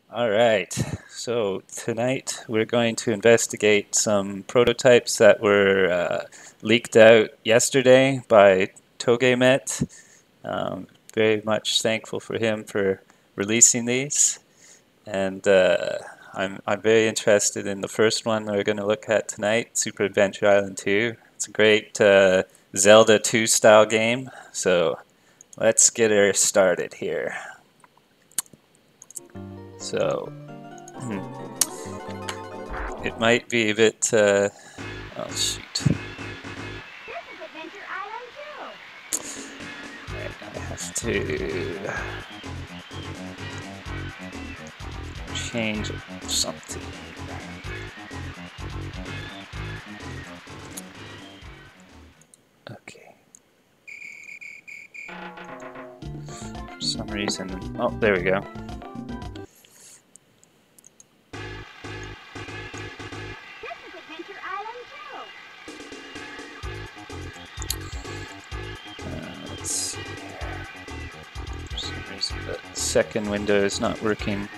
All right, so tonight we're going to investigate some prototypes that were leaked out yesterday by Togemet. Very much thankful for him for releasing these, and I'm very interested in the first one we're going to look at tonight, Super Adventure Island 2. It's a great Zelda 2 style game, so let's get her started here. So. It might be a bit, oh shoot. I have to change something. Okay. For some reason, oh, there we go. Let's see here. For some reason, the second window is not working.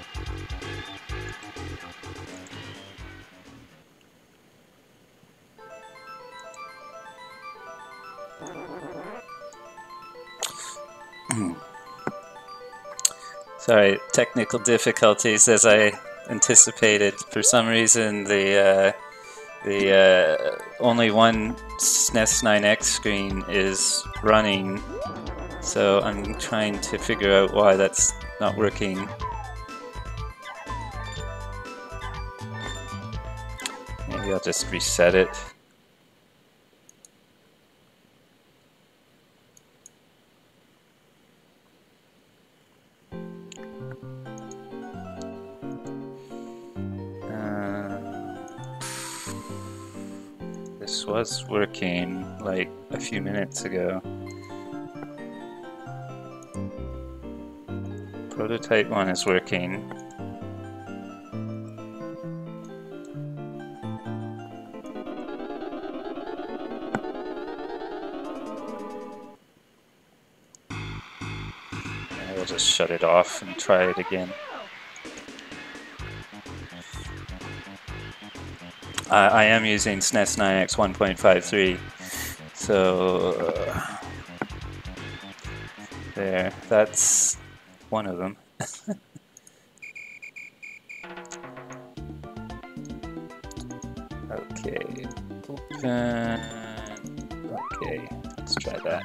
Sorry, technical difficulties as I anticipated. For some reason, the only one SNES 9X screen is running, so I'm trying to figure out why that's not working. Maybe I'll just reset it. This was working like a few minutes ago. Prototype 1 is working. I will just shut it off and try it again. I am using SNES 9X 1.53, so there, that's one of them. Okay, open, okay, let's try that.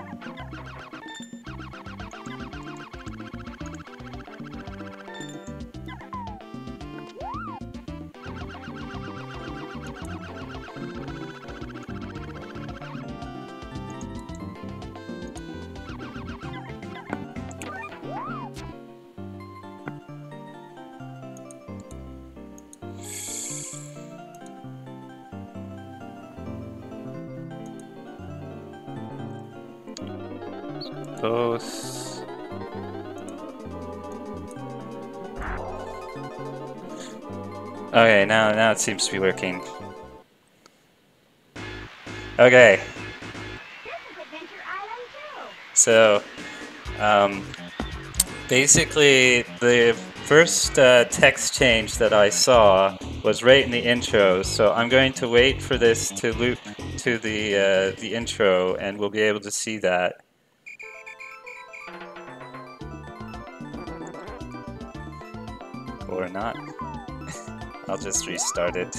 Both. Okay, now it seems to be working. Okay. So, basically, the first text change that I saw was right in the intro. So I'm going to wait for this to loop to the intro, and we'll be able to see that. Or not. I'll just restart it.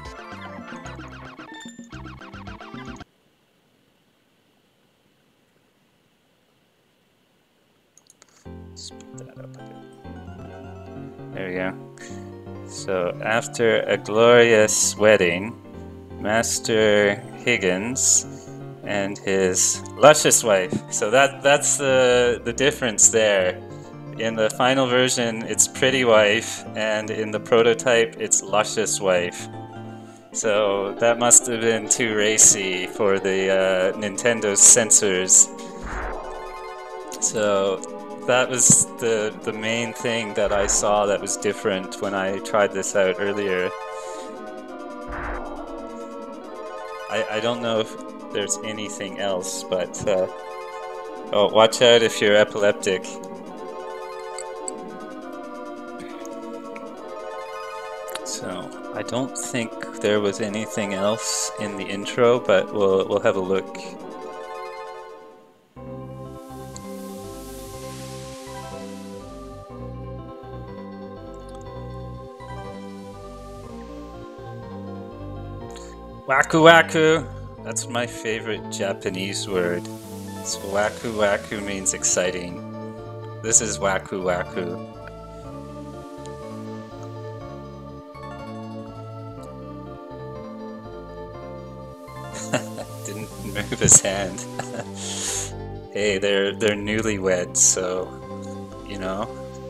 Speed that up a bit. There we go. So after a glorious wedding, Master Higgins and his luscious wife. So that's the difference there. In the final version, it's pretty wife, and in the prototype, it's luscious wife. So that must have been too racy for the Nintendo's censors. So that was the main thing that I saw that was different when I tried this out earlier. I don't know if there's anything else, but oh, watch out if you're epileptic. So I don't think there was anything else in the intro, but we'll have a look. Waku waku! That's my favorite Japanese word. So waku waku means exciting. This is waku waku. Didn't move his hand. Hey, they're newlyweds, so you know.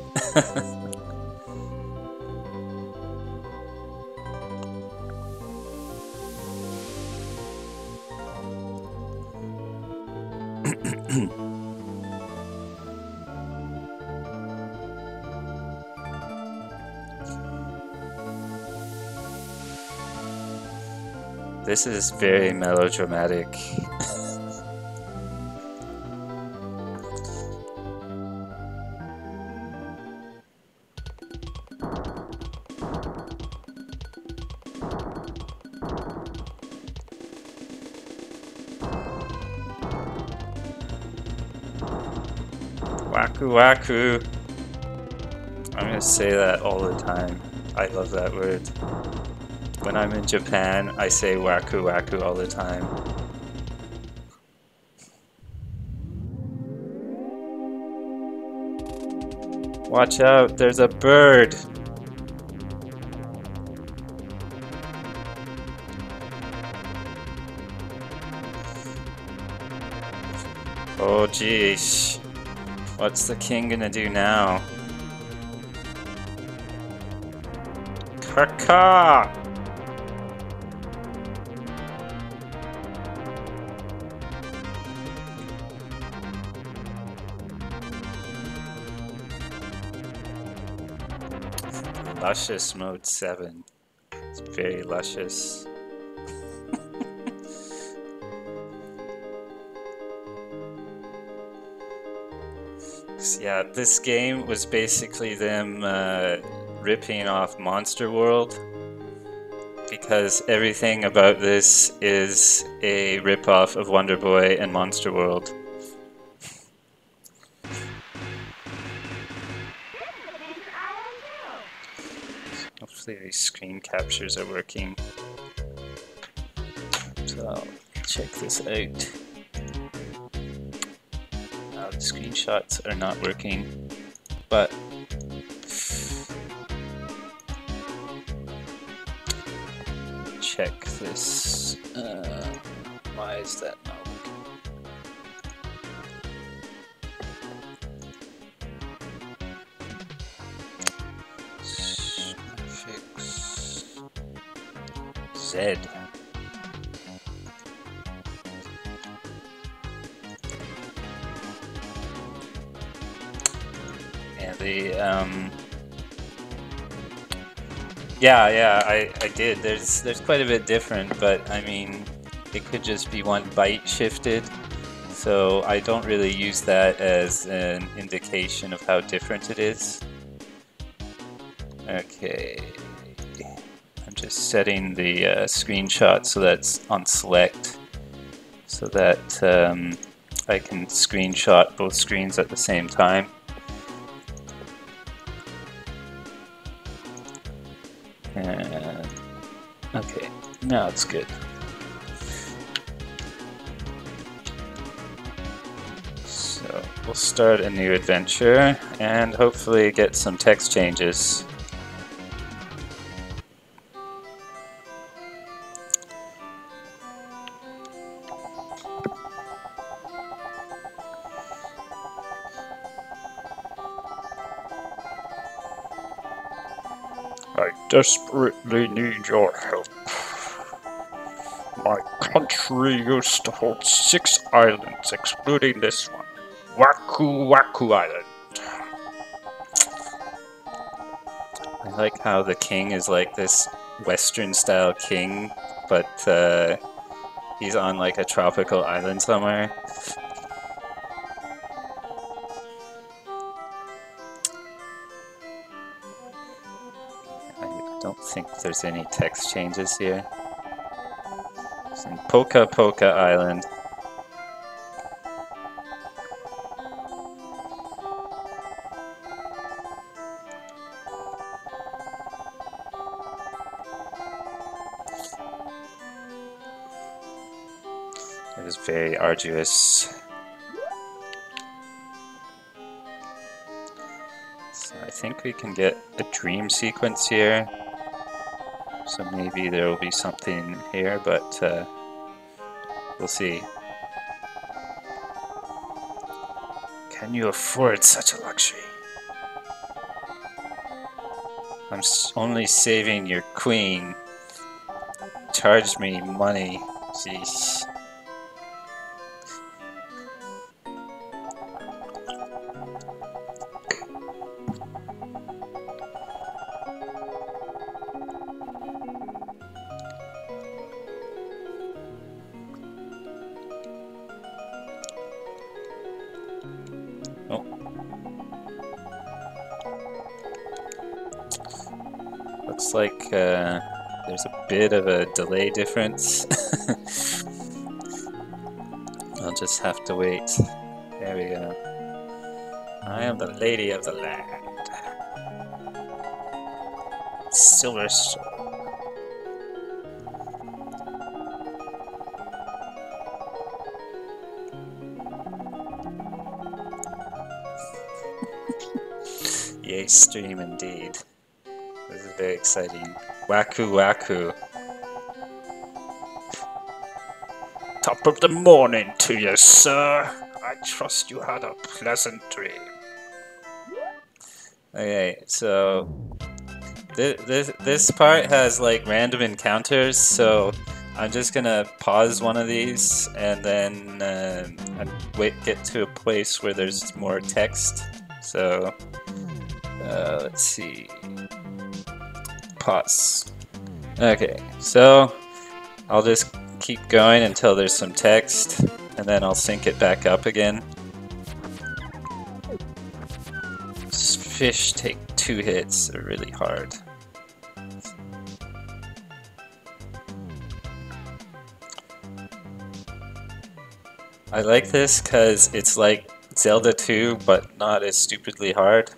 This is very melodramatic. Waku waku. I'm gonna say that all the time. I love that word. When I'm in Japan, I say waku waku all the time. Watch out, there's a bird! Oh geez. What's the king gonna do now? Kaka! Luscious mode 7. It's very luscious. Yeah, this game was basically them ripping off Monster World, because everything about this is a rip-off of Wonder Boy and Monster World. Hopefully these screen captures are working. So I'll check this out. The screenshots are not working, but check this. Why is that not working? Fix Z. Yeah, I did. There's quite a bit different, but I mean, it could just be one byte shifted, so I don't really use that as an indication of how different it is. Okay, I'm just setting the screenshot so that's on select, so that I can screenshot both screens at the same time. And okay, now it's good. So we'll start a new adventure and hopefully get some text changes. I desperately need your help. My country used to hold 6 islands, excluding this one, Waku Waku Island. I like how the king is like this Western-style king, but he's on like a tropical island somewhere. Don't think there's any text changes here. It's in Poka Poka Island. It is very arduous. So I think we can get a dream sequence here. So maybe there will be something here, but we'll see. Can you afford such a luxury? I'm only saving your queen. Charge me money. Jeez. Oh. Looks like there's a bit of a delay difference. I'll just have to wait. There we go. I am the lady of the land. Silver Sword. Yay, stream indeed. This is very exciting. Waku Waku. Top of the morning to you, sir. I trust you had a pleasant dream. Okay, so this part has like random encounters, so I'm just gonna pause one of these and then get to a place where there's more text. So let's see. Pause. Okay, so I'll just keep going until there's some text, and then I'll sync it back up again. Fish take 2 hits, they're really hard. I like this because it's like Zelda 2, but not as stupidly hard.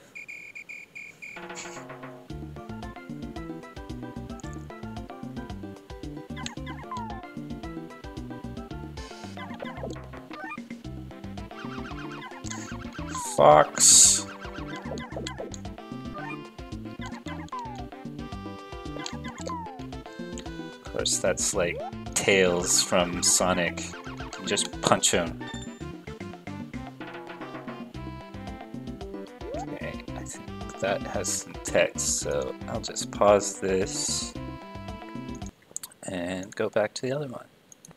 Fox. Of course, that's like Tails from Sonic. Just punch him. Okay, I think that has some text, so I'll just pause this and go back to the other one.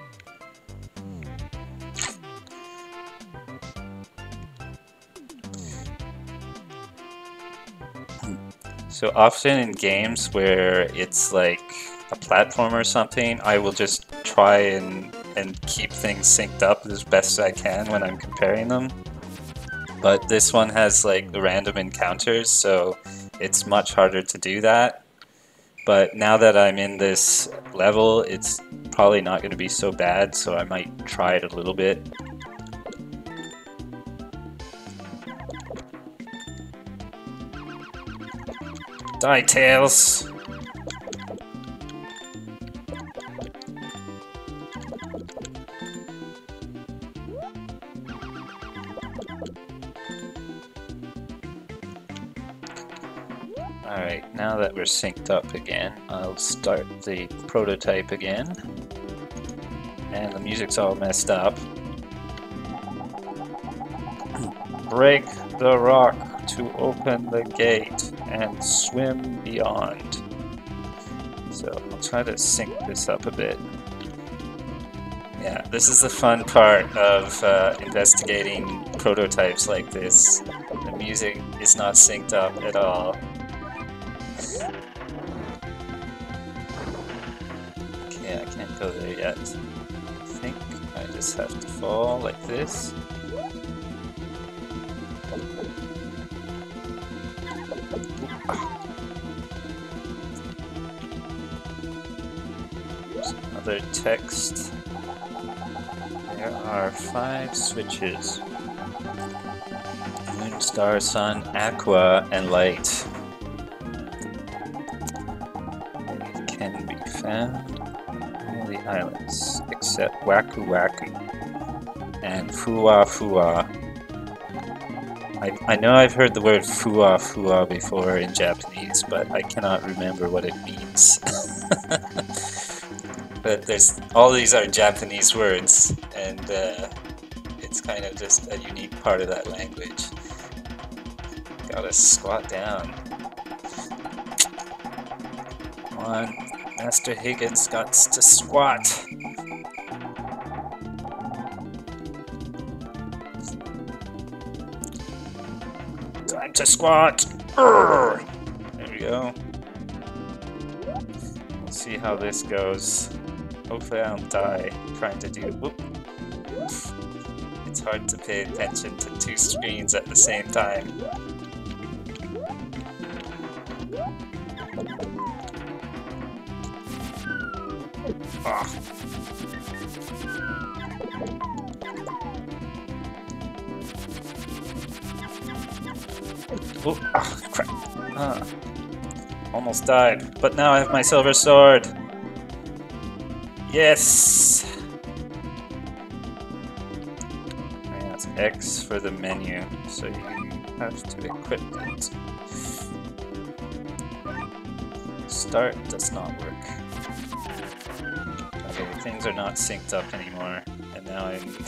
So often in games where it's like a platform or something, I will just try and keep things synced up as best I can when I'm comparing them. But this one has like the random encounters, so it's much harder to do that. But now that I'm in this level, it's probably not going to be so bad, so I might try it a little bit. Die, Tails! Alright, now that we're synced up again, I'll start the prototype again. And the music's all messed up. Break the rock to open the gate and swim beyond. So I'll try to sync this up a bit. Yeah, this is the fun part of investigating prototypes like this. The music is not synced up at all. Okay, I can't go there yet. I think I just have to fall like this. There's another text. There are 5 switches. Moon, star, sun, aqua, and light. It can be found on all the islands except Waku Waku and Fua Fua. I know I've heard the word Fua Fua before in Japanese, but I cannot remember what it means. But all these are Japanese words, and it's kind of just a unique part of that language. Gotta squat down. Come on, Master Higgins got to squat. Time to squat. There we go. We'll see how this goes. Hopefully I don't die trying to do. Whoop. It's hard to pay attention to 2 screens at the same time. Ah. Oh, ah, crap. Ah. Almost died, but now I have my silver sword. Yes! And that's X for the menu, so you have to equip it. Start does not work. Okay, things are not synced up anymore, and now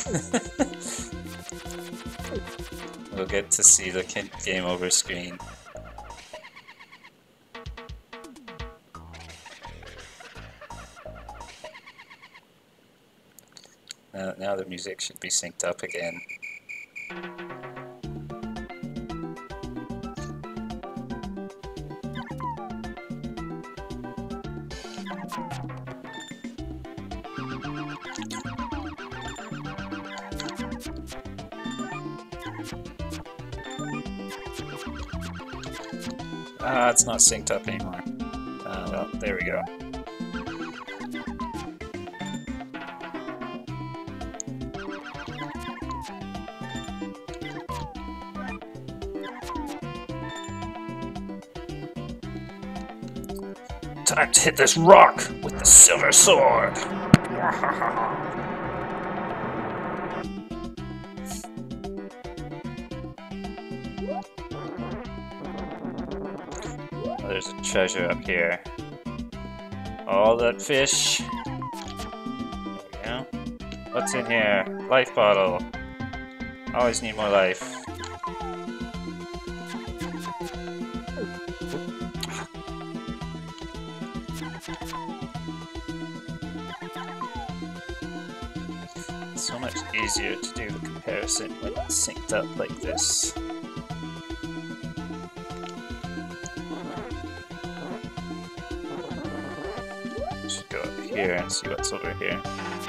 we'll get to see the game over screen. Now the music should be synced up again. Ah, it's not synced up anymore. Well, there we go. Time to hit this rock with the silver sword! Oh, there's a treasure up here. All that fish. There we go. What's in here? Life bottle. Always need more life. So much easier to do the comparison when it's synced up like this. Should go up here and see what's over here.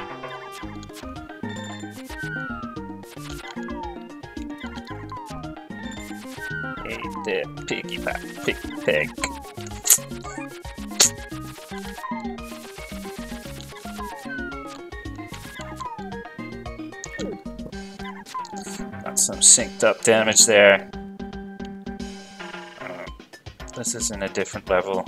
Hey there, piggy pig. Some synced up damage there. This is in a different level.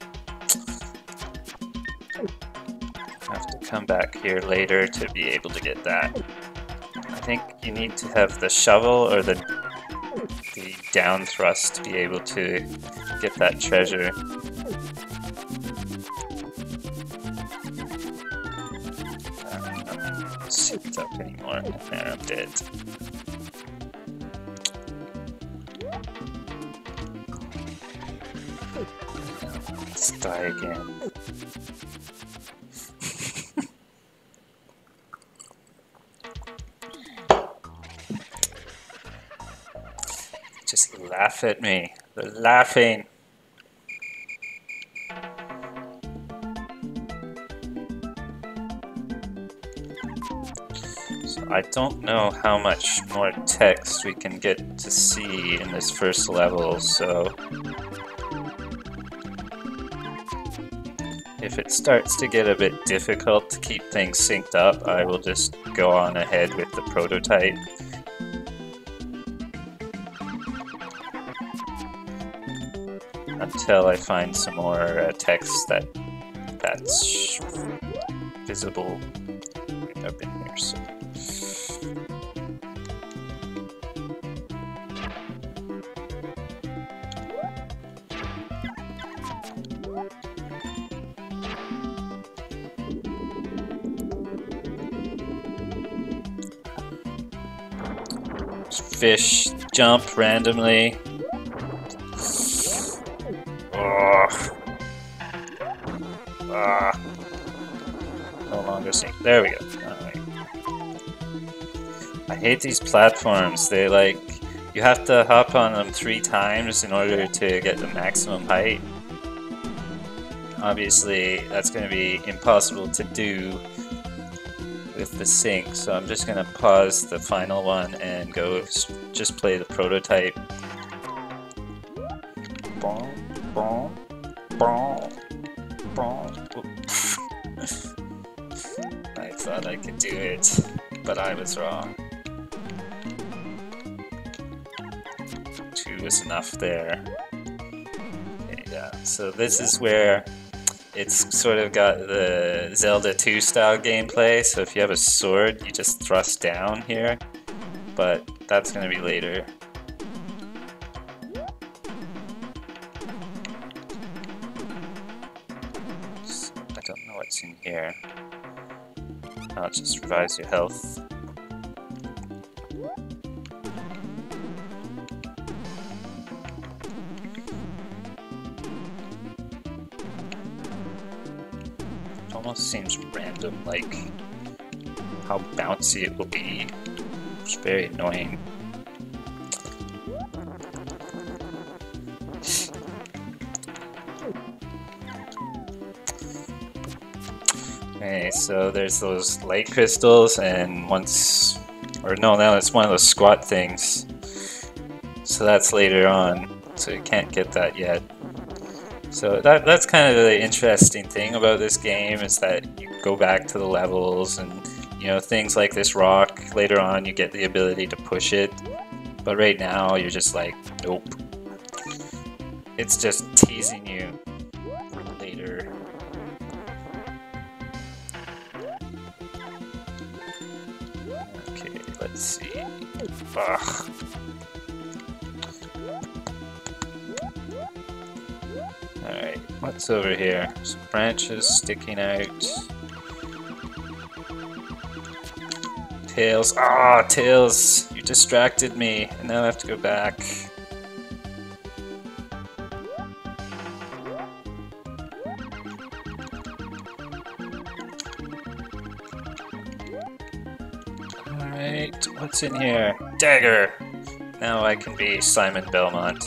Have to come back here later to be able to get that. I think you need to have the shovel or the down thrust to be able to get that treasure. Not synced up anymore. There, I'm dead. Let's die again. Just laugh at me. They're laughing. So I don't know how much more text we can get to see in this first level, so if it starts to get a bit difficult to keep things synced up, I will just go on ahead with the prototype. Until I find some more text that's visible. I've been here, so. Fish jump randomly. No longer sync. There we go. Alright. I hate these platforms. They you have to hop on them 3 times in order to get the maximum height. Obviously, that's going to be impossible to do with the sync, so I'm just going to pause the final one and go just play the prototype. Boom, boom, boom, boom. I thought I could do it, but I was wrong. 2 is enough there. Okay, yeah, so this is where it's sort of got the Zelda 2 style gameplay, so if you have a sword, you just thrust down here, but that's going to be later. So, I don't know what's in here. I'll just revise your health. Almost seems random, like how bouncy it will be. It's very annoying. Okay, so there's those light crystals, and now it's one of those squat things. So that's later on, so you can't get that yet. So that's kind of the interesting thing about this game, is that you go back to the levels and, you know, things like this rock, later on you get the ability to push it, but right now you're just like, nope. It's just teasing you for later. Okay, let's see. Ugh. Alright, what's over here? Some branches sticking out. Tails. Ah, Tails! You distracted me, and now I have to go back. Alright, what's in here? Dagger! Now I can be Simon Belmont.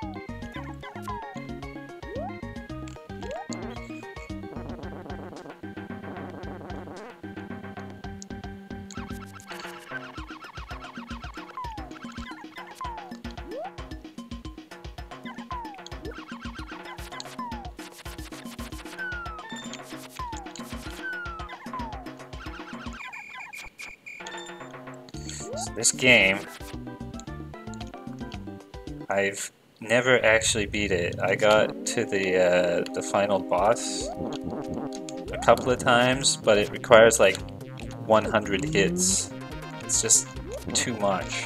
So this game, I've never actually beat it. I got to the final boss a couple of times, but it requires like 100 hits. It's just too much.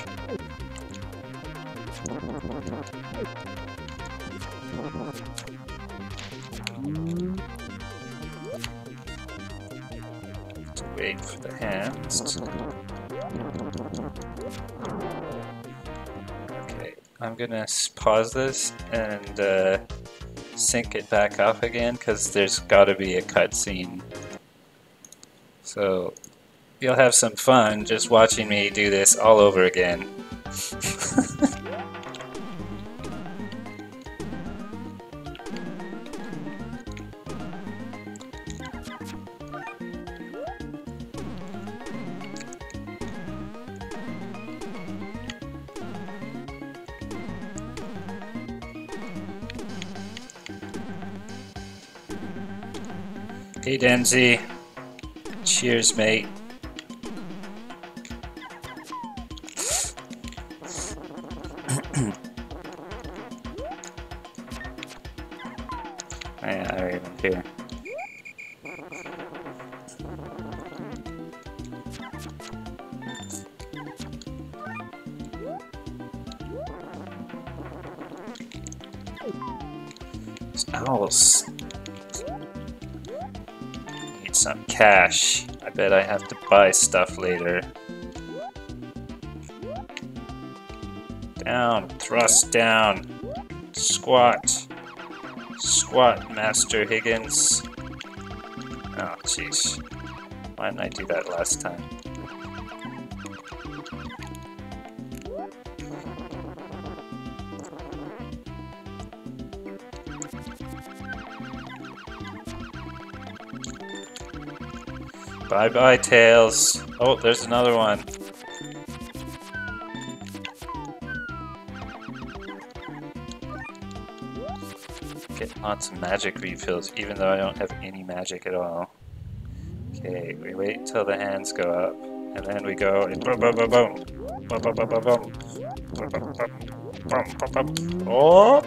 To wait for the hands to... Okay, I'm gonna pause this and sync it back up again, because there's gotta be a cutscene. So you'll have some fun just watching me do this all over again. Hey, Denzi. Cheers, mate. Yeah, I don't even care. Owls. Need some cash. I bet I have to buy stuff later. Down, thrust down. Squat. Squat, Master Higgins. Oh, jeez. Why didn't I do that last time? Bye-bye, Tails. Oh, there's another one. Get lots of magic refills, even though I don't have any magic at all. Okay, we wait until the hands go up, and then we go and boom, boom, boom, boom. Boom, boom, boom, boom, boom. Boom, boom, boom. Boom, boom, boom. Oh!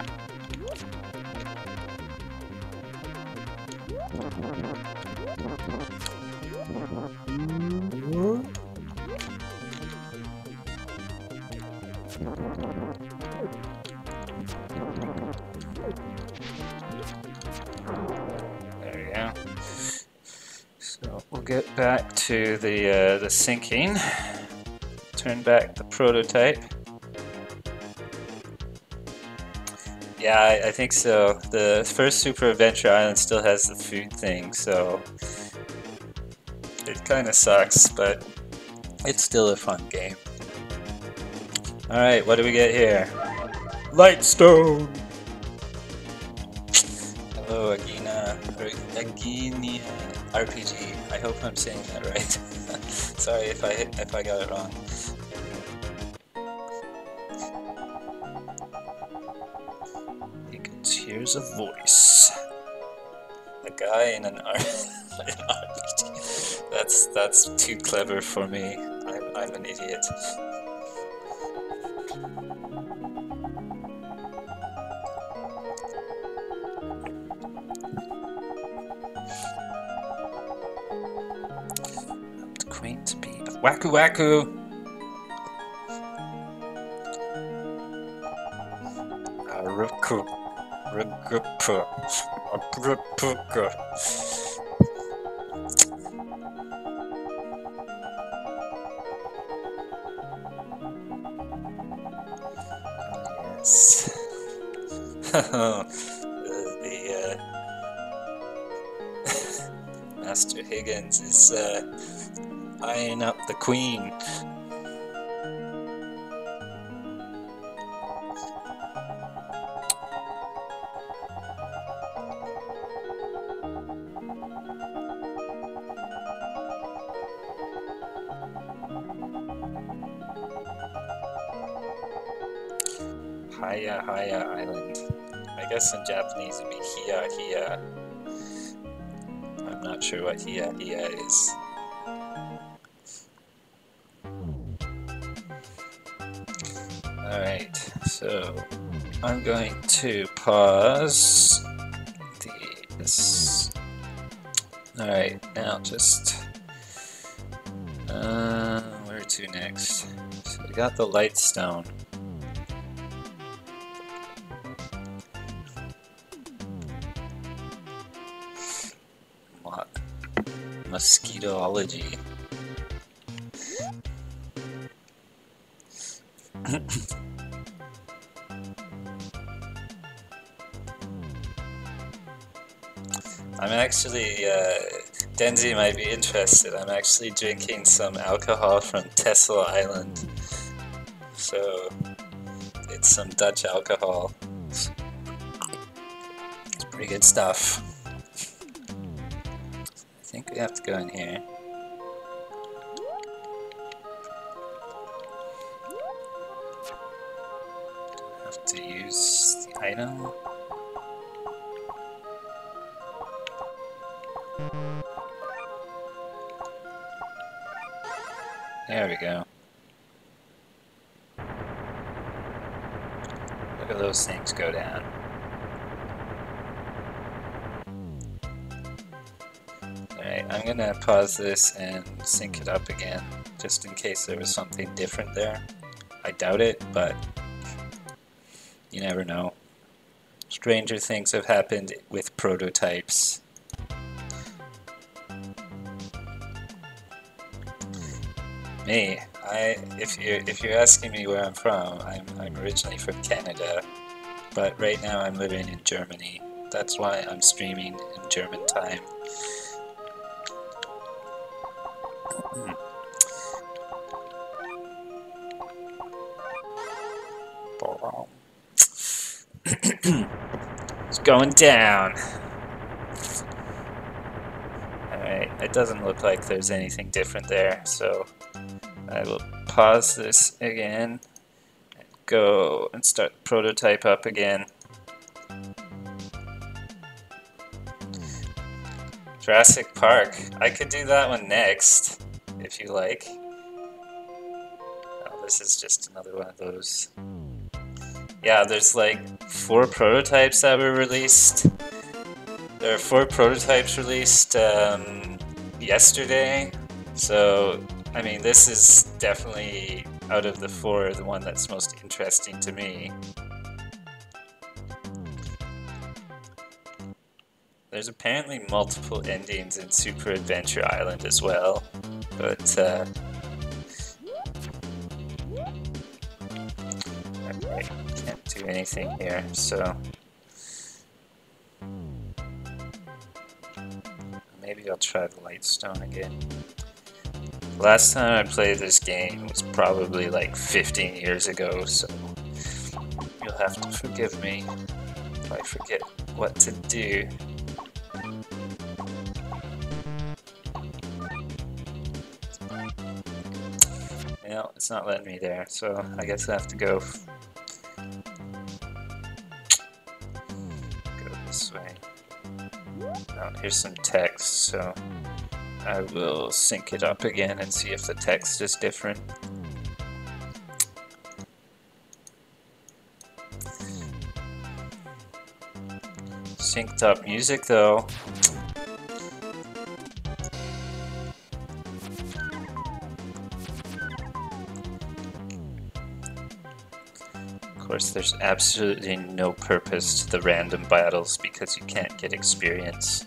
There we go. So we'll get back to the sinking. Turn back the prototype. Yeah, I think so. The first Super Adventure Island still has the food thing, so it kind of sucks, but it's still a fun game. Alright, what do we get here? Lightstone! Hello, Agina RPG. I hope I'm saying that right. Sorry if I got it wrong. You can here's a voice. A guy in an RPG. That's too clever for me. I'm an idiot. Quaint speed. Waku waku! Ruku. Rugupu. Rupuku. Yes. the Master Higgins is eyeing up the Queen. Haya Haya Island. I guess in Japanese it'd be Hiya Hiya. I'm not sure what Hiya Hiya is. Alright, so I'm going to pause this. Alright, now just where to next? So we got the Lightstone. Mosquitoology. I'm actually, Denzi might be interested, I'm actually drinking some alcohol from Tesla Island. So, it's some Dutch alcohol. It's pretty good stuff. I think we have to go in here. Have to use the item. There we go. Look at those things go down. Alright, I'm gonna pause this and sync it up again, just in case there was something different there. I doubt it, but you never know. Stranger things have happened with prototypes. Me, if you're asking me where I'm from, I'm originally from Canada, but right now I'm living in Germany. That's why I'm streaming in German time. It's going down. Alright, it doesn't look like there's anything different there, so I will pause this again, and go and start the prototype up again. Jurassic Park. I could do that one next, if you like. Oh, this is just another one of those. Yeah, there's like 4 prototypes that were released. There are 4 prototypes released yesterday, so I mean this is definitely out of the 4 the one that's most interesting to me. There's apparently multiple endings in Super Adventure Island as well, but okay, can't do anything here, so maybe I'll try the Lightstone again. Last time I played this game was probably like 15 years ago, so you'll have to forgive me if I forget what to do. No, it's not letting me there, so I guess I have to go this way. Oh, here's some text, so I will sync it up again and see if the text is different. Synced up music though. Of course, there's absolutely no purpose to the random battles because you can't get experience.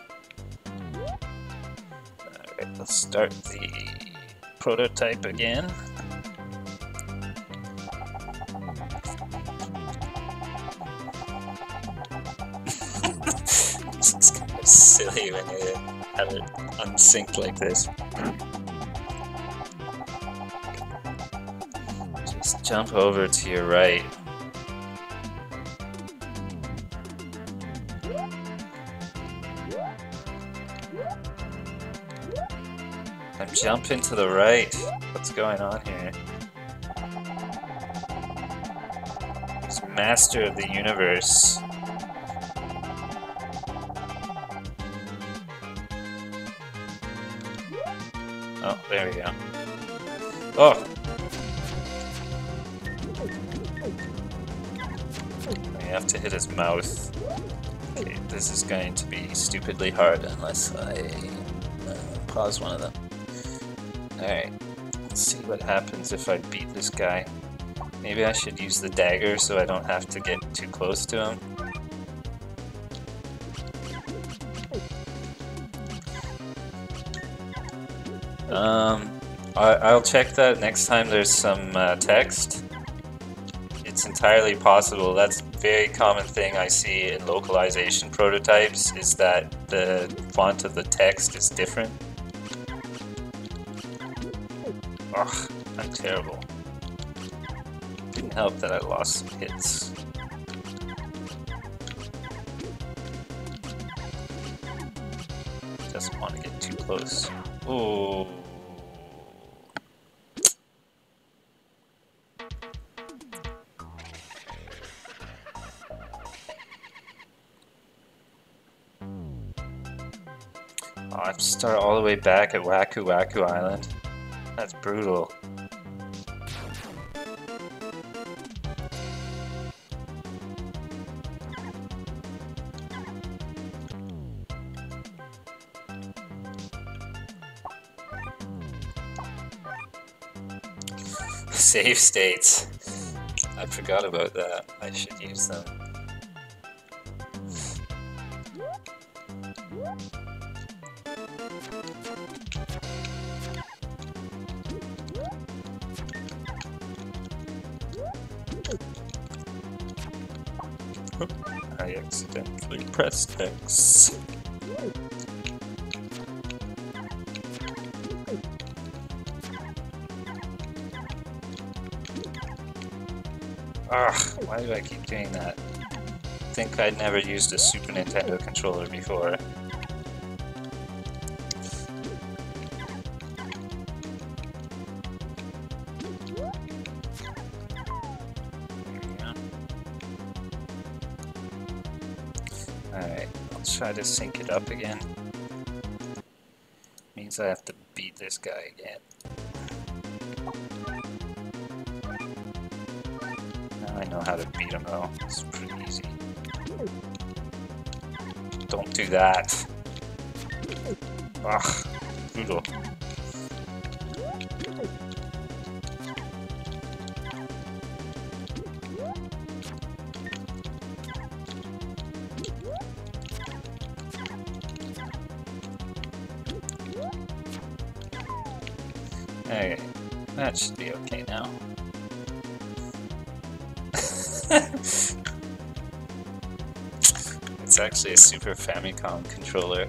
Alright, let's start the prototype again. It's kind of silly when you have it unsynced like this. Just jump over to your right. I'm jumping to the right. What's going on here? He's master of the universe. Oh, there we go. Oh! I have to hit his mouth. Okay, this is going to be stupidly hard unless I pause one of them. Alright, let's see what happens if I beat this guy. Maybe I should use the dagger so I don't have to get too close to him. I'll check that next time there's some text. It's entirely possible. That's a very common thing I see in localization prototypes, is that the font of the text is different. Ugh, I'm terrible. Didn't help that I lost some hits. Doesn't want to get too close. Ooh. I have to start all the way back at Waku Waku Island. That's brutal. Save states. I forgot about that. I should use them. I accidentally pressed X. Ugh, why do I keep doing that? I think I'd never used a Super Nintendo controller before. Alright, I'll try to sync it up again. Means I have to beat this guy again. Now I know how to beat him though. It's pretty easy. Don't do that. Ugh, brutal. Okay, that should be okay now. It's actually a Super Famicom controller.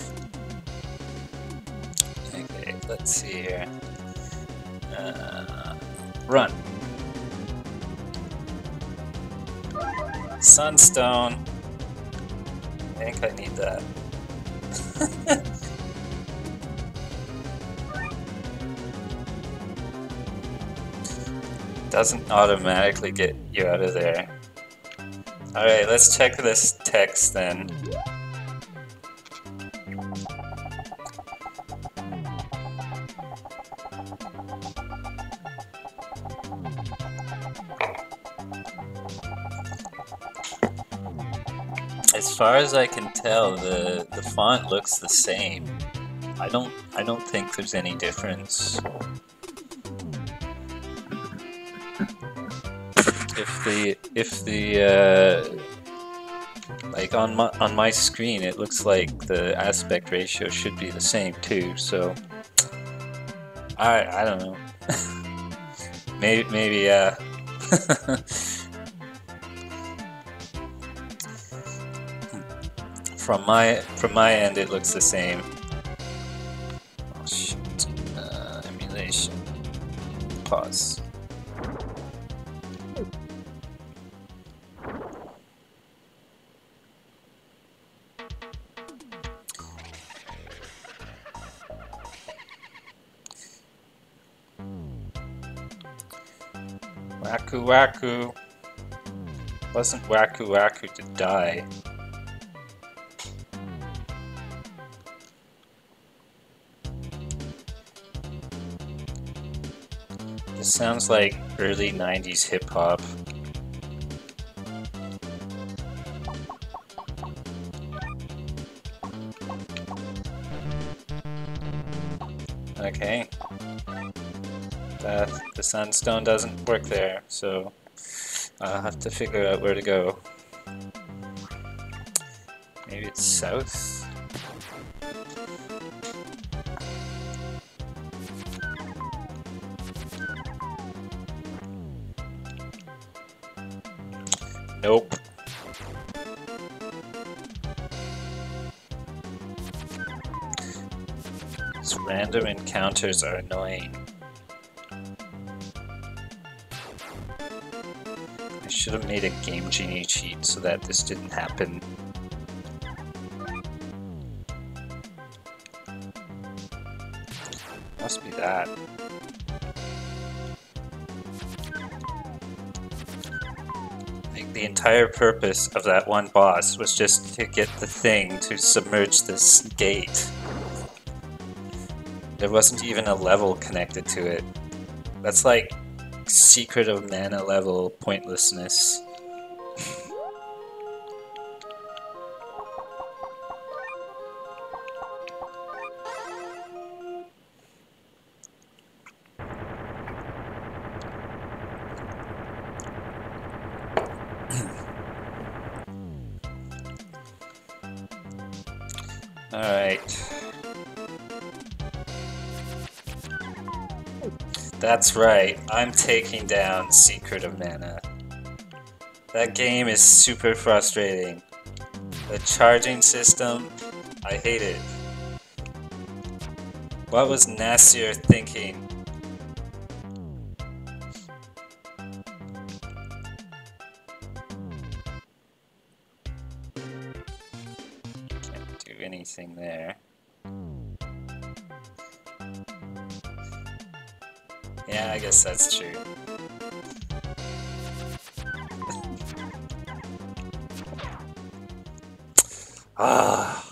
Okay, let's see here. Run. Sunstone. I think I need that. Doesn't automatically get you out of there. Alright, let's check this text then. As far as I can tell, the font looks the same. I don't think there's any difference. If the like on my screen, it looks like the aspect ratio should be the same too. So I don't know. maybe yeah. From my end, it looks the same. Oh shit! Emulation. Pause. Waku Waku. Wasn't Waku Waku to die? This sounds like early 90s hip hop. Okay. The sunstone doesn't work there, so I'll have to figure out where to go. Maybe it's south? Nope. These random encounters are annoying. I should have made a Game Genie cheat so that this didn't happen. Must be that. Like, the entire purpose of that one boss was just to get the thing to submerge this gate. There wasn't even a level connected to it. That's like Secret of Mana level pointlessness. Alright. That's right, I'm taking down Secret of Mana. That game is super frustrating. The charging system, I hate it. What was Nasir thinking? Can't do anything there. Yeah, I guess that's true. Ah,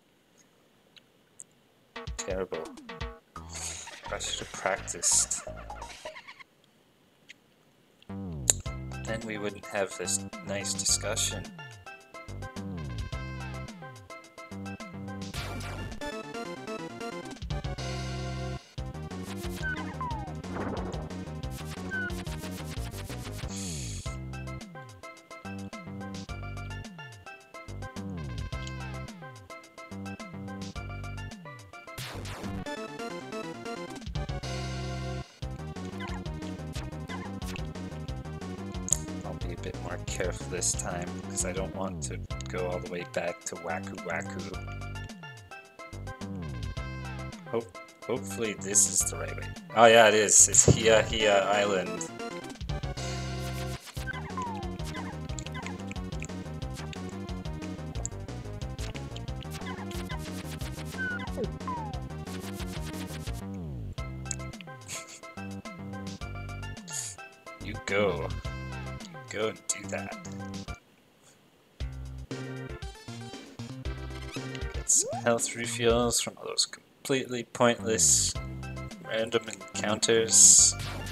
terrible. I should have practiced. Then we wouldn't have this nice discussion. Careful this time, because I don't want to go all the way back to Waku Waku. Hopefully this is the right way. Oh yeah, it is. It's Hia Hia Island. You go. Go and do that. Get some health refills from all those completely pointless random encounters.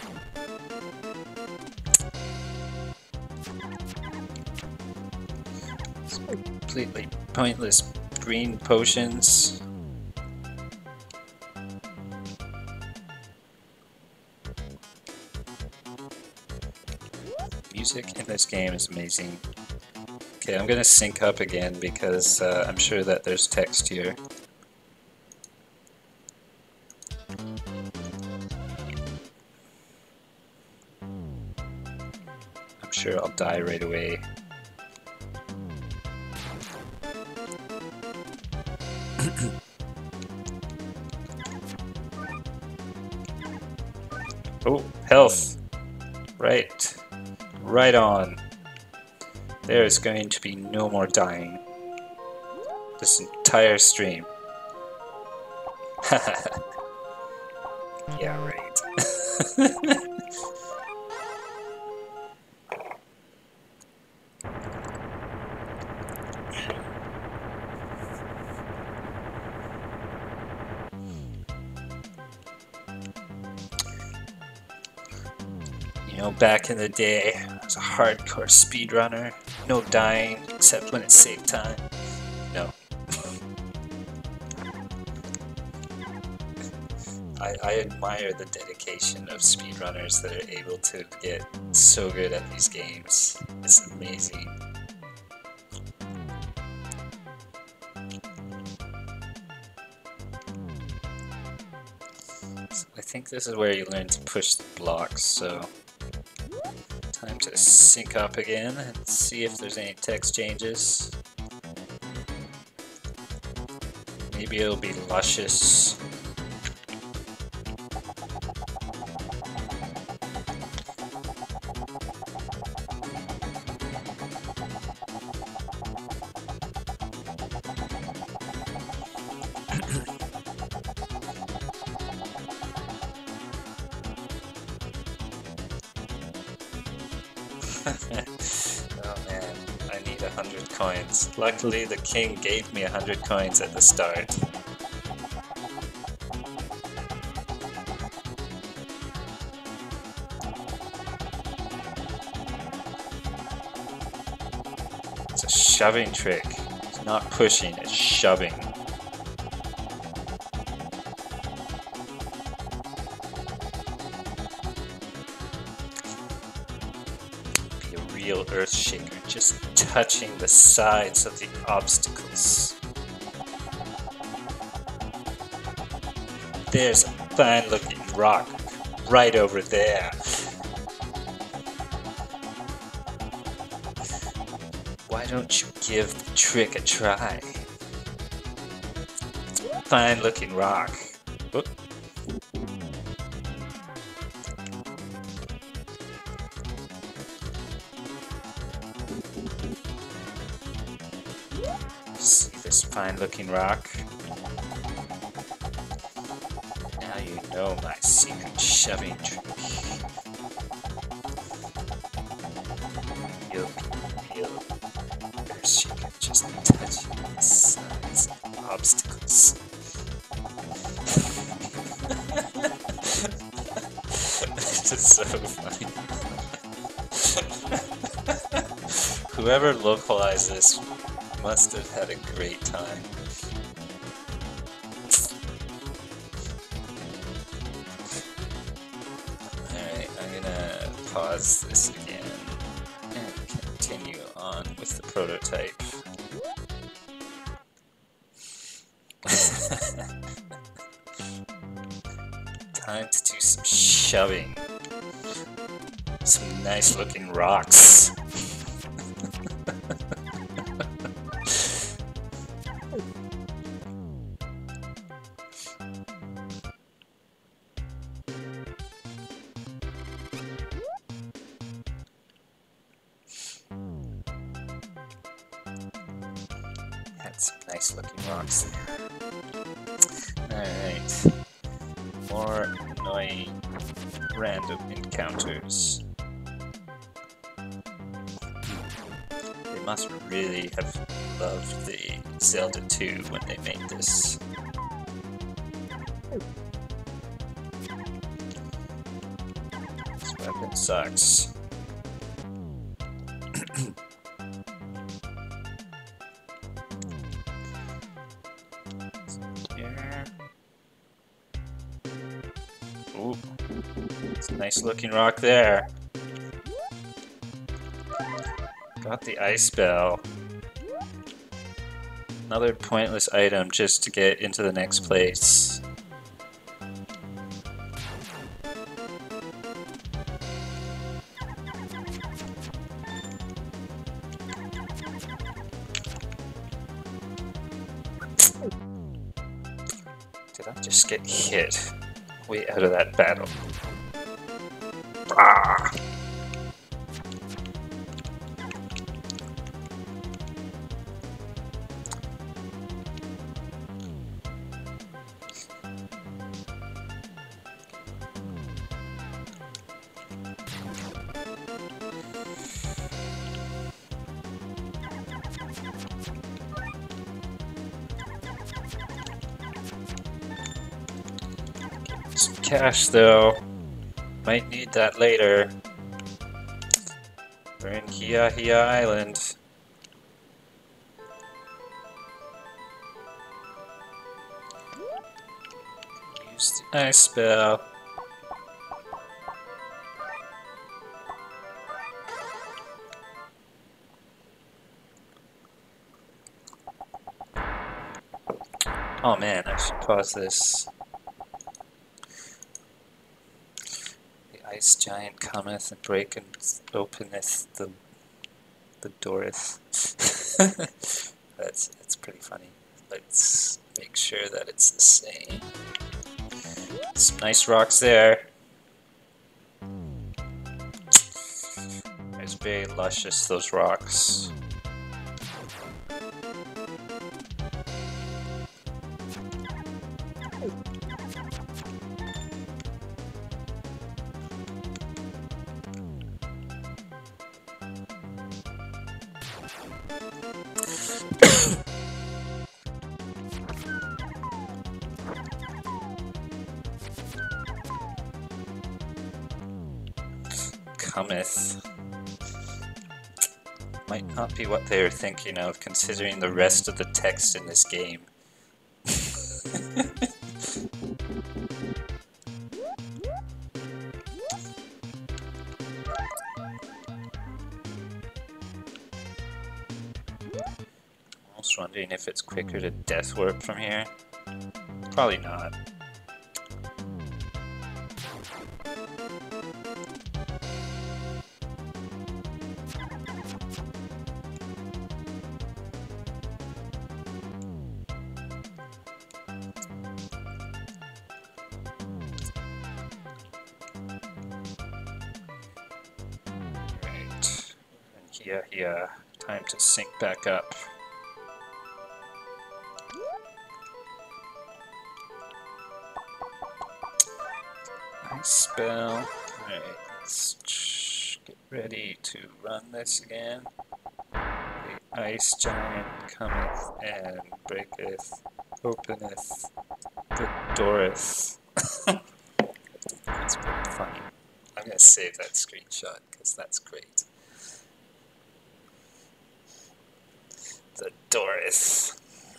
Some completely pointless green potions. Music in this game is amazing. Okay, I'm gonna sync up again because I'm sure that there's text here. I'm sure I'll die right away. Oh, health! Right. Right on. There is going to be no more dying. This entire stream. Yeah, right. You know, back in the day, I was a hardcore speedrunner. No dying, except when it saved time. No. I admire the dedication of speedrunners that are able to get so good at these games. It's amazing. So I think this is where you learn to push the blocks, so time to sync up again and see if there's any text changes. Maybe it'll be luscious. Oh man, I need 100 coins. Luckily the king gave me 100 coins at the start. shoving trick. It's not pushing, it's shoving. Be a real earth shaker, just touching the sides of the obstacles. There's a fine looking rock right over there. Why don't you give the trick a try? Fine looking rock. Oop. See this fine looking rock? Now you know my secret shoving trick. You'll be real. She can just touch the sides of obstacles. This is so funny. Whoever localized this must have had a great time. Alright, I'm gonna pause this again and continue on with the prototype. Time to do some shoving. Some nice looking rocks. Had some nice looking rocks there. Alright. More annoying random encounters. They must really have loved the Zelda 2 when they made this. This weapon sucks. Ooh, it's a nice looking rock there. Got the ice bell. Another pointless item just to get into the next place. Did I just get hit way out of that battle? Ah! Some cash though. Might need that later. We're in Hiya Island. Use the ice spell. Oh man, I should pause this. Ice giant cometh and breaketh openeth the dooreth. That's pretty funny. Let's make sure that it's the same. Some nice rocks there. It's very luscious, those rocks. Cometh. might not be what they were thinking of, considering the rest of the text in this game. Almost wondering if it's quicker to death warp from here. Probably not. Yeah, time to sync back up. Nice spell. Alright, let's get ready to run this again. The ice giant cometh and breaketh, openeth the dooreth. That's pretty funny. I'm gonna save that screenshot because that's great. The dooreth.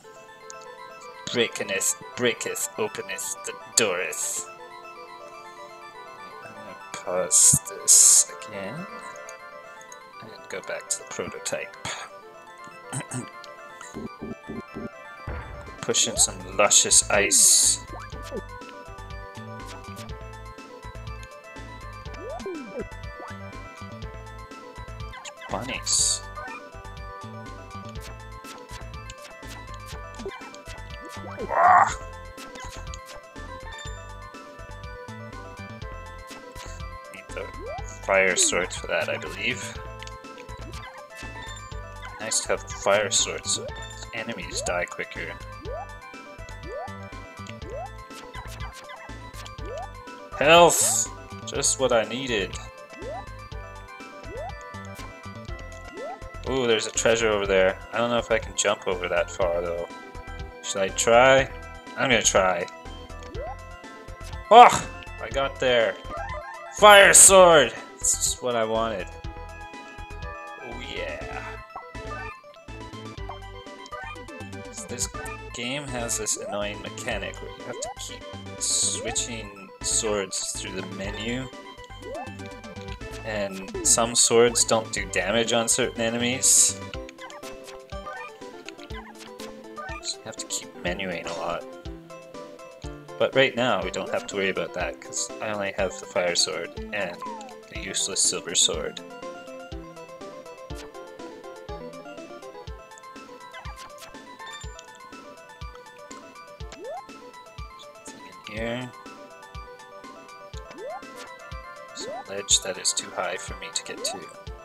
Breaketh, openeth the dooreth. I'm gonna pause this again and go back to the prototype. Push in some luscious ice. Bunnies. Wow. Need the fire sword for that, I believe. Nice to have the fire sword so enemies die quicker. Health! Just what I needed. Ooh, there's a treasure over there. I don't know if I can jump over that far though. Should I try? I'm gonna try. Oh! I got there. Fire sword! This is what I wanted. Oh yeah. So this game has this annoying mechanic where you have to keep switching swords through the menu. And some swords don't do damage on certain enemies. So you have to keep menuing a lot. But right now we don't have to worry about that because I only have the fire sword and the useless silver sword. Something in here. Some ledge that is too high for me to get to.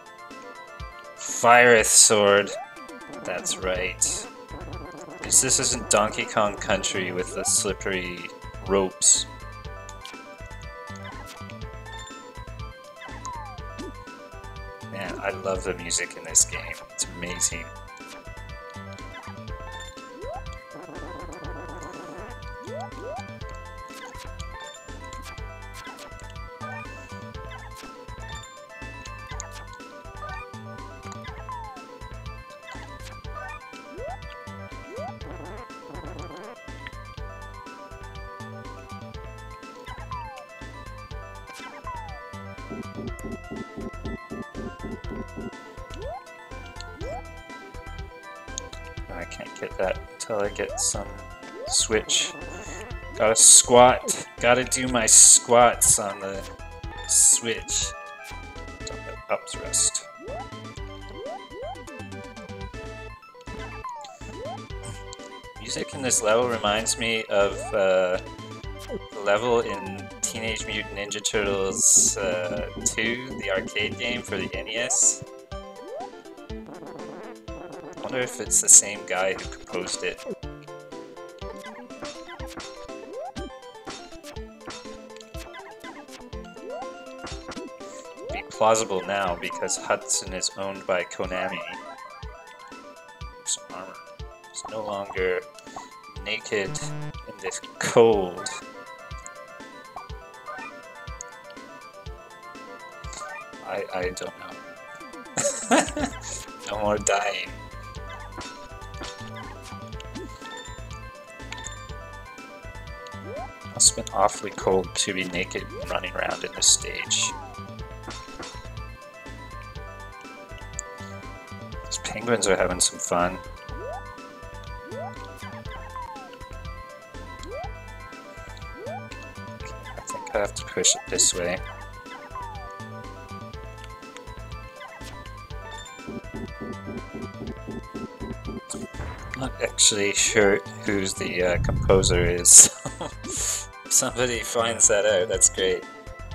Fireth sword. That's right. Because this isn't Donkey Kong Country with the slippery ropes. Man, I love the music in this game. It's amazing. I can't get that until I get some switch. Gotta squat. Gotta do my squats on the switch. Up thrust. Music in this level reminds me of the level in Teenage Mutant Ninja Turtles 2, the arcade game for the NES. I wonder if it's the same guy who composed it. It'd be plausible now because Hudson is owned by Konami. Some armor. It's no longer naked in this cold. I don't know. No more dying. Must have been awfully cold to be naked and running around in this stage. These penguins are having some fun. I think I have to push it this way. Not actually sure who's the composer is. If somebody finds that out, that's great.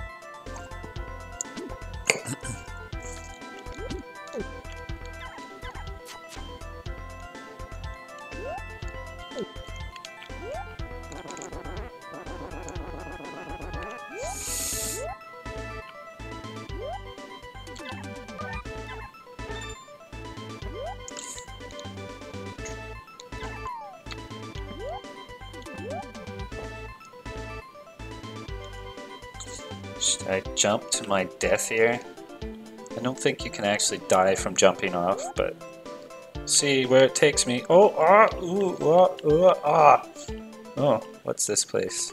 Should I jump to my death here? I don't think you can actually die from jumping off, but see where it takes me. Oh, ah, ooh, ah. Oh, what's this place?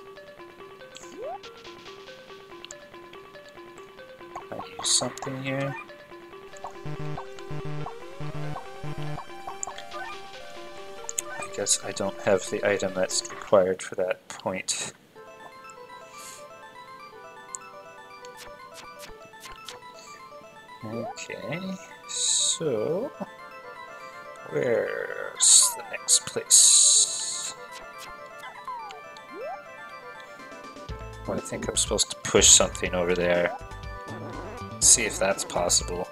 Can I use something here? I guess I don't have the item that's required for that point. Okay, so where's the next place? Well, I think I'm supposed to push something over there. See if that's possible.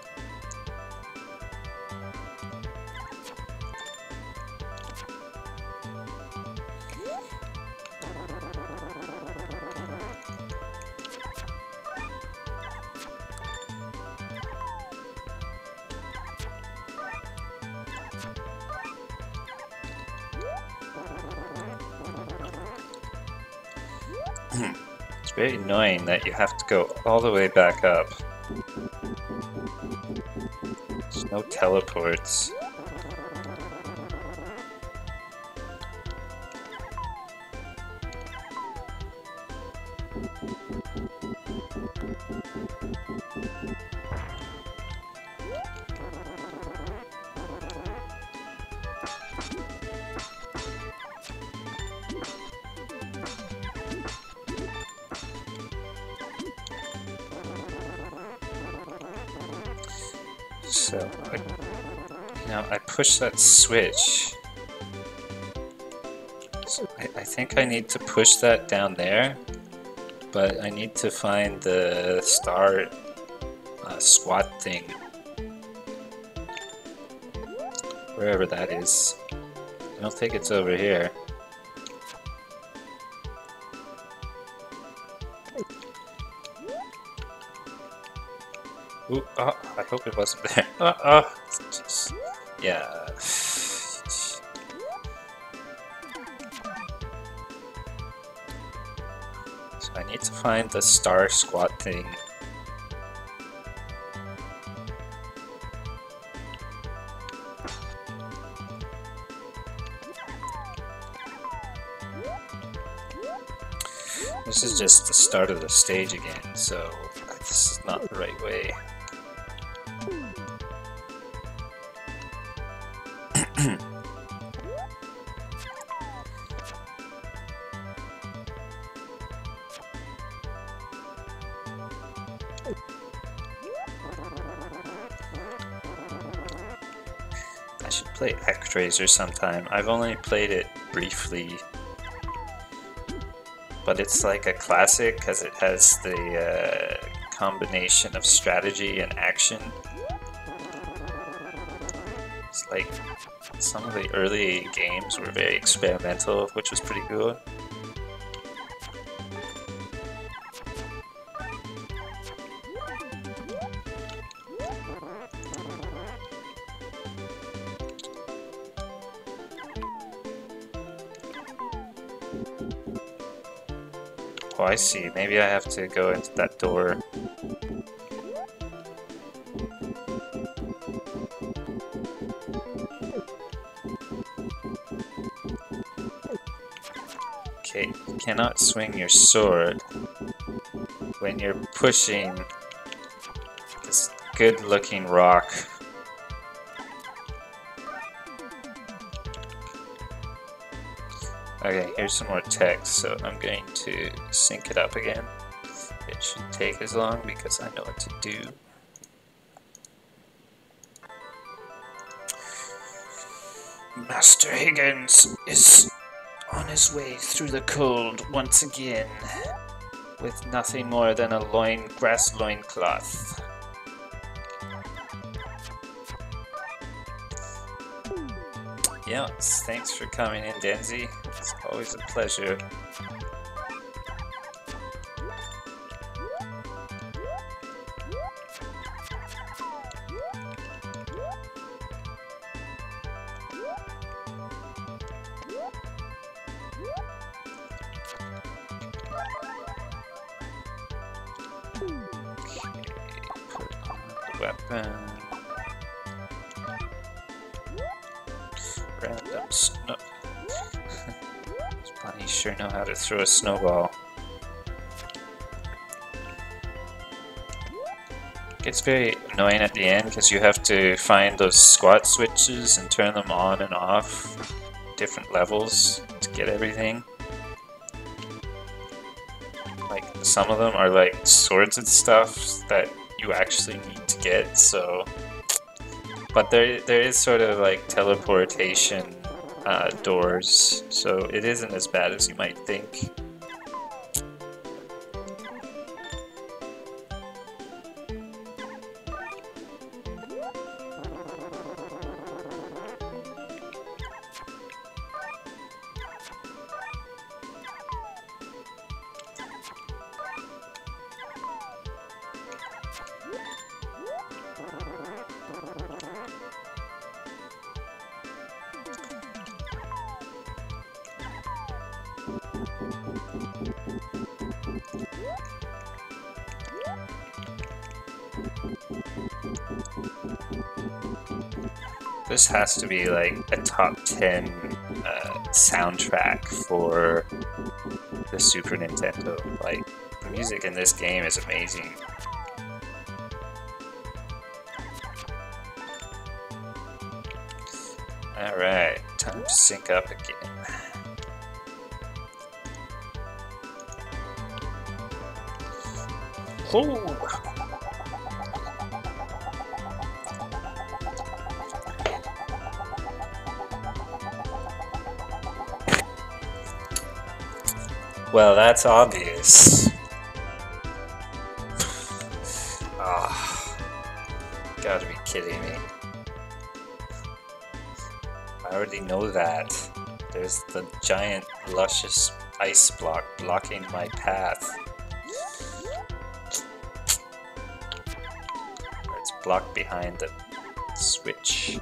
It's very annoying that you have to go all the way back up. There's no teleports. So, I push that switch. So I think I need to push that down there, but I need to find the star squat thing. Wherever that is. I don't think it's over here. Ooh, oh, I hope it wasn't there. Yeah. So I need to find the star squat thing. This is just the start of the stage again, so this is not the right way. I should play Actraiser sometime. I've only played it briefly, but it's like a classic because it has the combination of strategy and action. It's like some of the early games were very experimental, which was pretty good. Oh, I see. Maybe I have to go into that door. Okay, you cannot swing your sword when you're pushing this good-looking rock. Okay, here's some more text, so I'm going to sync it up again. It should take as long because I know what to do. Master Higgins is on his way through the cold once again, with nothing more than a grass loincloth. Yes, thanks for coming in, Denzi. It's always a pleasure. Weapon. Random snow. These bunnies sure know how to throw a snowball. It's very annoying at the end because you have to find those squat switches and turn them on and off different levels to get everything. Like some of them are like swords and stuff that you actually need to get, so but there is sort of like teleportation doors, so it isn't as bad as you might think. This has to be like a top 10 soundtrack for the Super Nintendo. Like, the music in this game is amazing. Alright, time to sync up again. Oh! Well, that's obvious. Ah, gotta be kidding me. I already know that. There's the giant, luscious ice block blocking my path. It's blocked behind the switch.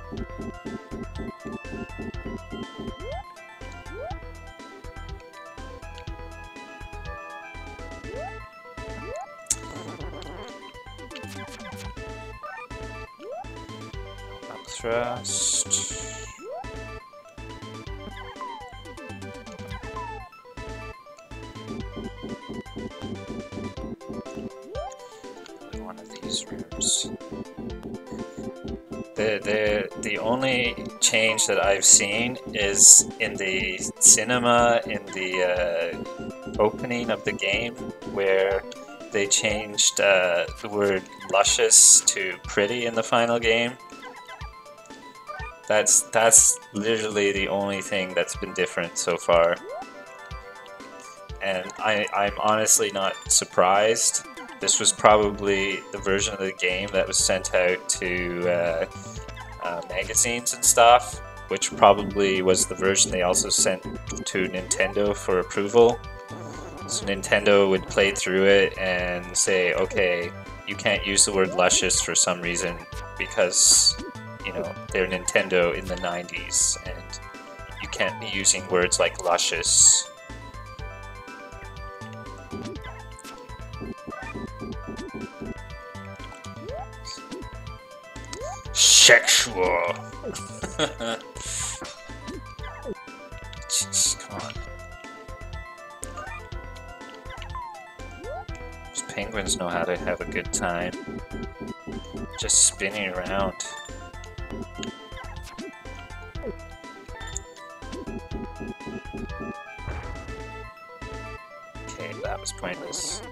Thrust. One of these rooms. The only change that I've seen is in the cinema in the opening of the game, where they changed the word luscious to pretty in the final game. That's literally the only thing that's been different so far. And I'm honestly not surprised. This was probably the version of the game that was sent out to magazines and stuff, which probably was the version they also sent to Nintendo for approval. So Nintendo would play through it and say, okay, you can't use the word luscious for some reason because, you know, they're Nintendo in the 90s and you can't be using words like luscious. Sexual. Jeez, come on. penguins know how to have a good time. Just spinning around. Okay, that was pointless.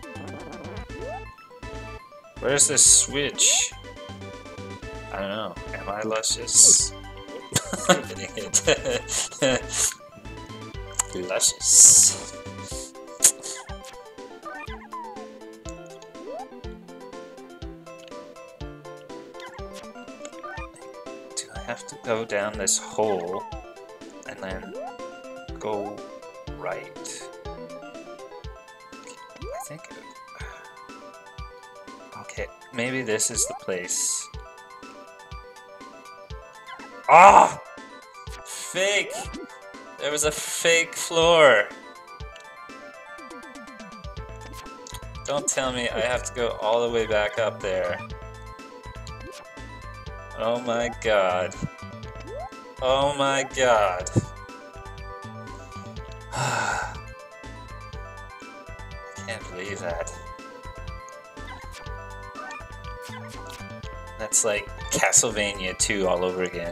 Where's this switch? I don't know. Am I luscious? I'm getting it. Luscious. Do I have to go down this hole and then go right? I think. Okay, maybe this is the place. Ah! Fake! There was a fake floor! Don't tell me I have to go all the way back up there. Oh my god. Oh my god. I can't believe that. That's like Castlevania 2 all over again.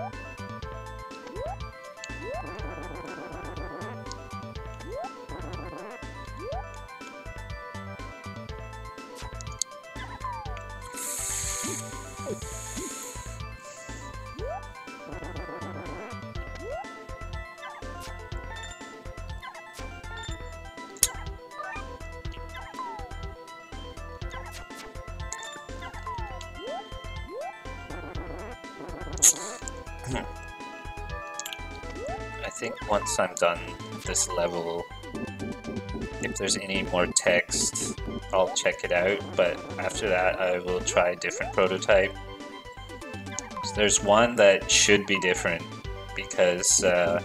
I think once I'm done this level, if there's any more text, I'll check it out, but after that I will try a different prototype. So there's one that should be different because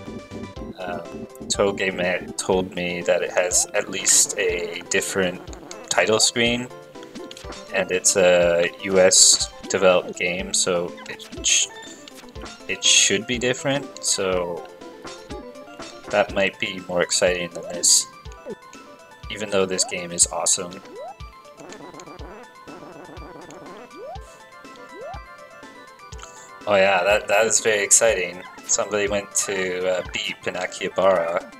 Togemet told me that it has at least a different title screen, and it's a US developed game, so it should be different, so that might be more exciting than this, even though this game is awesome. Oh yeah, that is very exciting. Somebody went to Beep in Akihabara,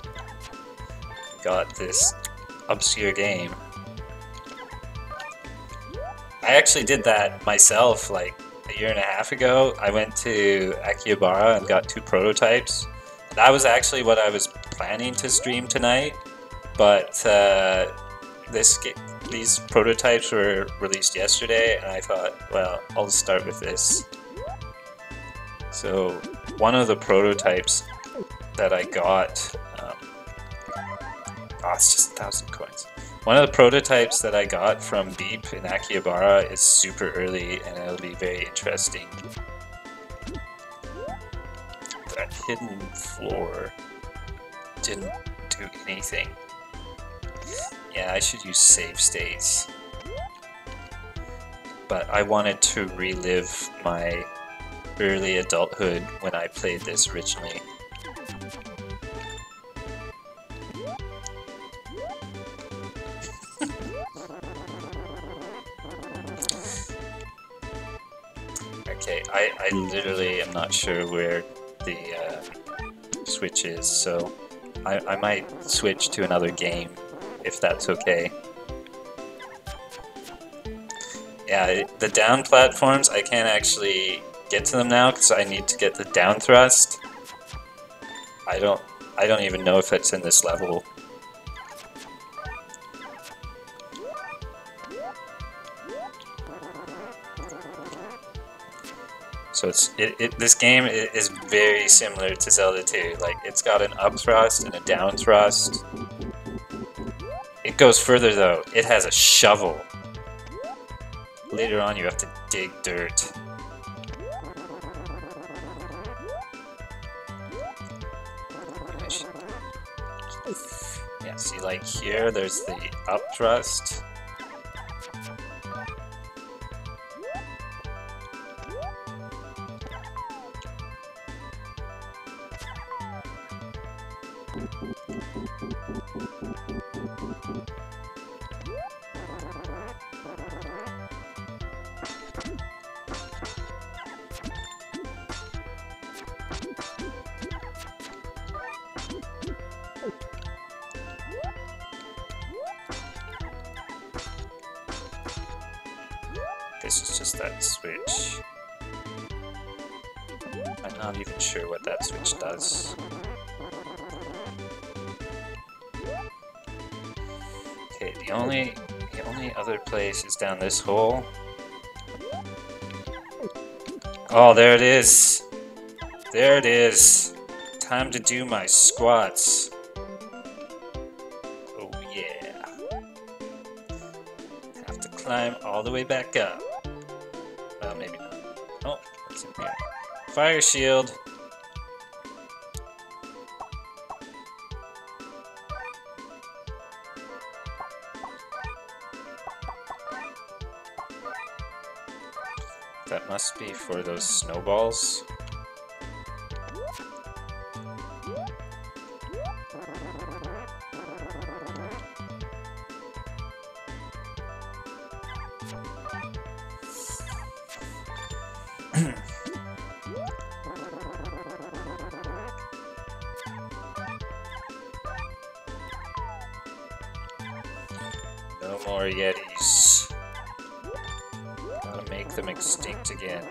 got this obscure game. I actually did that myself like a year and a half ago. I went to Akihabara and got 2 prototypes. That was actually what I was planning to stream tonight, but these prototypes were released yesterday, and I thought, well, I'll start with this. So one of the prototypes that I got, oh, it's just 1,000 coins. One of the prototypes that I got from Beep in Akihabara is super early, and it'll be very interesting. That hidden floor didn't do anything. Yeah, I should use save states. But I wanted to relive my early adulthood when I played this originally. Okay, I literally am not sure where the switch is, so I might switch to another game if that's okay. Yeah, the down platforms, I can't actually get to them now because I need to get the down thrust. I don't even know if it's in this level. So this game is very similar to Zelda 2. Like, it's got an up thrust and a down thrust. It goes further though. It has a shovel. Later on you have to dig dirt. Yeah, see, like here there's the up thrust. This is just that switch. I'm not even sure what that switch does. Okay, the only other place is down this hole. Oh, there it is! There it is! Time to do my squats. Oh yeah. Have to climb all the way back up. Well, maybe not. Oh, what's in here? Fire shield! That must be for those snowballs. No more Yetis. Gotta make them extinct again.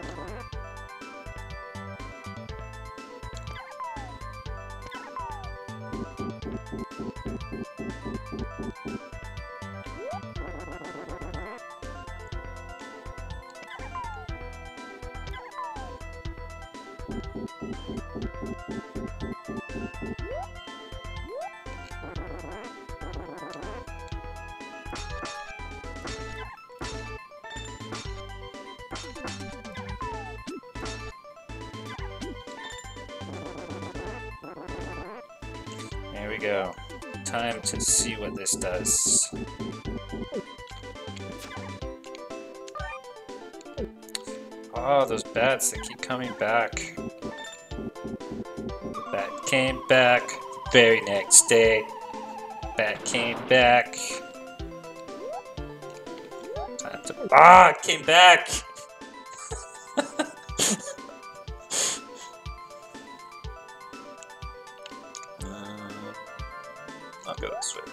There we go. Time to see what this does. Oh, those bats, they keep coming back. The bat came back the very next day. Bat came back. Time to... Ah, it came back! I'll go this way.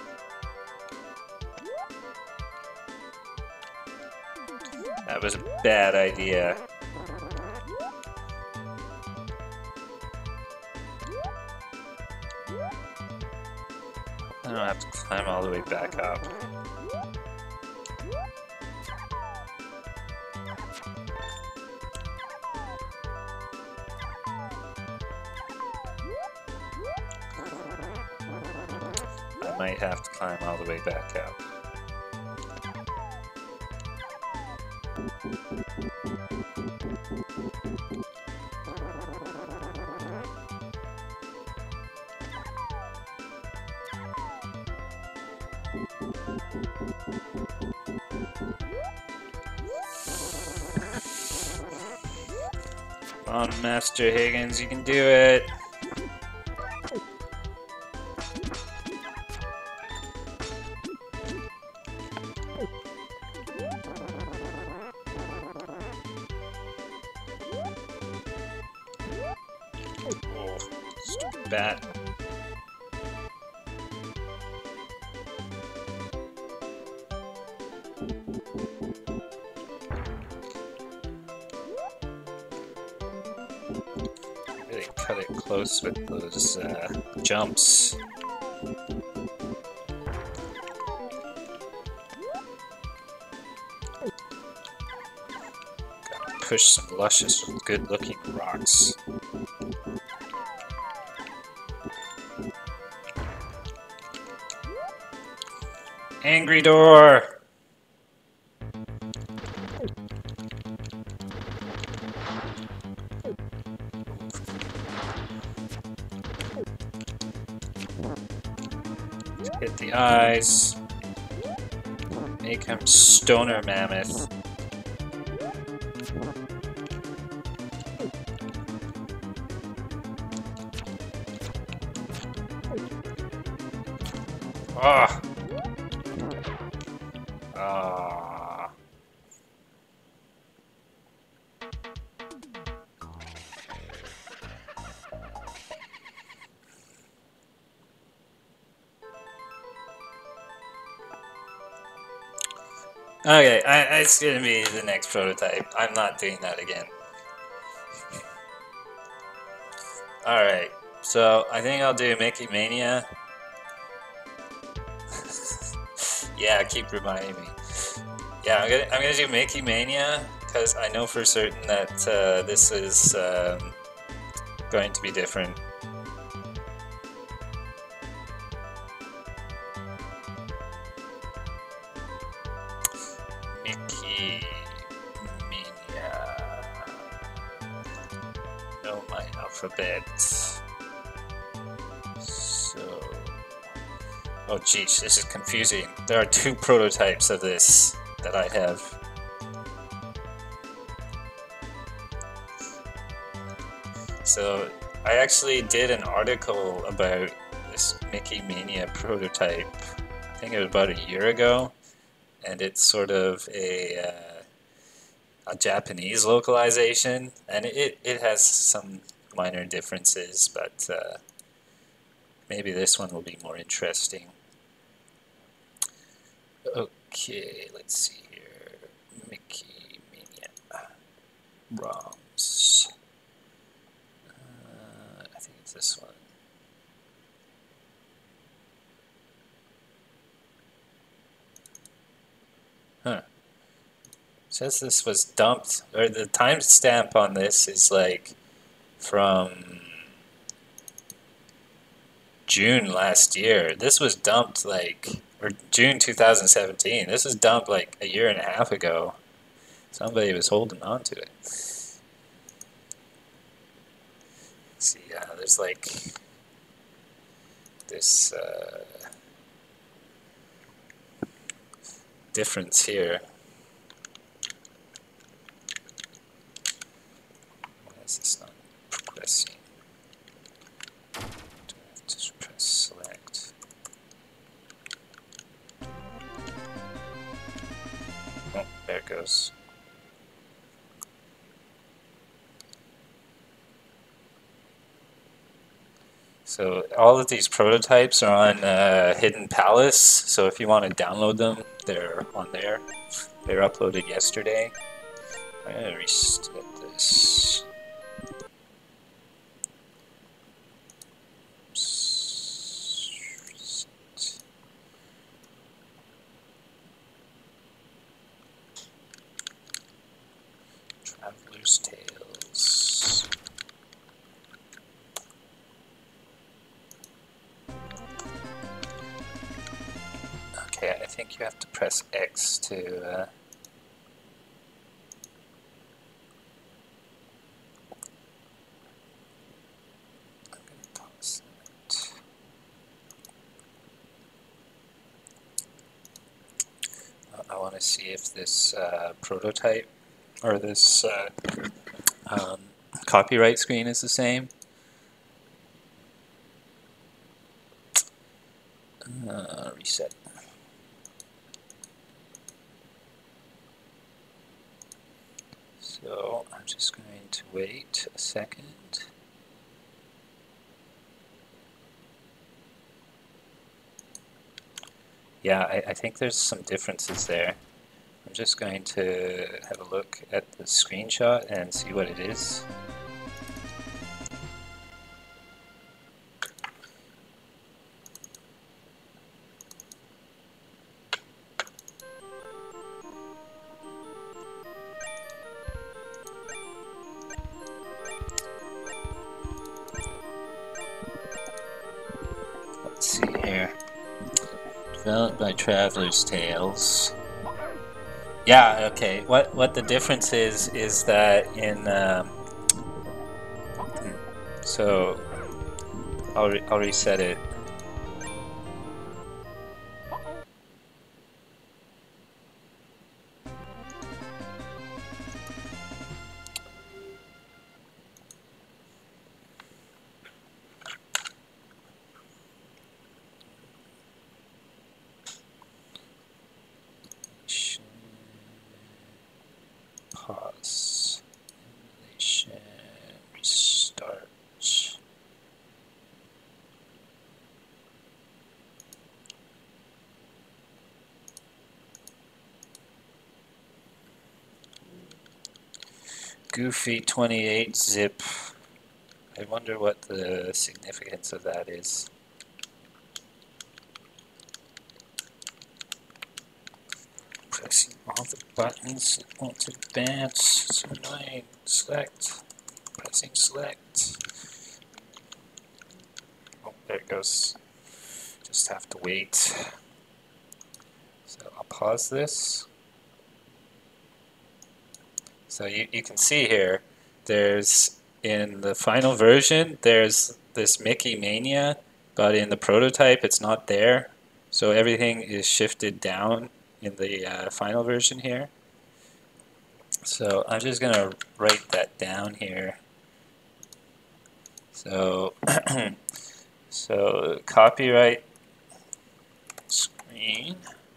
That was a bad idea. I don't have to climb all the way back up. I might have to climb all the way back up. Come on, Master Higgins, you can do it! Oh, stupid bat. Really cut it close with those jumps. Gotta push some luscious, good-looking rocks. Angry door! Hit the eyes. Make him stoner mammoth. Ah! Ah. Okay, it's gonna be the next prototype. I'm not doing that again. Alright, so I think I'll do Mickey Mania. Yeah, keep reminding me. Yeah, I'm gonna do Mickey Mania because I know for certain that this is going to be different. Mickey Mania. Know my alphabet. So, oh geez, this is confusing. There are two prototypes of this that I have. So I actually did an article about this Mickey Mania prototype. I think it was about a year ago, and it's sort of a Japanese localization, and it has some minor differences, but maybe this one will be more interesting. Okay, let's see here. Mickey Mania. ROMs. I think it's this one. Huh. Says this was dumped, or the timestamp on this is like from June last year. This was dumped like, or June 2017. This was dumped like a year and a half ago. Somebody was holding on to it. Let's see, there's like this difference here. Why is this not progressing? Do I have to press select? Oh, there it goes. So all of these prototypes are on Hidden Palace, so if you want to download them, they're on there. They were uploaded yesterday. I'm going to reset this. Traveler's Tales. Okay, I think you have to press X to I'm gonna pause that. I want to see if this prototype or this copyright screen is the same. Reset. So I'm just going to wait a second. Yeah, I think there's some differences there. I'm just going to have a look at the screenshot and see what it is. Let's see here. Developed by Traveler's Tales. Yeah, okay. What the difference is that in so I'll reset it. Pause. Emulation. Restart. Goofy 28 zip. I wonder what the significance of that is. Pressing all the buttons, it won't advance. It's annoying. Select. Pressing select. Oh, there it goes. Just have to wait. So I'll pause this. So you can see here, there's, in the final version, there's this Mickey Mania, but in the prototype it's not there. So everything is shifted down in the final version here. So I'm just going to write that down here. So, so copyright screen,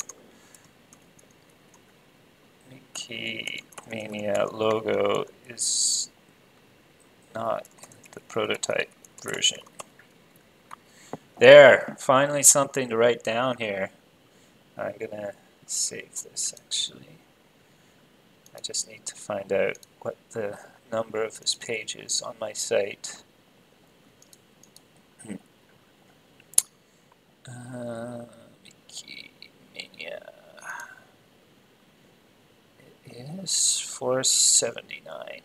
Mickey Mania logo is not the prototype version. There, finally something to write down here. I'm gonna save this actually. I just need to find out what the number of this page is on my site. Mickey Mania. It is 479.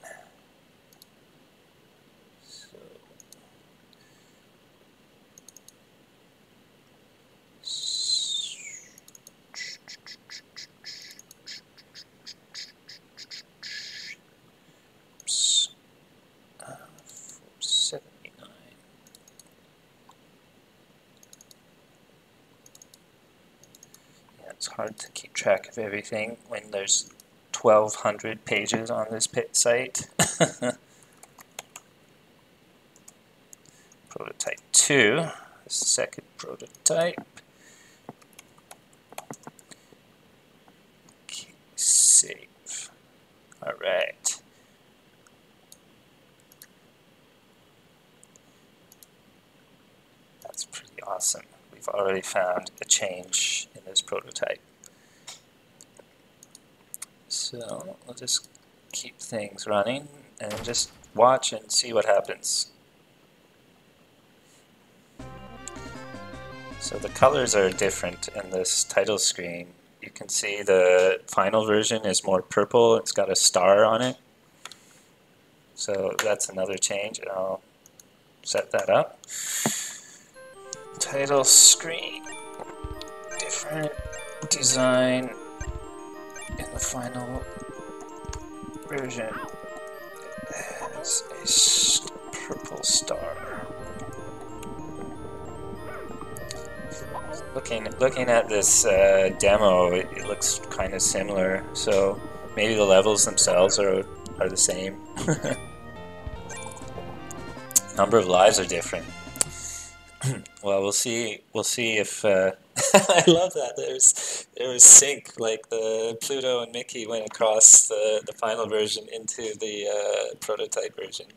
It's hard to keep track of everything when there's 1,200 pages on this site. Prototype 2, the second prototype. Okay, save. Alright. That's pretty awesome. We've already found a change in this prototype. So we'll just keep things running and just watch and see what happens. So the colors are different in this title screen. You can see the final version is more purple. It's got a star on it. So that's another change. I'll set that up. Title screen. Different design in the final version. It has a purple star. Looking at this demo, it looks kind of similar. So maybe the levels themselves are the same. Number of lives are different. Well, we'll see if I love that there was sync, like the Pluto and Mickey went across the final version into the prototype version.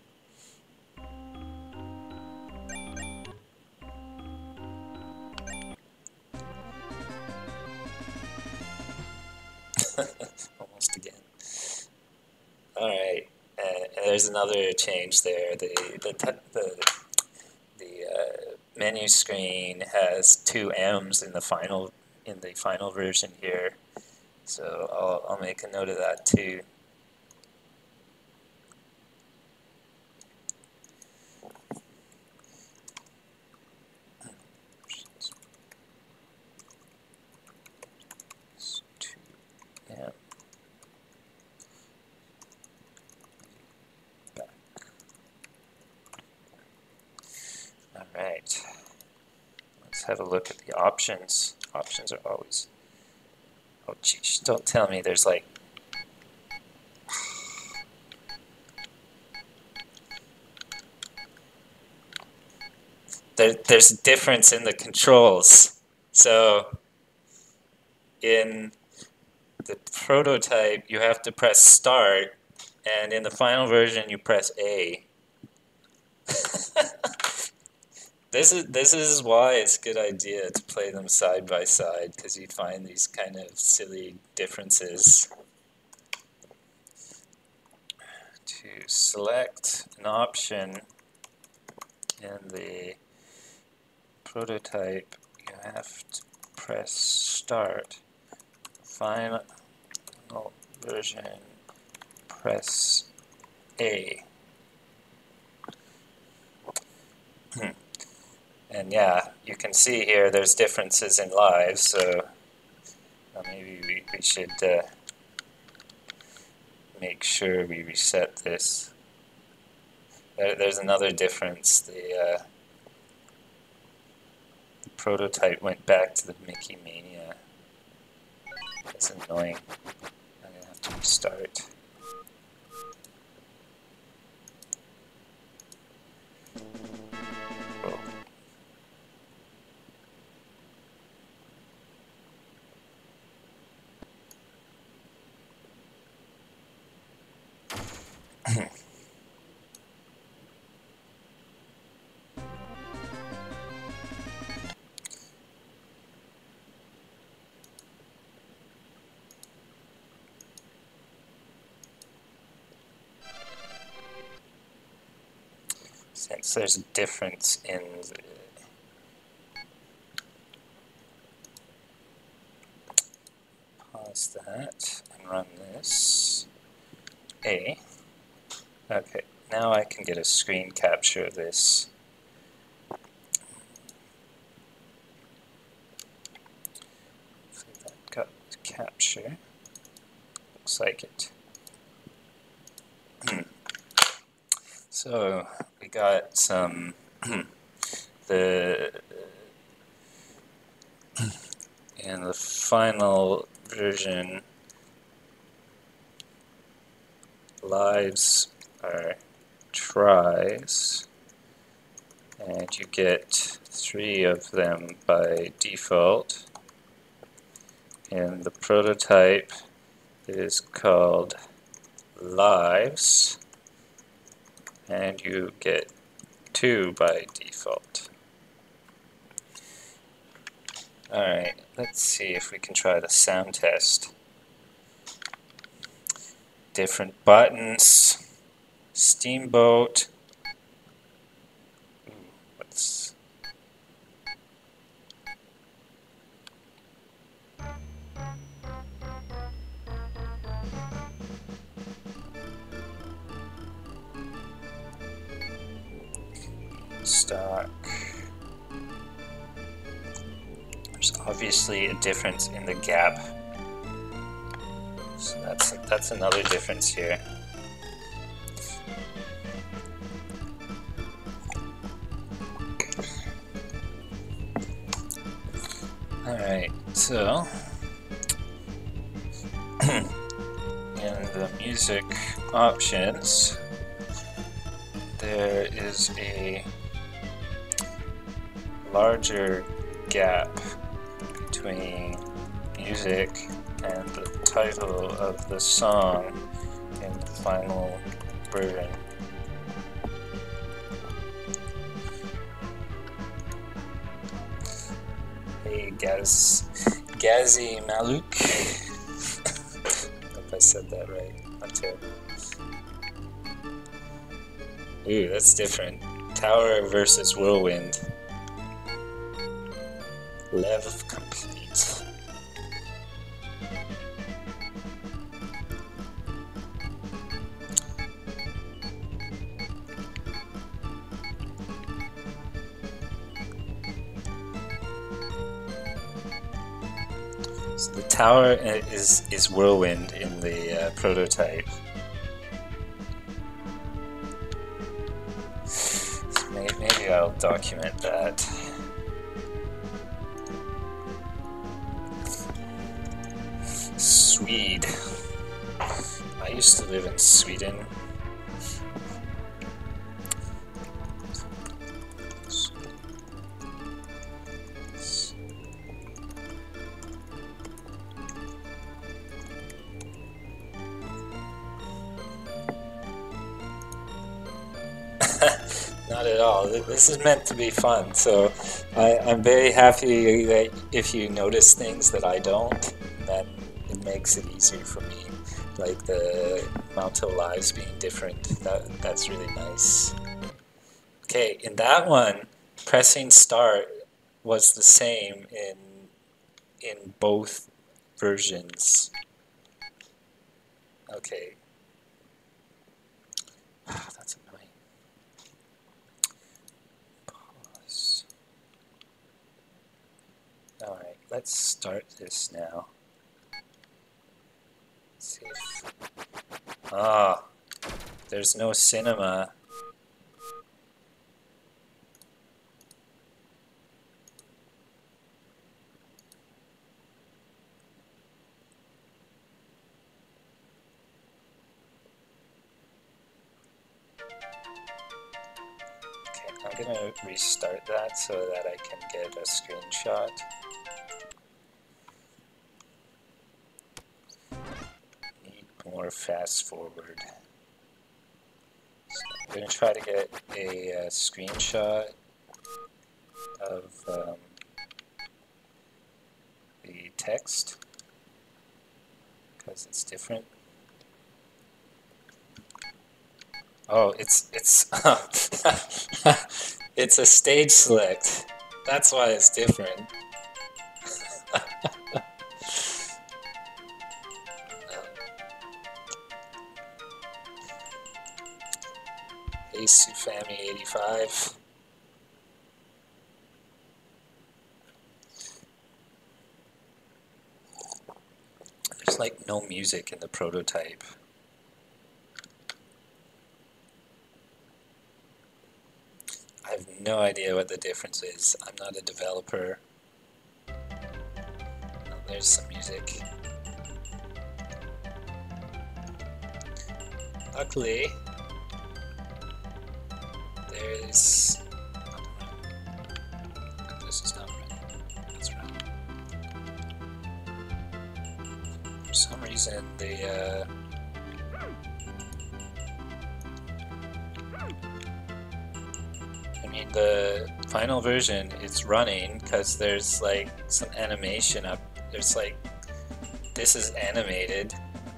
Almost again. All right, and there's another change there. The menu screen has 2 M's in the final version here, so I'll make a note of that too. Alright, let's have a look at the options. Options are always... Oh geez, don't tell me there's like... There's a difference in the controls. So, in the prototype, you have to press start, and in the final version, you press A. This is why it's a good idea to play them side by side, because you find these kind of silly differences. To select an option in the prototype, you have to press start. Final version, press A. And yeah, you can see here there's differences in lives, so maybe we should make sure we reset this. There's another difference. The prototype went back to the Mickey Mania. That's annoying. I'm gonna have to restart. Oh. Since there's a difference in the pause that and run this. A. Okay, now I can get a screen capture of this. See if that got capture. Looks like it. So we got some in the final version, lives are tries, and you get 3 of them by default. And the prototype is called lives, and you get 2 by default. Alright, let's see if we can try the sound test. Different buttons, Steamboat. Ooh, what's... stock. There's obviously a difference in the gap, so that's another difference here. Alright, so in the music options, there is a larger gap between music and the title of the song in the final version. Hey Gazi Malouk. I hope I said that right. I'm terrible. Ooh, that's different. Tower versus Whirlwind. Level complete. So the tower is Whirlwind in the prototype. So maybe I'll document that. Swede. I used to live in Sweden. Not at all. This is meant to be fun, so I'm very happy that if you notice things that I don't, then it makes it easier for me like the amount of lives being different. That's really nice. Okay, in that one, pressing start was the same in both versions. Okay. That's annoying. Pause. Alright, let's start this now. Let's see if... Ah, there's no cinema. I'm gonna restart that so that I can get a screenshot. Need more fast forward. So I'm gonna try to get a screenshot of the text because it's different. Oh, it's it's a stage select. That's why it's different. Hey, Sufami85. There's like no music in the prototype. I have no idea what the difference is. I'm not a developer. Oh, there's some music. Luckily, there's... This is not running. That's running. For some reason, they I mean, the final version is running because there's like some animation up. There's like, this is animated.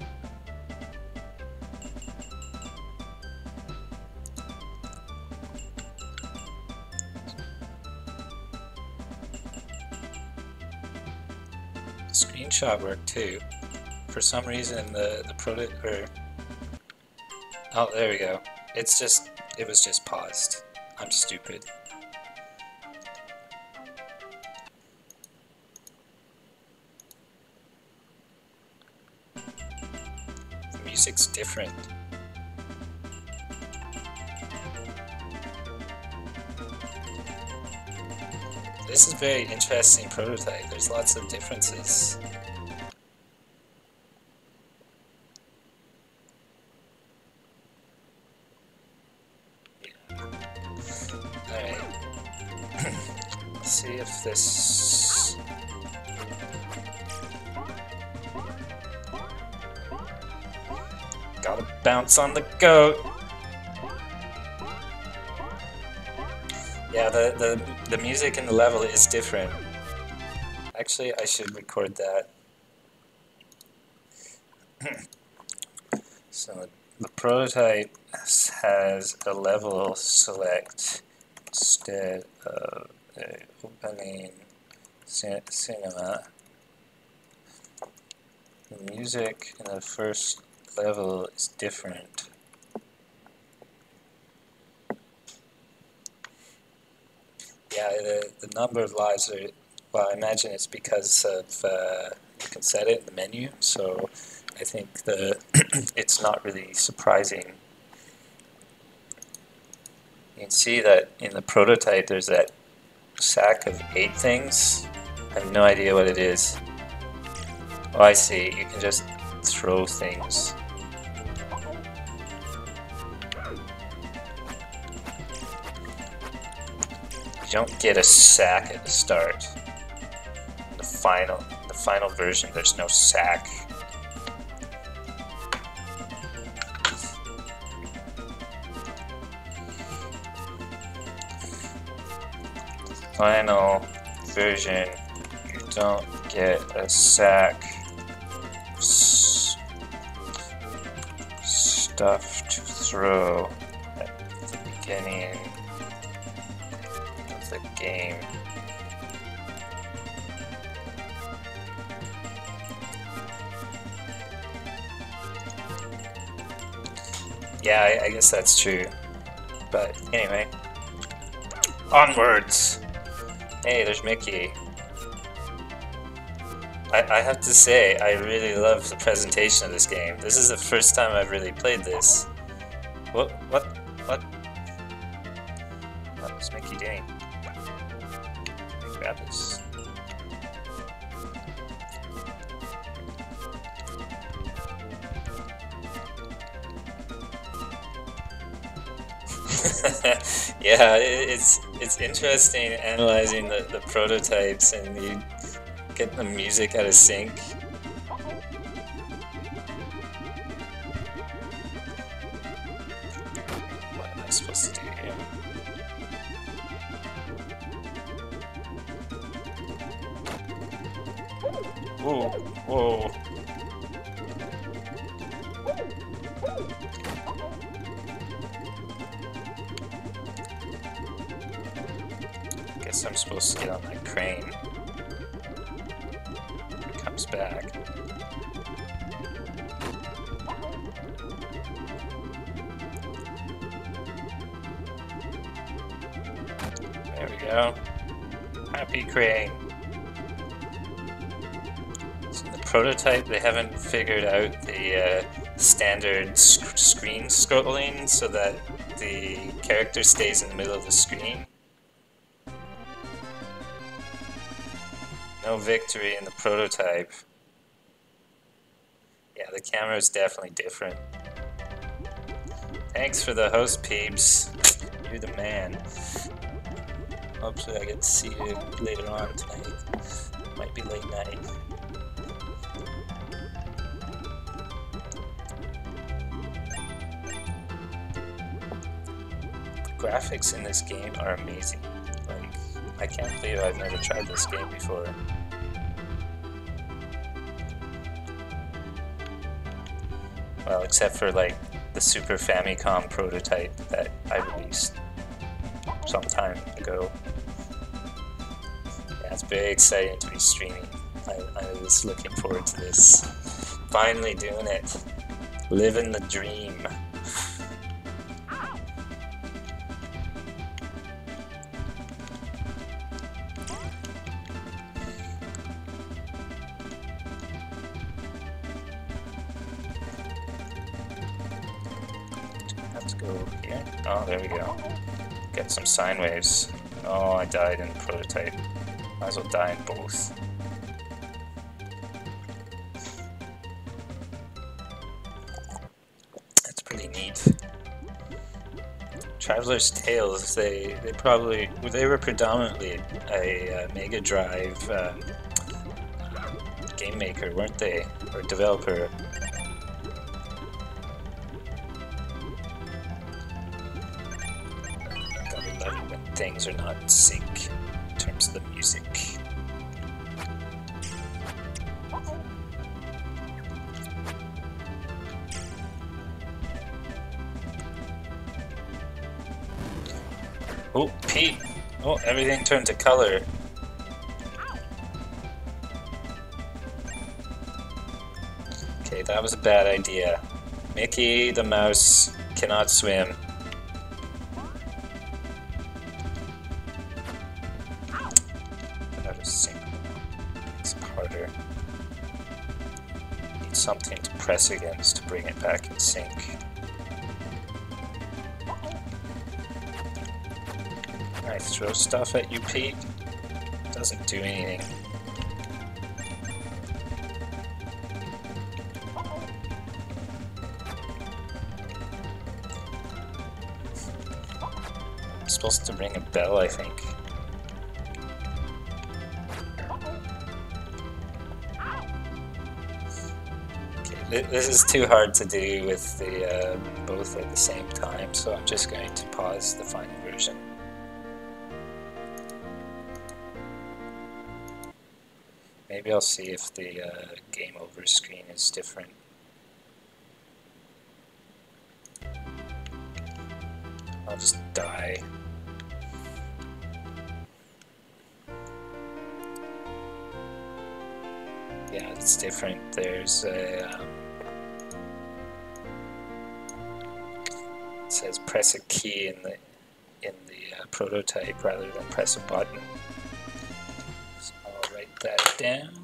The screenshot worked too. For some reason, the oh, there we go. It's just, it was just paused. I'm stupid. The music's different. This is a very interesting prototype. There's lots of differences. See if this... Gotta bounce on the goat! Yeah, the music in the level is different. Actually, I should record that. So, the prototype has a level select instead of opening cinema. The music in the first level is different. Yeah, the number of lives are, well, I imagine it's because of, you can set it in the menu, so I think it's not really surprising. You can see that in the prototype there's that sack of 8 things. I have no idea what it is. Oh, I see. You can just throw things. You don't get a sack at the start. In the final version, there's no sack. Final version, you don't get a sack. stuff to throw at the beginning of the game. Yeah, I guess that's true. But anyway, onwards! Hey, there's Mickey. I have to say, I really love the presentation of this game. This is the first time I've really played this. What was Mickey doing? Let me grab this. Yeah, it's interesting analyzing the prototypes, and you get the music out of sync. What am I supposed to do here? Whoa, whoa. Guess I'm supposed to get on that crane. It comes back. There we go. Happy crane. So in the prototype, they haven't figured out the standard screen scrolling so that the character stays in the middle of the screen. No victory in the prototype. Yeah, the camera is definitely different. Thanks for the host, peeps. You're the man. Hopefully I get to see you later on tonight. Might be late night. The graphics in this game are amazing. Like, I can't believe I've never tried this game before. Well, except for like the Super Famicom prototype that I released some time ago. Yeah, it's very exciting to be streaming. I was looking forward to this. Finally doing it. Living the dream. Let's go here. Oh, there we go. Get some sine waves. Oh, I died in the prototype. Might as well die in both. That's pretty neat. Traveler's Tales, they were predominantly a Mega Drive game maker, weren't they? Or developer. When things are not in sync in terms of the music. Oh, Pete! Oh, everything turned to color. Okay, that was a bad idea. Mickey the mouse cannot swim. Out of sync. It's harder. Need something to press against to bring it back in sync. I throw stuff at you, Pete. Doesn't do anything. I'm supposed to ring a bell, I think. Okay, this is too hard to do with the both at the same time, so I'm just going to pause the final version. Maybe I'll see if the game over screen is different. I'll just die. Yeah, it's different. There's a it says press a key in the prototype rather than press a button. So I'll write that down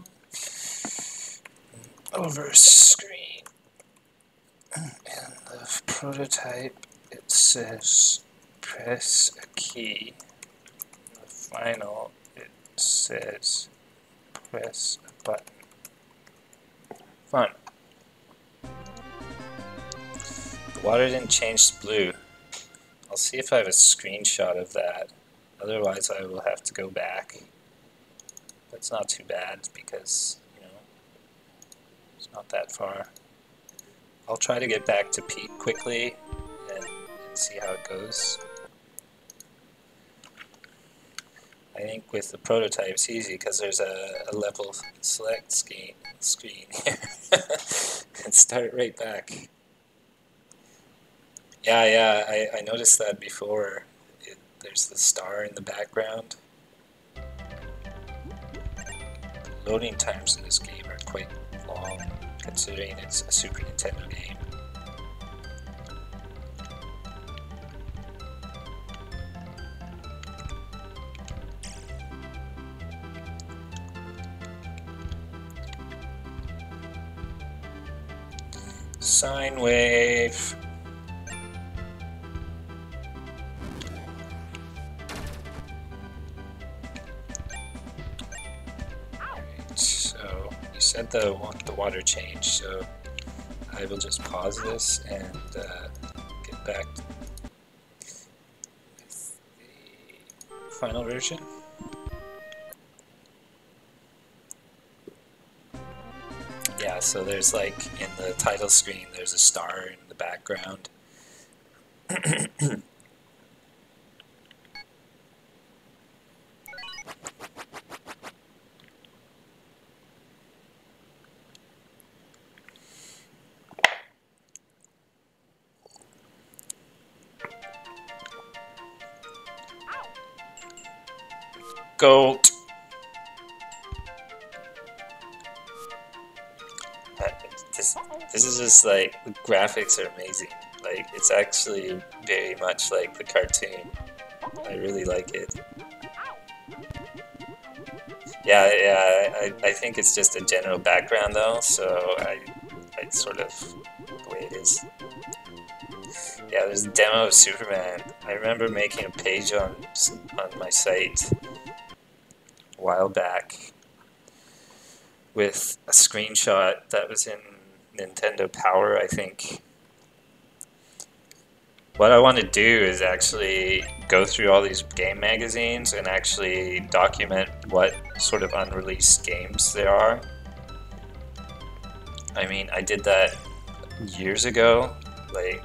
over screen. In the prototype, it says press a key. In the final, it says press a button. Fun. The water didn't change to blue. I'll see if I have a screenshot of that. Otherwise, I will have to go back. That's not too bad because, you know, it's not that far. I'll try to get back to Pete quickly and see how it goes. I think with the prototype it's easy because there's a level select screen here. And start right back. Yeah, I noticed that before. There's the star in the background. The loading times in this game are quite long, considering it's a Super Nintendo game. Sine wave. So you said the water changed, so I will just pause this and get back with the final version. Yeah, so there's like in the title screen there's a star in the background. Goat. This is just like, the graphics are amazing. Like, it's actually very much like the cartoon. I really like it. Yeah, I think it's just a general background though, so I sort of the way it is. Yeah, there's a demo of Superman. I remember making a page on my site a while back with a screenshot that was in Nintendo Power, I think. What I want to do is actually go through all these game magazines and actually document what sort of unreleased games there are. I mean, I did that years ago, like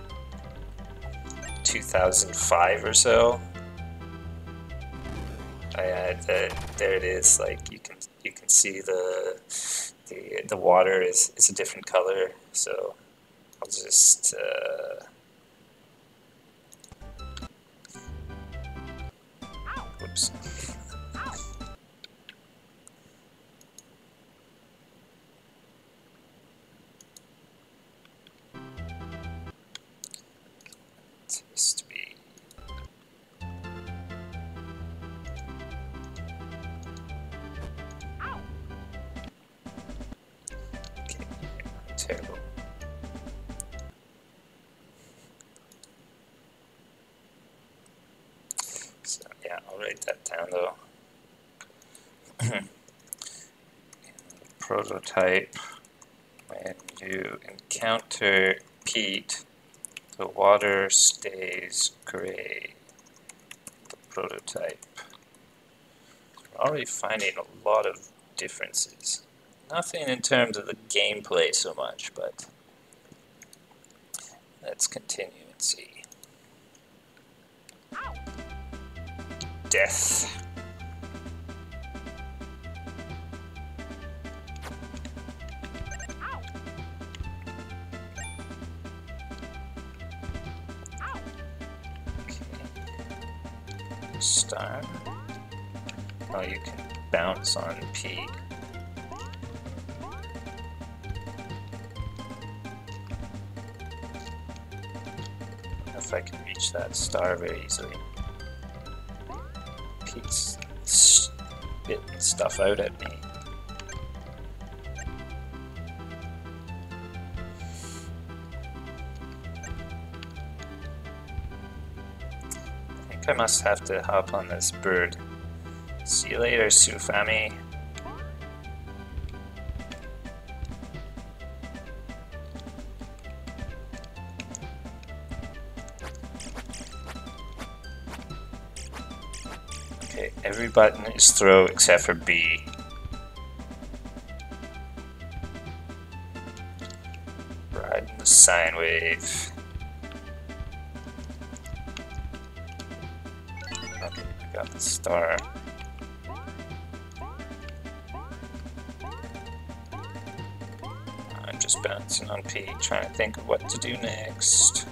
2005 or so. I had there it is. Like you can see the water is a different color. So I'll just whoops. It used to be. Okay, terrible. So yeah, I'll write that down though. Prototype. When you encounter Pete, the water stays gray. The prototype. We're already finding a lot of differences. Nothing in terms of the gameplay so much, but let's continue and see. Death. star. Oh, you can bounce on P. If I can reach that star very easily. Pete's spitting stuff out at me. I think I must have to hop on this bird. See you later, Sufami. Okay, every button is throw except for B. Riding the sine wave. Okay, I got the star. I'm just bouncing on P, trying to think of what to do next.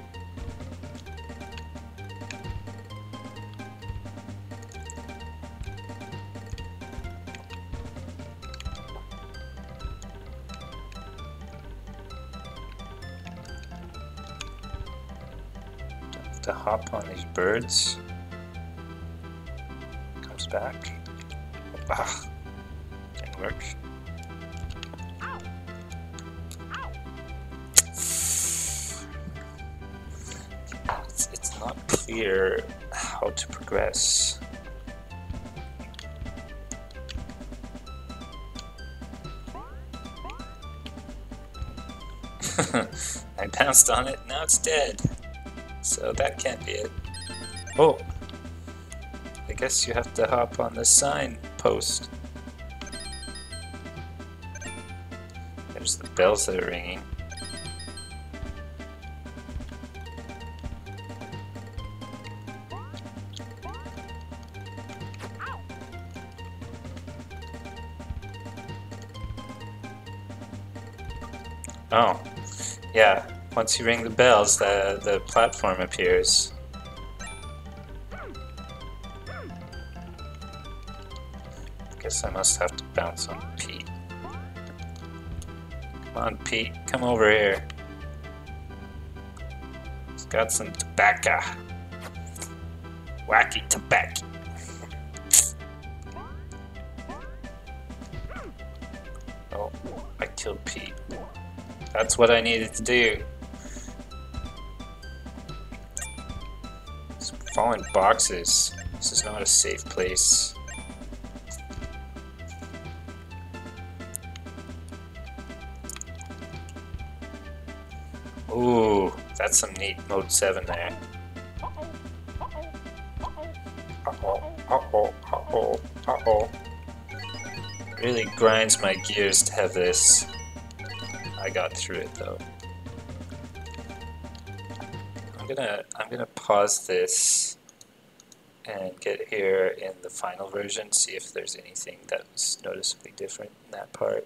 To hop on these birds. Comes back. Ah, didn't work. It's not clear how to progress. I pounced on it, now it's dead. So that can't be it. Oh! I guess you have to hop on the sign post. There's the bells that are ringing. Oh, yeah. Once you ring the bells, the platform appears. Guess I must have to bounce on Pete. Come on, Pete, come over here. He's got some tobacco. Wacky tobacco. Oh, I killed Pete. That's what I needed to do. Fallen boxes. This is not a safe place. Ooh, that's some neat mode 7 there. Uh-oh. Really grinds my gears to have this. I got through it though. I'm gonna pause this and get here in the final version, see if there's anything that was noticeably different in that part.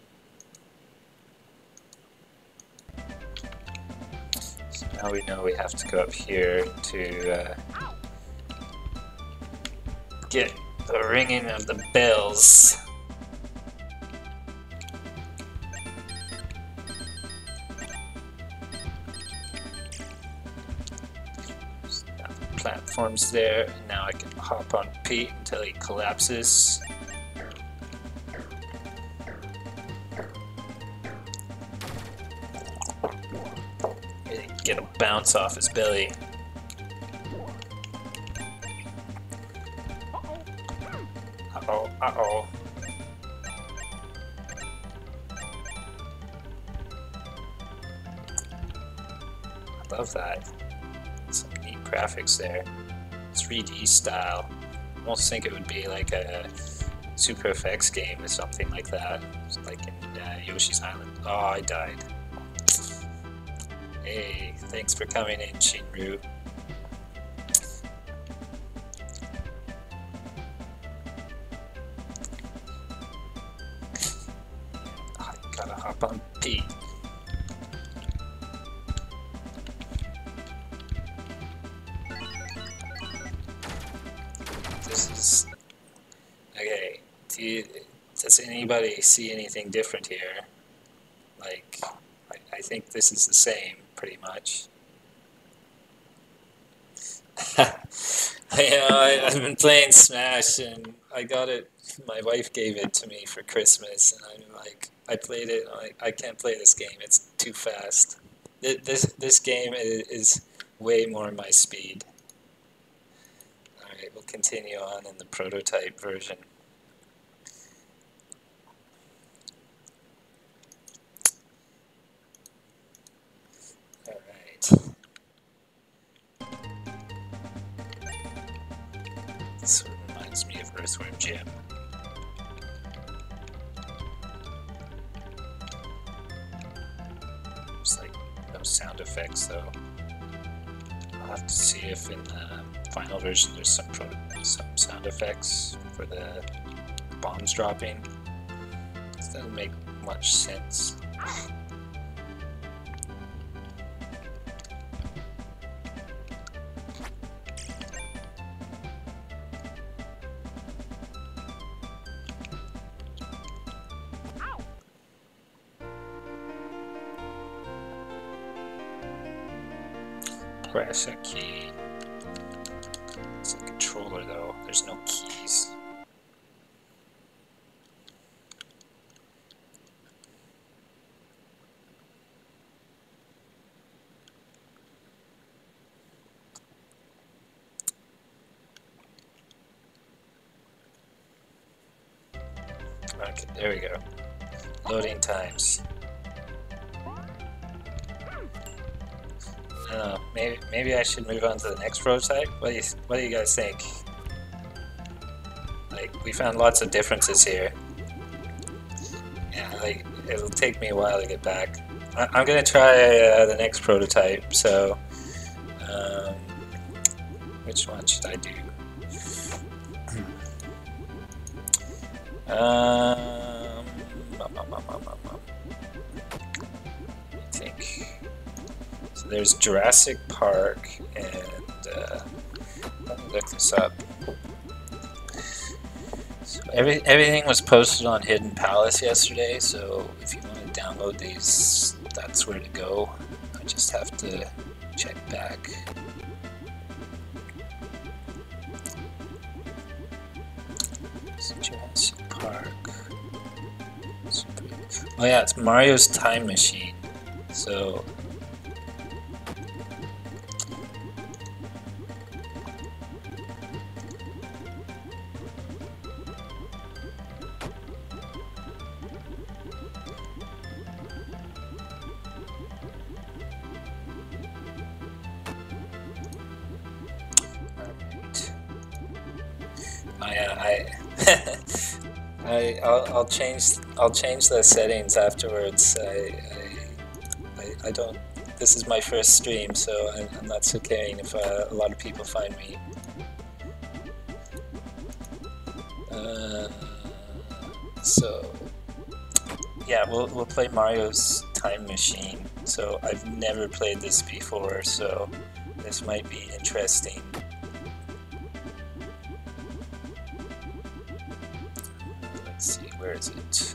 So now we know we have to go up here to get the ringing of the bells. Platforms there, and now I can hop on Pete until he collapses. Really get a bounce off his belly. Uh-oh, uh-oh. I love that. Some neat graphics there. 3D style. Almost think it would be like a Super FX game or something like that. It's like in Yoshi's Island. Oh, I died. Hey, thanks for coming in, Shinru. I gotta hop on Pete. Does anybody see anything different here? Like, I think this is the same, pretty much. I've been playing Smash, and I got it. My wife gave it to me for Christmas, and I'm like, I played it. I can't play this game. It's too fast. This game is way more my speed. All right, we'll continue on in the prototype version. All right. This one reminds me of Earthworm Jim. There's like no sound effects though. I'll have to see if in the final version there's some sound effects for the bombs dropping. This doesn't make much sense. Press a key. It's a controller though, there's no keys. Okay, there we go. Loading times. I don't know, maybe I should move on to the next prototype? What do you guys think? Like, we found lots of differences here. Yeah, like, it'll take me a while to get back. I'm gonna try the next prototype, so... which one should I do? I think... So there's Jurassic Park, and let me look this up. So everything was posted on Hidden Palace yesterday, so if you want to download these, that's where to go. I just have to check back. So Jurassic Park. Oh yeah, it's Mario's Time Machine. So I'll change the settings afterwards. I don't. This is my first stream, so I'm not so caring if a lot of people find me. So yeah, we'll play Mario's Time Machine. So I've never played this before, so this might be interesting. Where is it?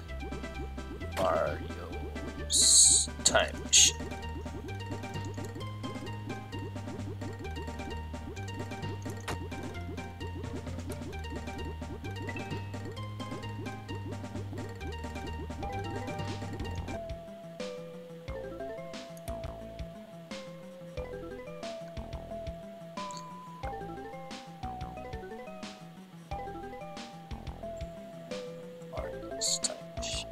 Mario's Time Machine. Mario's Time Machine.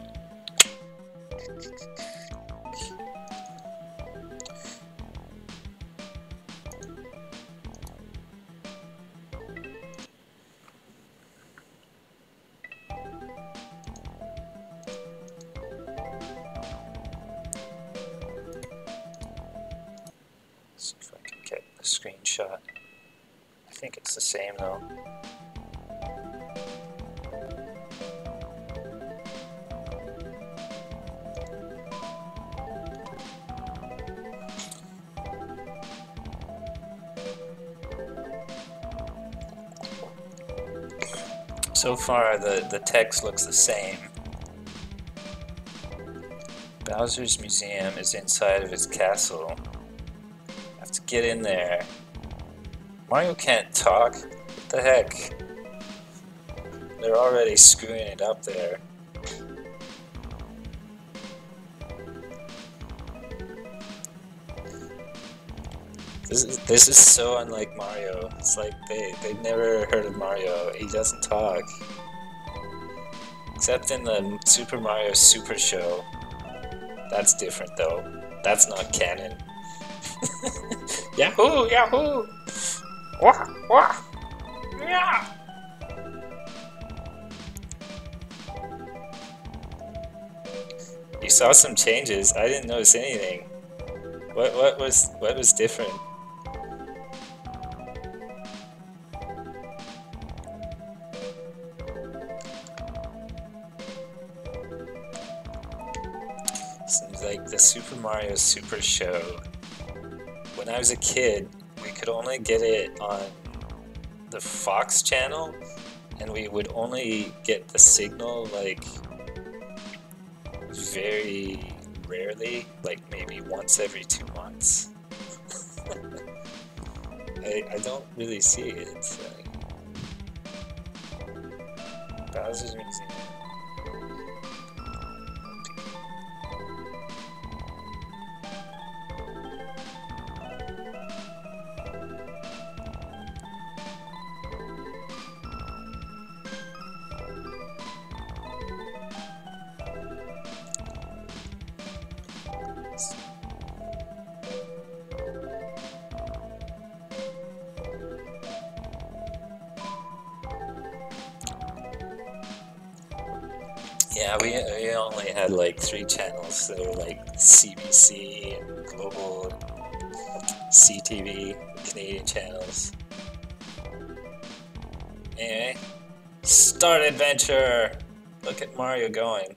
See if I can get the screenshot. I think it's the same though. So far, the text looks the same. Bowser's museum is inside of his castle. I have to get in there. Mario can't talk. What the heck? They're already screwing it up there. This is so unlike Mario. It's like they've never heard of Mario. He doesn't talk. Except in the Super Mario Super Show. That's different though. That's not canon. Yahoo! Yahoo! Wah! Wah! Yeah! You saw some changes. I didn't notice anything. What was different? Seems like the Super Mario Super Show. When I was a kid, we could only get it on the Fox channel, and we would only get the signal like very rarely, like maybe once every 2 months. I don't really see it. Bowser's Museum. Yeah, we only had like 3 channels that were like CBC and Global and CTV, Canadian channels. Anyway, start adventure! Look at Mario going.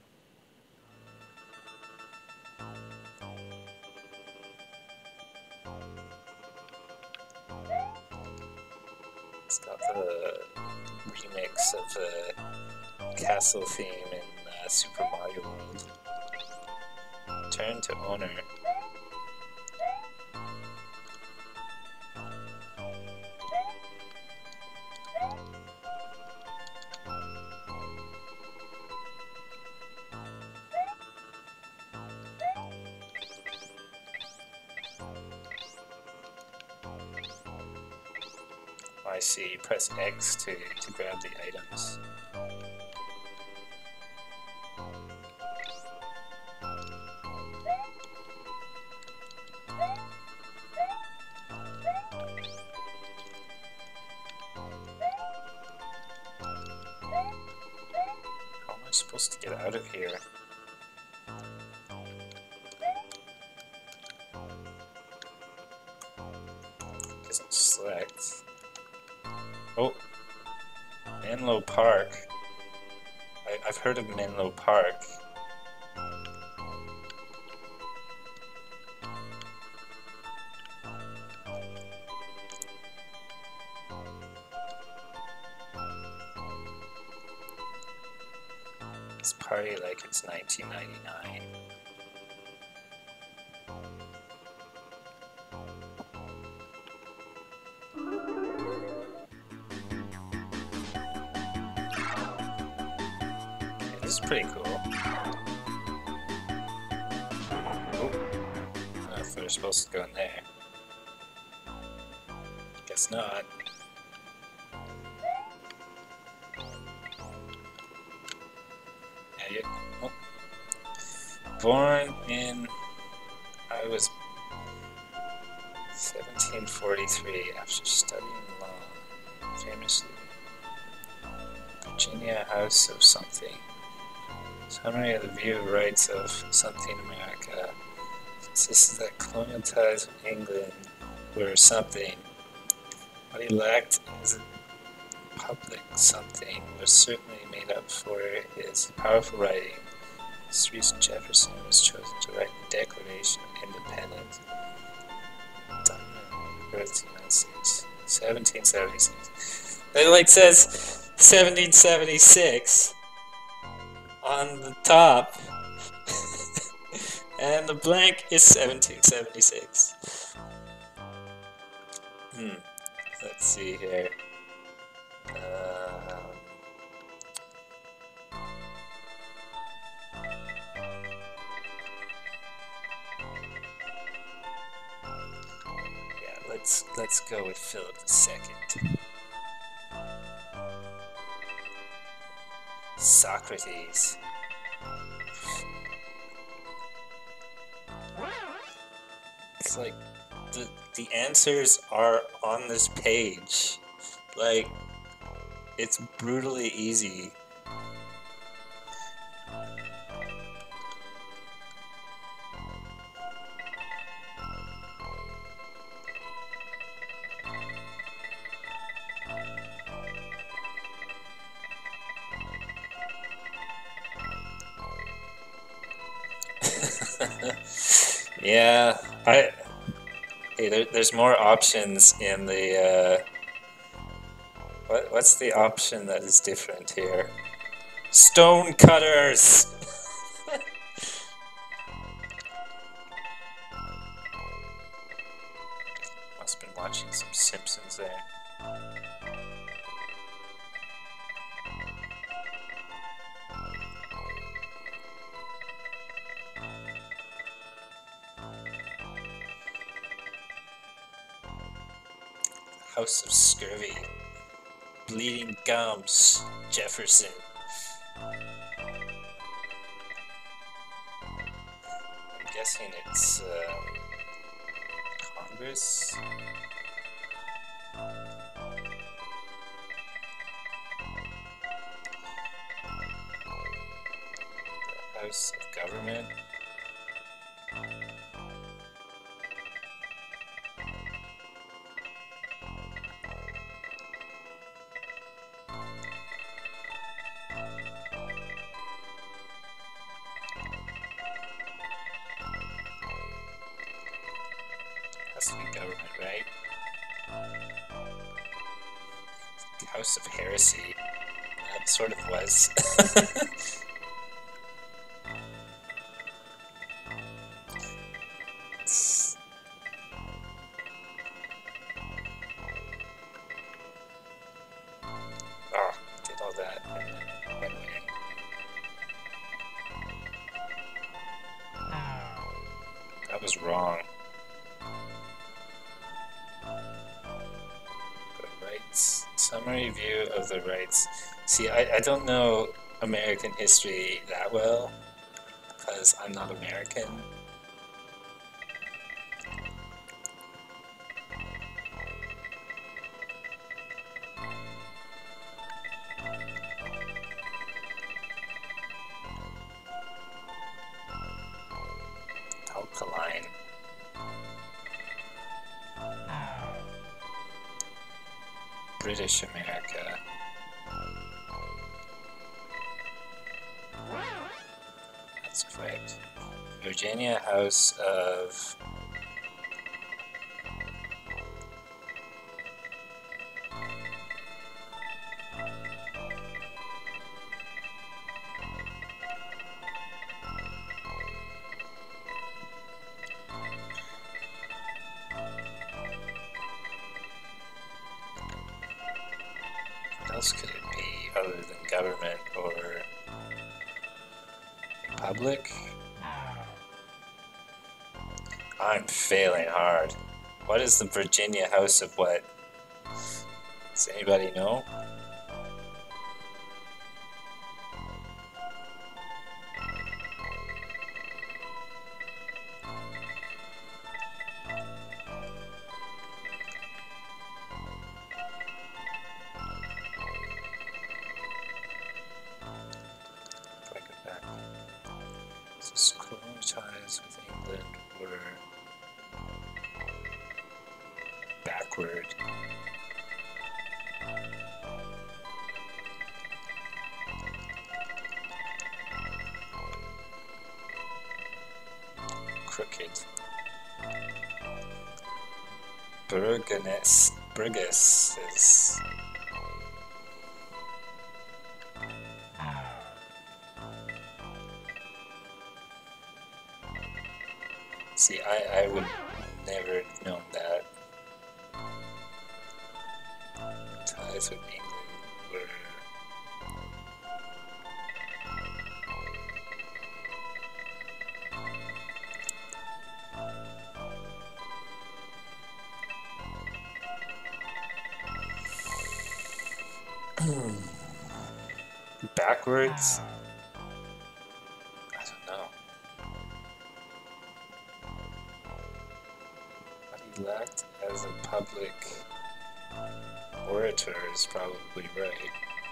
It's got the remix of the castle theme in Super Mario World. Turn to owner. I see. You press X to grab the items. Supposed to get out of here. Doesn't select. Oh, Menlo Park. I've heard of Menlo Park. Party like it's 1999. Okay, this is pretty cool. Oh, I don't know if they're supposed to go in there. Guess not. Oh. Born in, I was 1743 after studying law, famously Virginia House of something. Summary of the view of rights of something America. This is that colonial ties with England were something. What he lacked is a public something was certainly made up for his powerful writing. Thomas Jefferson was chosen to write the Declaration of Independence. Birth to the United States, 1776. It like says 1776 on the top, and the blank is 1776. Let's see here. Yeah, let's go with Philip II. Socrates. It's like the answers are on this page. Like, it's brutally easy. Yeah, hey, there's more options in the, what's the option that is different here? Stone cutters! Must have been watching some Simpsons there. House of Scurvy. Bleeding Gums. Jefferson. I'm guessing it's Congress. The House of Government. Has to be government, right? The House of Heresy. That sort of was. Oh, did all that and then went away. That was wrong. The rights. Summary view of the rights. See, I don't know American history that well, because I'm not American. Alkaline. British America. That's correct. Virginia House of... What else could it be other than government or public? I'm failing hard. What is the Virginia House of what? Does anybody know? If I go back. So colonial ties with England were backward. Crooked. Burgess is... See, I would never have known that. Ties with England were... Backwards? I don't know. What he lacked as a public orator is probably right.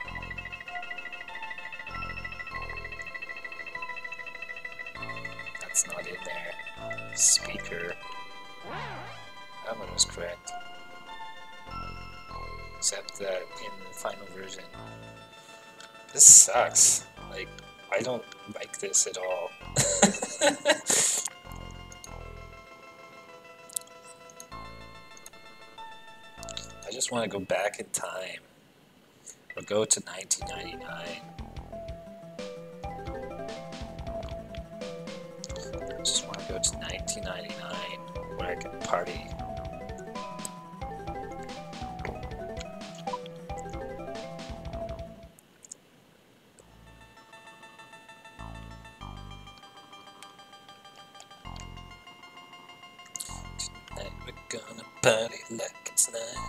That's not in there. Speaker. That one was correct. Except that in the final version, this sucks. Like, I don't like this at all. I just want to go back in time. Or go to 1999. I just want to go to 1999 where I can party. Tonight we're gonna party like it's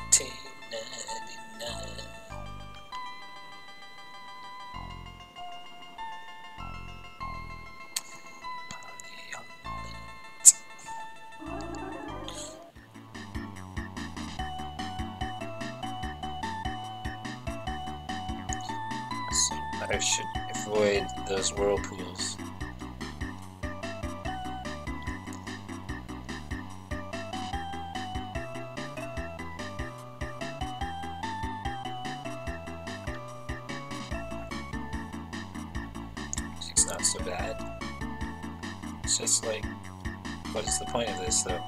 1999. So I should avoid those whirlpools. Music's not so bad. It's just like, what is the point of this though?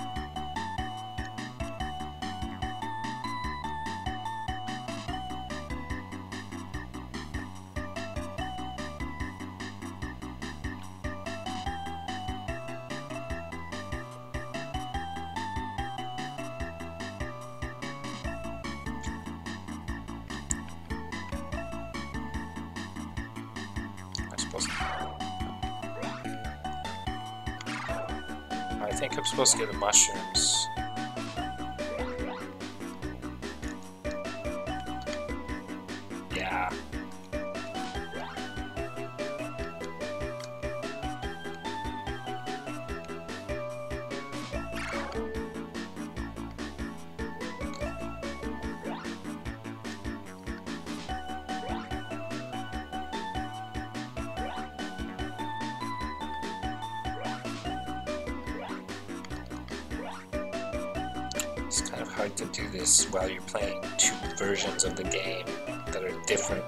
I think I'm supposed to get the mushrooms. Yeah. It's kind of hard to do this while you're playing two versions of the game that are different.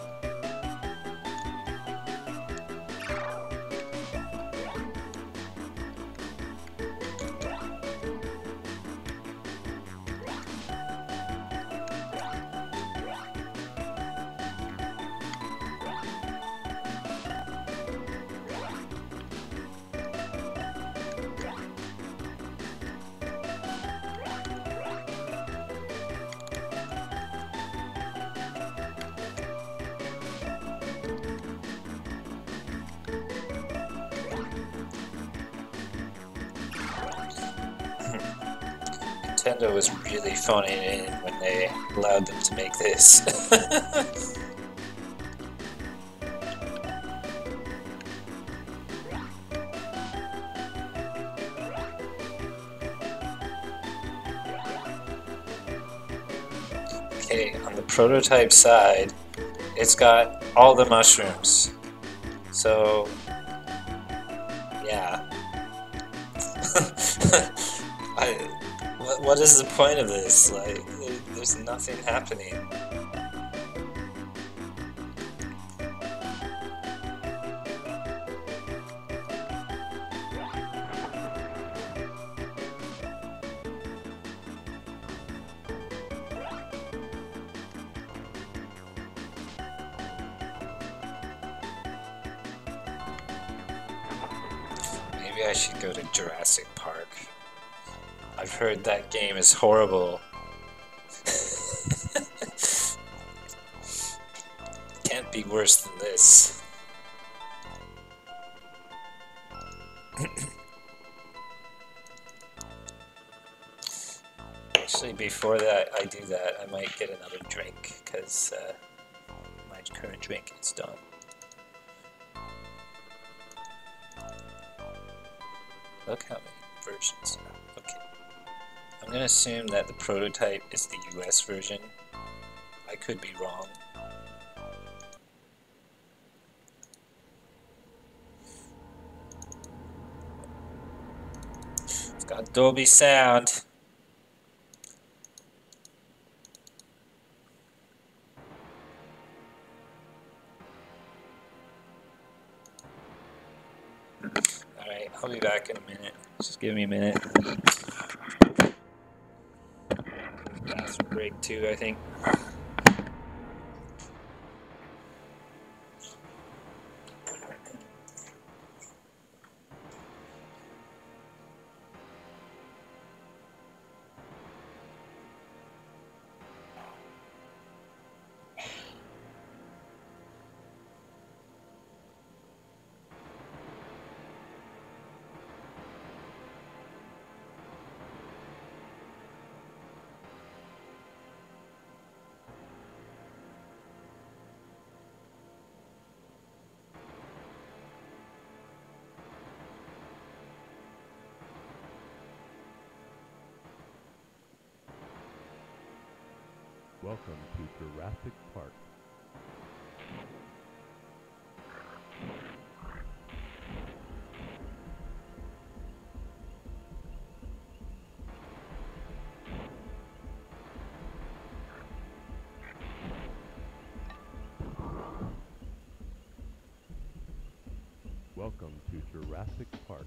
Nintendo was really phoning it in when they allowed them to make this. Okay, on the prototype side, it's got all the mushrooms. So, yeah. What is the point of this? Like, there's nothing happening. Maybe I should go to Jurassic Park. I've heard that game is horrible. Can't be worse than this. Actually, before that, I do that, I might get another drink, because my current drink is done. Look how many versions. Okay. I'm going to assume that the prototype is the US version. I could be wrong. It's got Dolby sound. Alright, I'll be back in a minute. Just give me a minute. Bathroom break too, I think. Welcome to Jurassic Park. Welcome to Jurassic Park.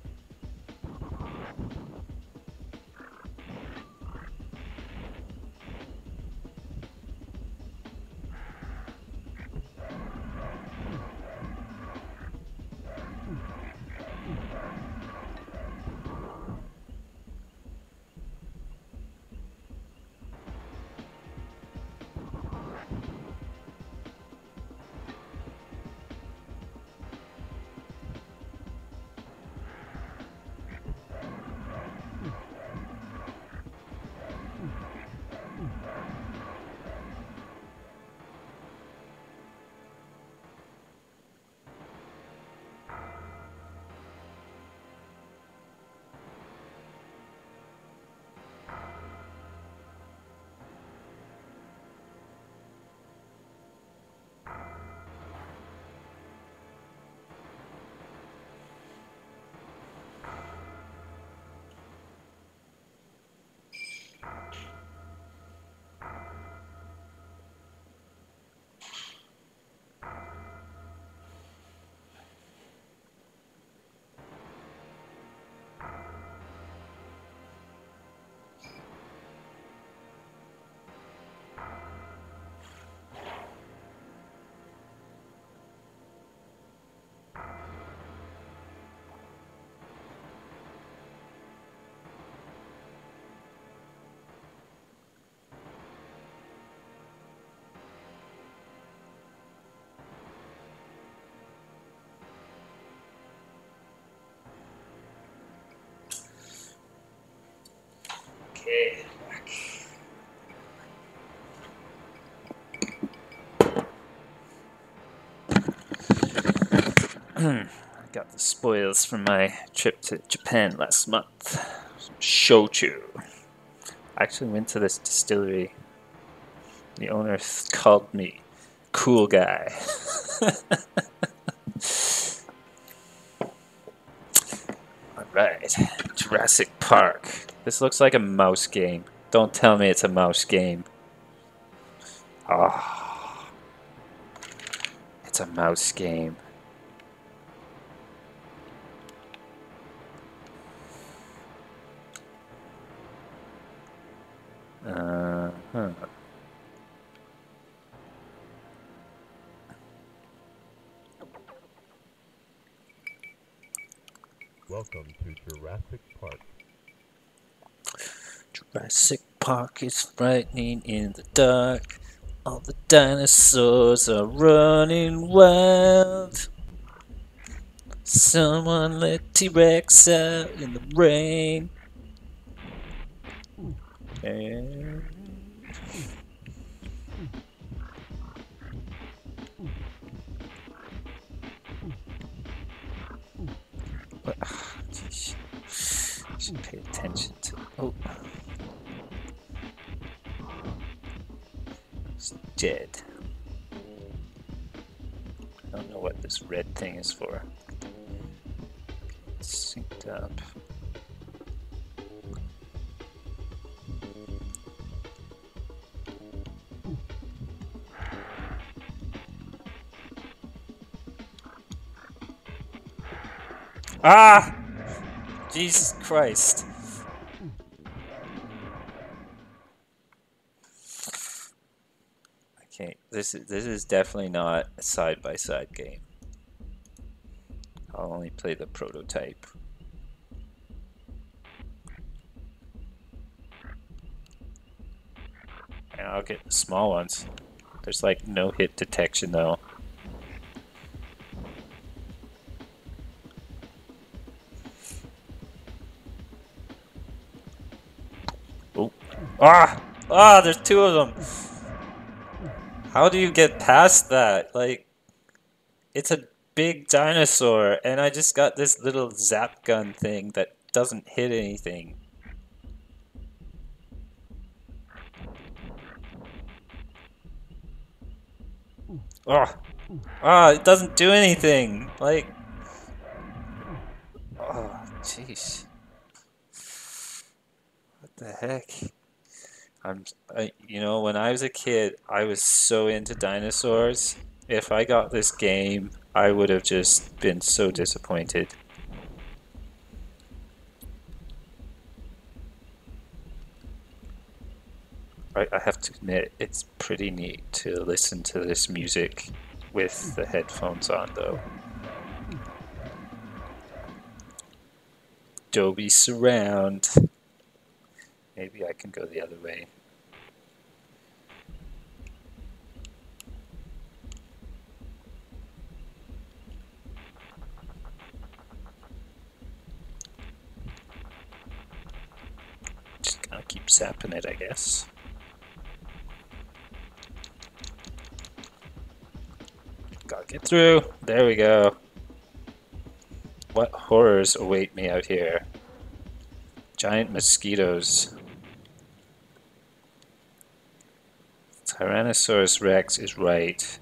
Okay. I got the spoils from my trip to Japan last month. Some shochu. I actually went to this distillery. The owner called me cool guy. Alright, Jurassic Park. This looks like a mouse game. Don't tell me it's a mouse game. Oh, it's a mouse game. Huh. Welcome to Jurassic Park. Jurassic Park is frightening in the dark. All the dinosaurs are running wild. Someone let T-Rex out in the rain. And... Geez. Should pay attention to. Oh. It's dead. I don't know what this red thing is for. It's synced up. Ah! Jesus Christ. Okay, this is definitely not a side-by-side game. I'll only play the prototype. And I'll get the small ones. There's like no hit detection though. Oh. Ah! Ah, there's two of them! How do you get past that? Like, it's a big dinosaur, and I just got this little zap gun thing that doesn't hit anything. Oh, ah, it doesn't do anything. Like, oh, jeez, what the heck? You know, when I was a kid, I was so into dinosaurs. If I got this game, I would have just been so disappointed. I have to admit, it's pretty neat to listen to this music with the headphones on, though. Dolby Surround. Maybe I can go the other way. Just gonna keep zapping it, I guess. Gotta get through. There we go. What horrors await me out here? Giant mosquitoes. Tyrannosaurus Rex is right.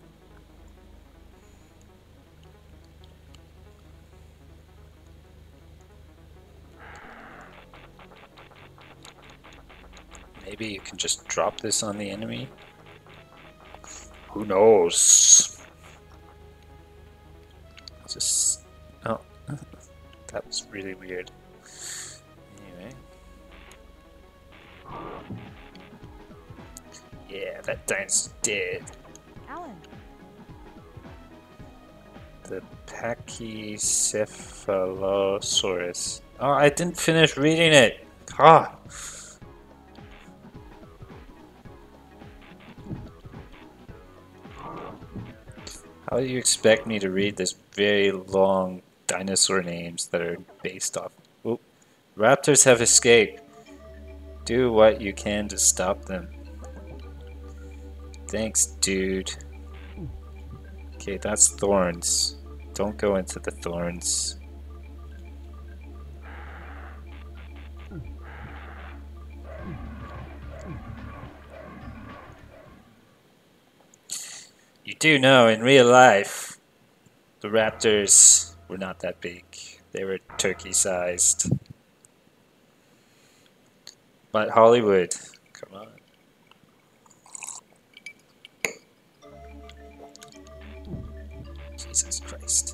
Maybe you can just drop this on the enemy? Who knows? Just... oh, that was really weird. Anyway. Yeah, that dinosaur's dead. Alan. The Pachycephalosaurus. Oh, I didn't finish reading it. Ah. How do you expect me to read this very long dinosaur names that are based off? Oop. Raptors have escaped. Do what you can to stop them. Thanks, dude. Okay, that's thorns. Don't go into the thorns. You do know, in real life, the raptors were not that big. They were turkey-sized. But Hollywood, come on. Jesus Christ.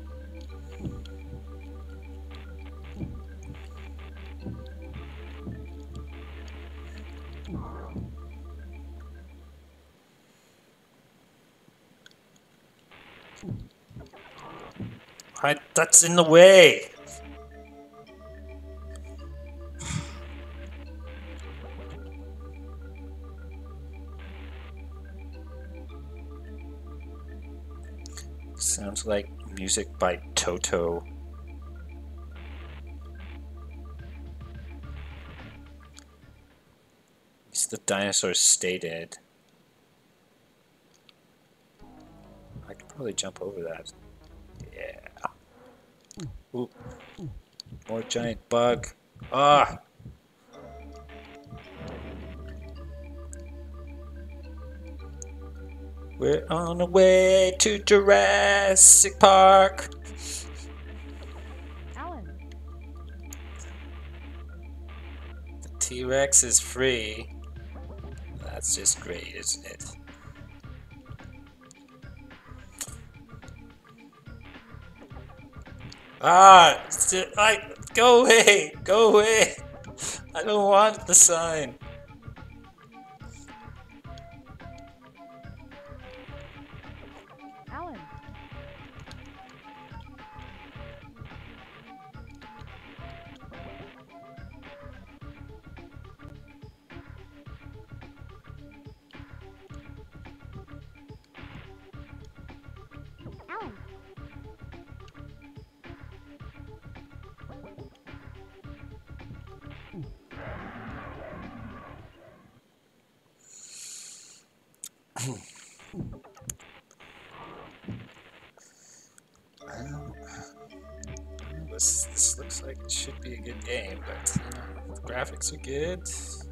That's in the way. Sounds like music by Toto. Is the dinosaur stay dead? I could probably jump over that. Yeah. Ooh. More giant bug. Ah! We're on our way to Jurassic Park. Alan. The T-Rex is free. That's just great, isn't it? Ah! Go away! Go away! I don't want the sign. Alan. Alan. Well, this looks like it should be a good game, but you know, the graphics are good.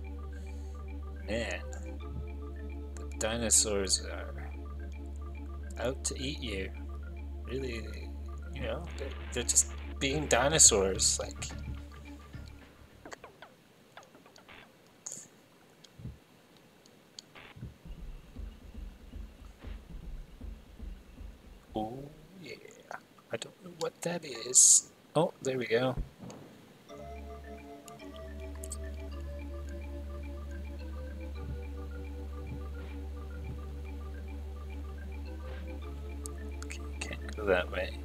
Man, the dinosaurs are out to eat you. Really, you know, they're just being dinosaurs. Like, oh yeah, I don't know what that is. Oh, there we go. Okay, can't go that way.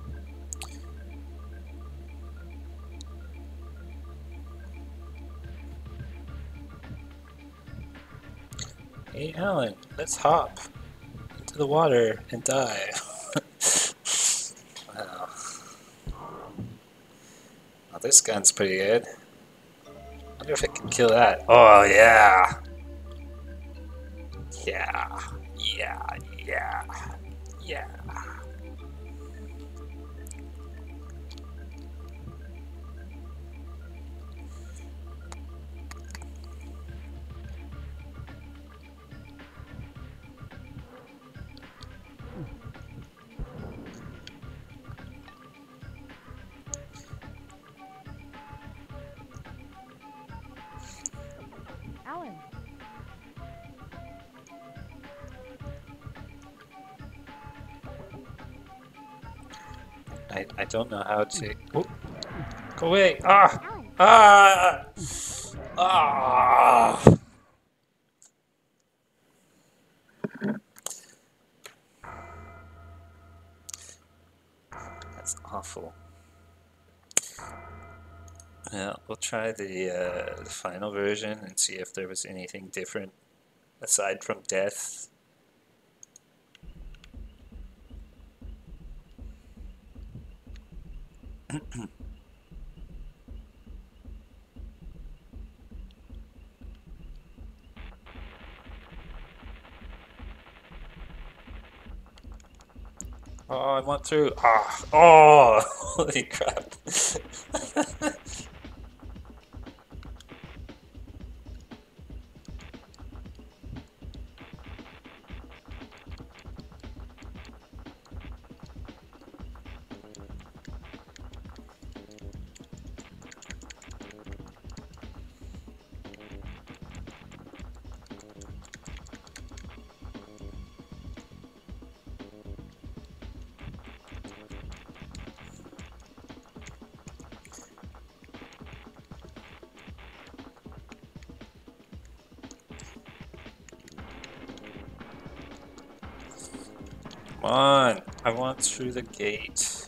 Hey Alan, let's hop into the water and die. Wow. Well, this gun's pretty good. Wonder if it can kill that. Oh yeah. Yeah. Yeah. Yeah. Yeah. Alan. I don't know how to. Oh, go away! Ah! Alan. Ah! Ah! That's awful. Yeah, we'll try the final version and see if there was anything different aside from death. Oh, I went through. Ah! Oh! Holy crap! Come on! I want through the gate.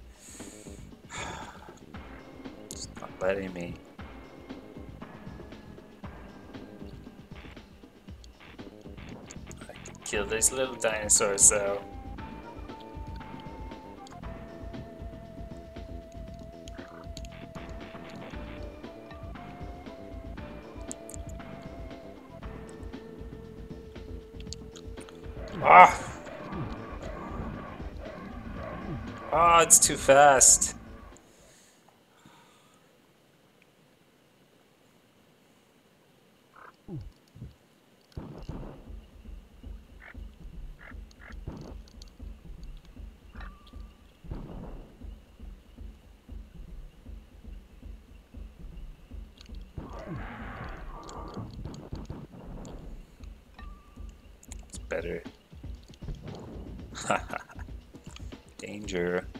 It's not letting me. I can kill these little dinosaurs though. Ah! Oh, it's too fast. It's better. Danger.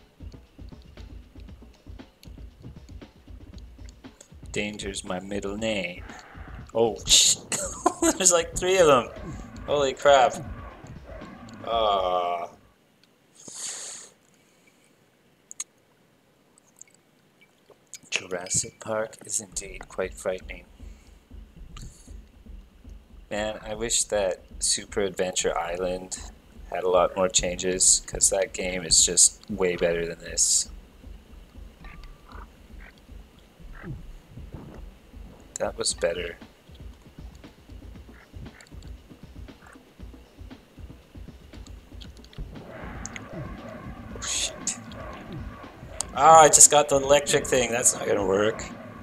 Danger's my middle name. Oh, shit. There's like 3 of them. Holy crap. Ah. Jurassic Park is indeed quite frightening. Man, I wish that Super Adventure Island had a lot more changes, because that game is just way better than this. That was better. Oh shit. Ah, I just got the electric thing. That's not gonna work.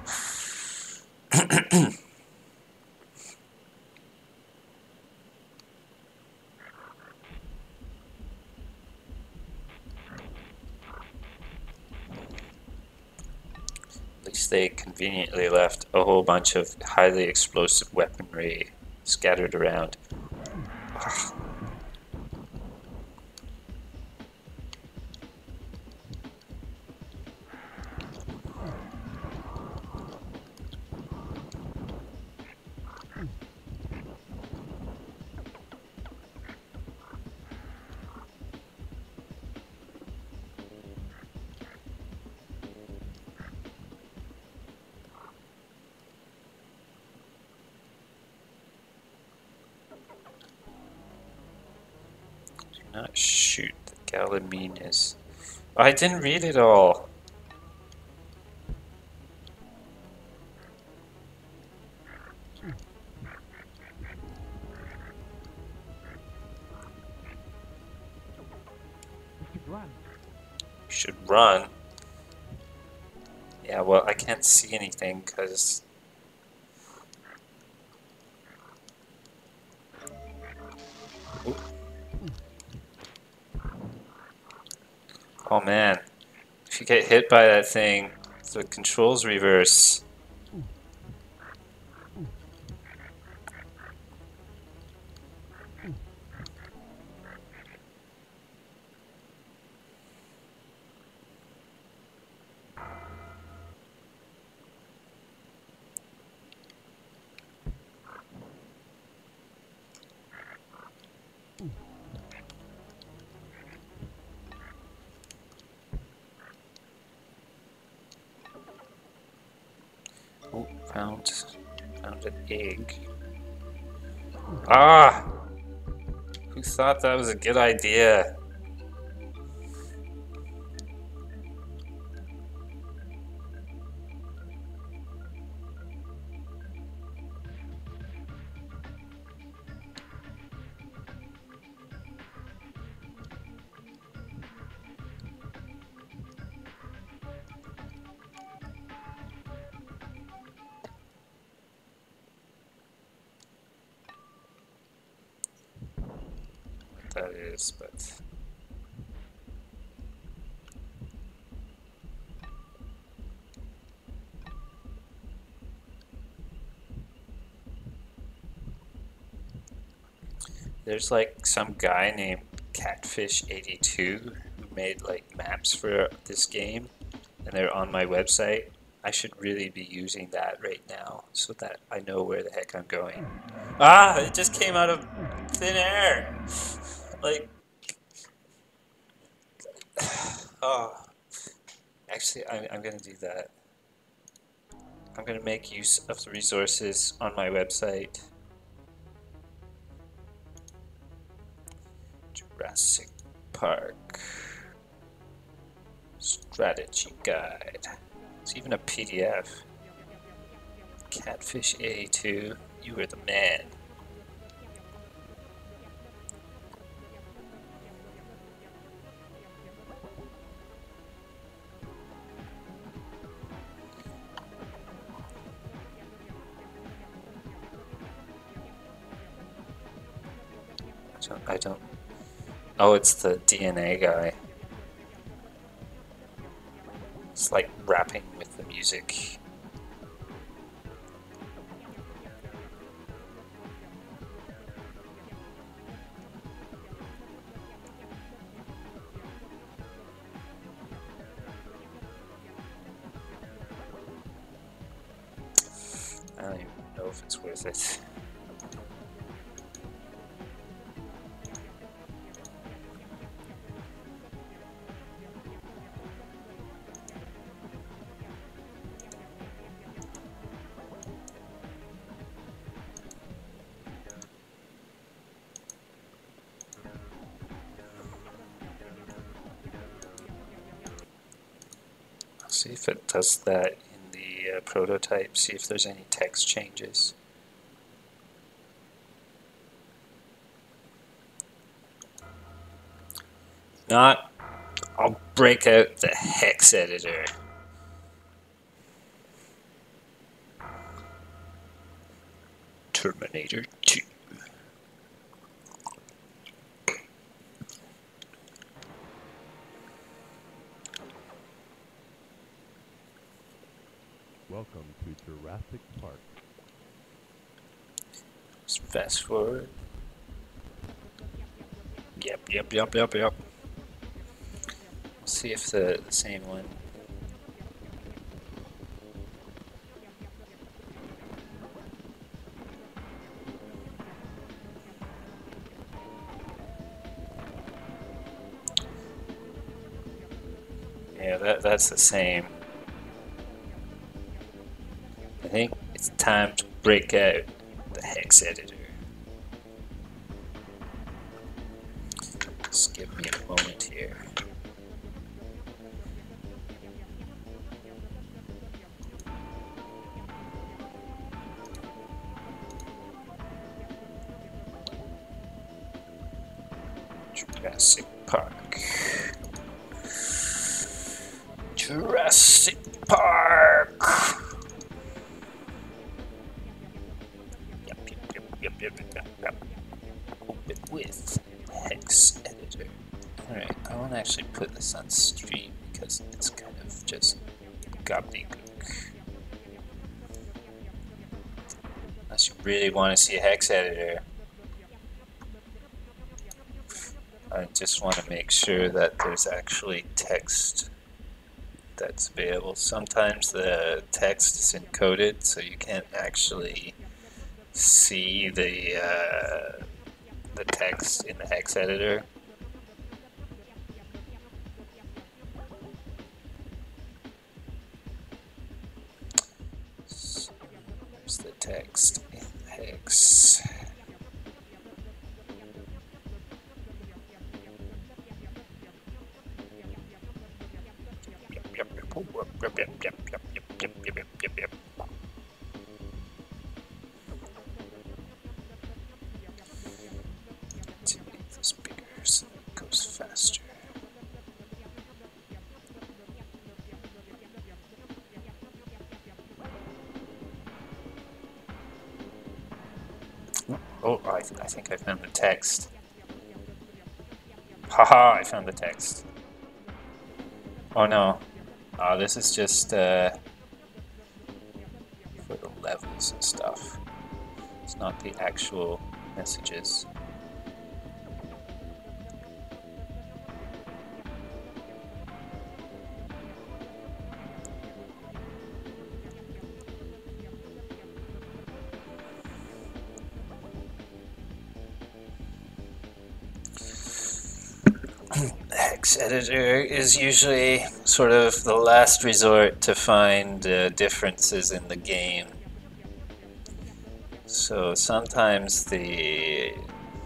At least they conveniently left a whole bunch of highly explosive weaponry scattered around. Ah. Do not shoot the Gallimimus. I didn't read it all. Run. Should run. Yeah, well, I can't see anything because... Oh man, if you get hit by that thing, the controls reverse. Oh, found an egg. Ah! Who thought that was a good idea? What that is, but... There's like some guy named Catfish82 who made like maps for this game, and they're on my website. I should really be using that right now so that I know where the heck I'm going. Ah! It just came out of thin air! Like... Oh. Actually, I'm gonna do that. I'm gonna make use of the resources on my website. Jurassic Park Strategy Guide. It's even a PDF. Catfish A2, you were the man. I don't. Oh, it's the DNA guy. It's like rapping with the music. I don't even know if it's worth it. See if it does that in the prototype, see if there's any text changes. Not, I'll break out the hex editor. Terminator 2. Welcome to Jurassic Park. Just fast forward. Yep. See if the same one. Yeah, that's the same. I think it's time to break out the hex editor. Just give me a moment here. Jurassic Park. Jurassic Park. Yep. Open with hex editor. Alright, I won't actually put this on stream because it's kind of just gobbledygook. Unless you really want to see a hex editor. I just want to make sure that there's actually text that's available. Sometimes the text is encoded, so you can't actually see the text in the hex editor. So there's the text in the hex. Yep. To make this bigger so it goes faster. Oh, I think I found the text. Haha, I found the text. Oh no. This is just for the levels and stuff. It's not the actual messages. The hex editor is usually sort of the last resort to find differences in the game. So sometimes the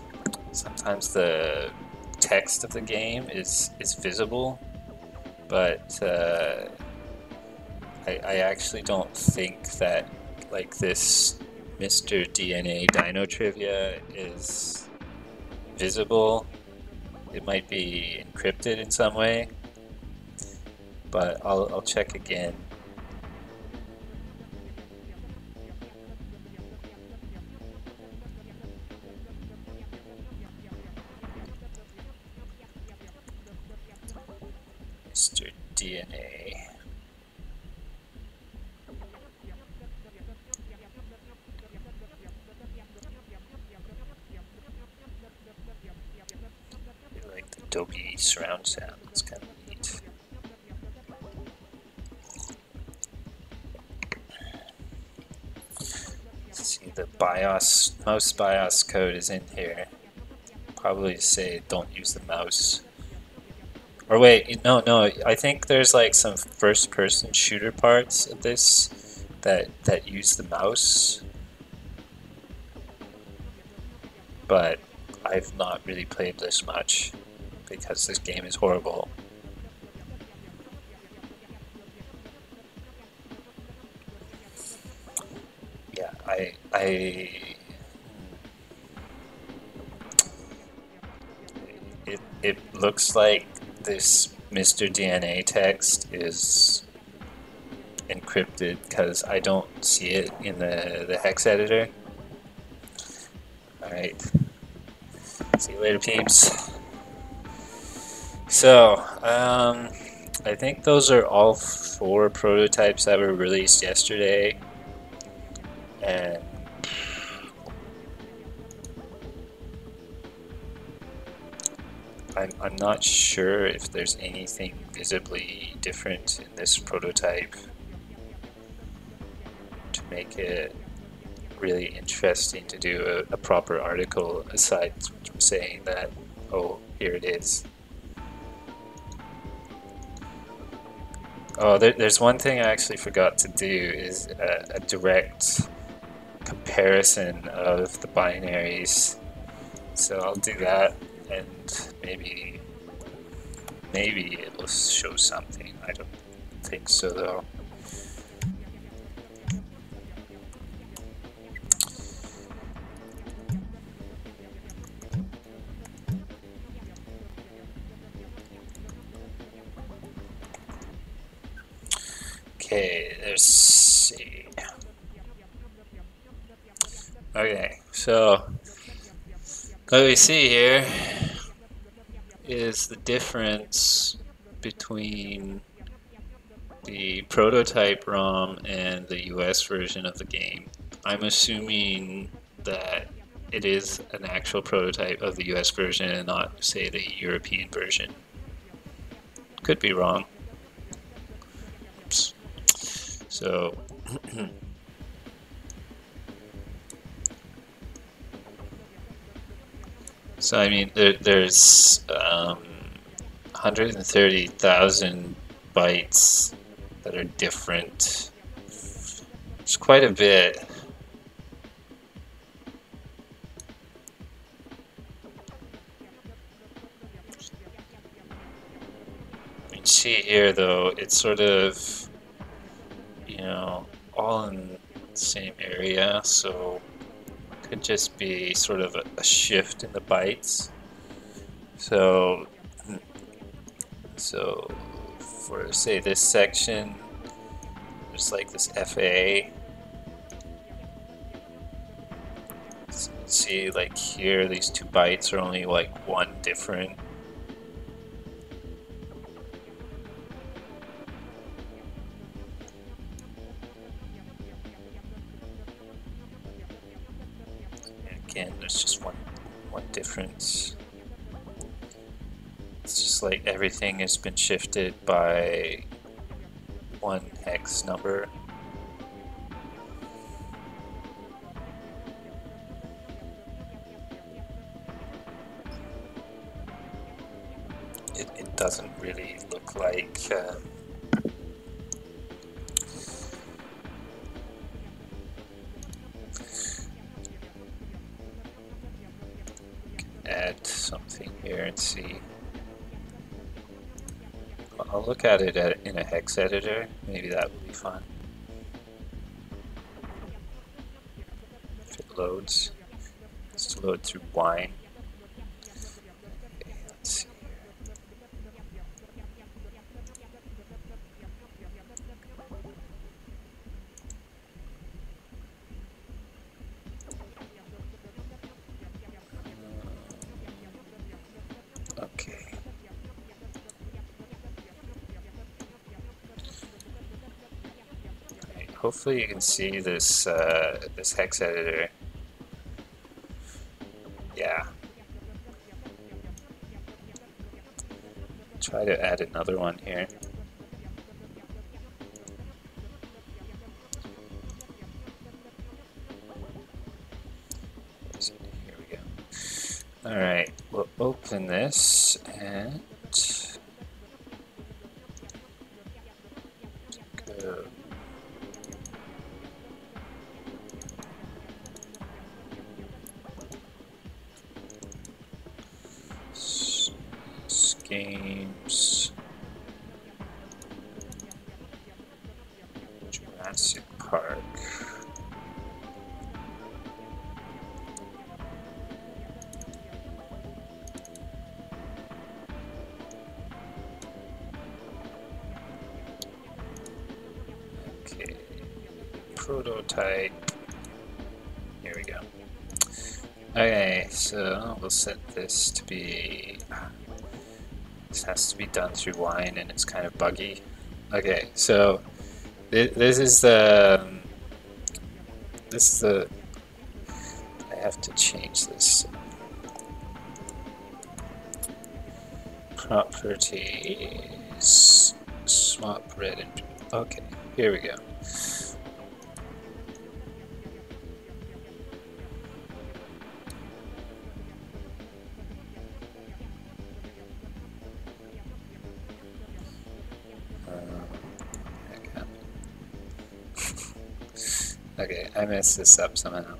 text of the game is visible, but I actually don't think that like this Mr. DNA Dino Trivia is visible. It might be encrypted in some way, but I'll check again. Dolby surround sound. It's kind of neat. Let's see, the BIOS, mouse BIOS code is in here. Probably say don't use the mouse. Or wait, no, I think there's like some first-person shooter parts of this that use the mouse. But I've not really played this much because this game is horrible. Yeah, it looks like this Mr. DNA text is encrypted because I don't see it in the hex editor. Alright. See you later, peeps. So, I think those are all 4 prototypes that were released yesterday. And I'm not sure if there's anything visibly different in this prototype to make it really interesting to do a proper article, aside from saying that, oh, here it is. Oh, there's one thing I actually forgot to do, is a direct comparison of the binaries. So I'll do that, and maybe it will show something. I don't think so though. Okay, let's see. Okay, so what we see here is the difference between the prototype ROM and the US version of the game. I'm assuming that it is an actual prototype of the US version and not, say, the European version. Could be wrong. Oops. So so I mean, there's 130,000 bytes that are different. It's quite a bit. You can see here though, it's sort of, you know, all in the same area, so could just be sort of a shift in the bytes. So for, say, this section, there's like this FA. So you see, like here, these 2 bytes are only like 1 different. Again, there's just one difference. It's just like everything has been shifted by 1 hex number. It doesn't really look like add something here and see. I'll look at it in a hex editor. Maybe that would be fun. If it loads. Let's load through wine. Okay, let's see here. Okay. Right, hopefully you can see this this hex editor. Yeah. try to add another one here. Here we go. Alright, we'll open this and go. Games. Jurassic Park. Okay. Prototype. Here we go. Okay, so we'll set this to be. This has to be done through wine, and it's kind of buggy. Okay, so this is the. I have to change this. Properties. Swap red and. Okay, here we go. Okay, I messed this up somehow.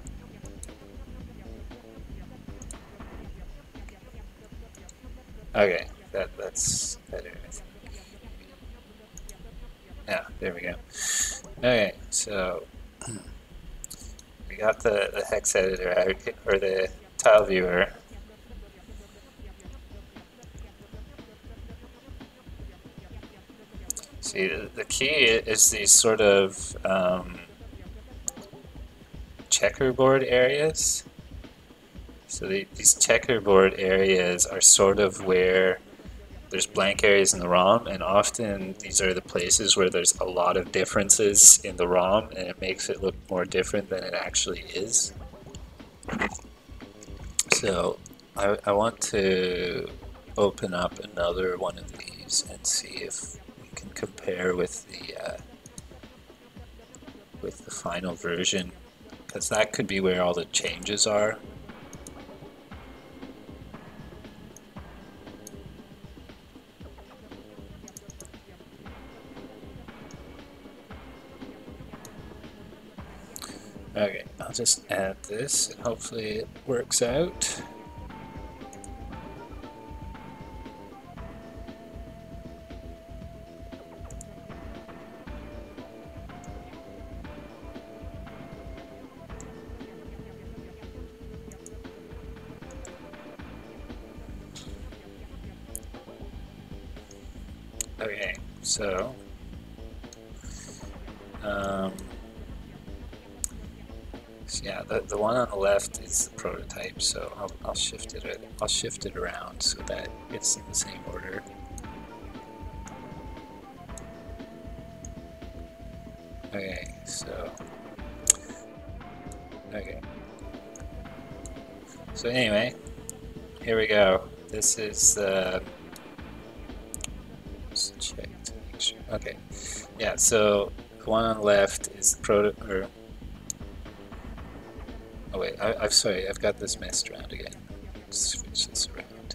Okay, that's better, I think. Yeah, there we go. Okay, so we got the hex editor out, or the tile viewer. See, the key is these sort of checkerboard areas. So these checkerboard areas are sort of where there's blank areas in the ROM, and often these are the places where there's a lot of differences in the ROM, and it makes it look more different than it actually is. So I want to open up another one of these and see if we can compare with the final version, because that could be where all the changes are. Okay, I'll just add this and hopefully it works out. Okay, so yeah, the one on the left is the prototype, so I'll shift it around so that it's in the same order. Okay, so anyway, here we go. This is just check to make sure. Okay, yeah. So the one on the left is the prototype. Oh wait, I'm sorry, I've got this messed around again. Switch this around.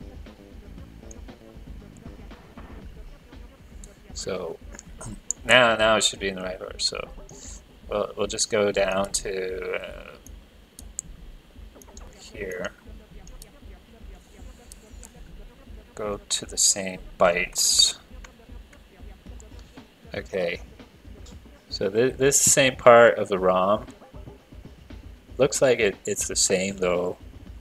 So now it should be in the right order. So we'll just go down to here. Go to the same bytes. Okay. So this same part of the ROM. Looks like it's the same though.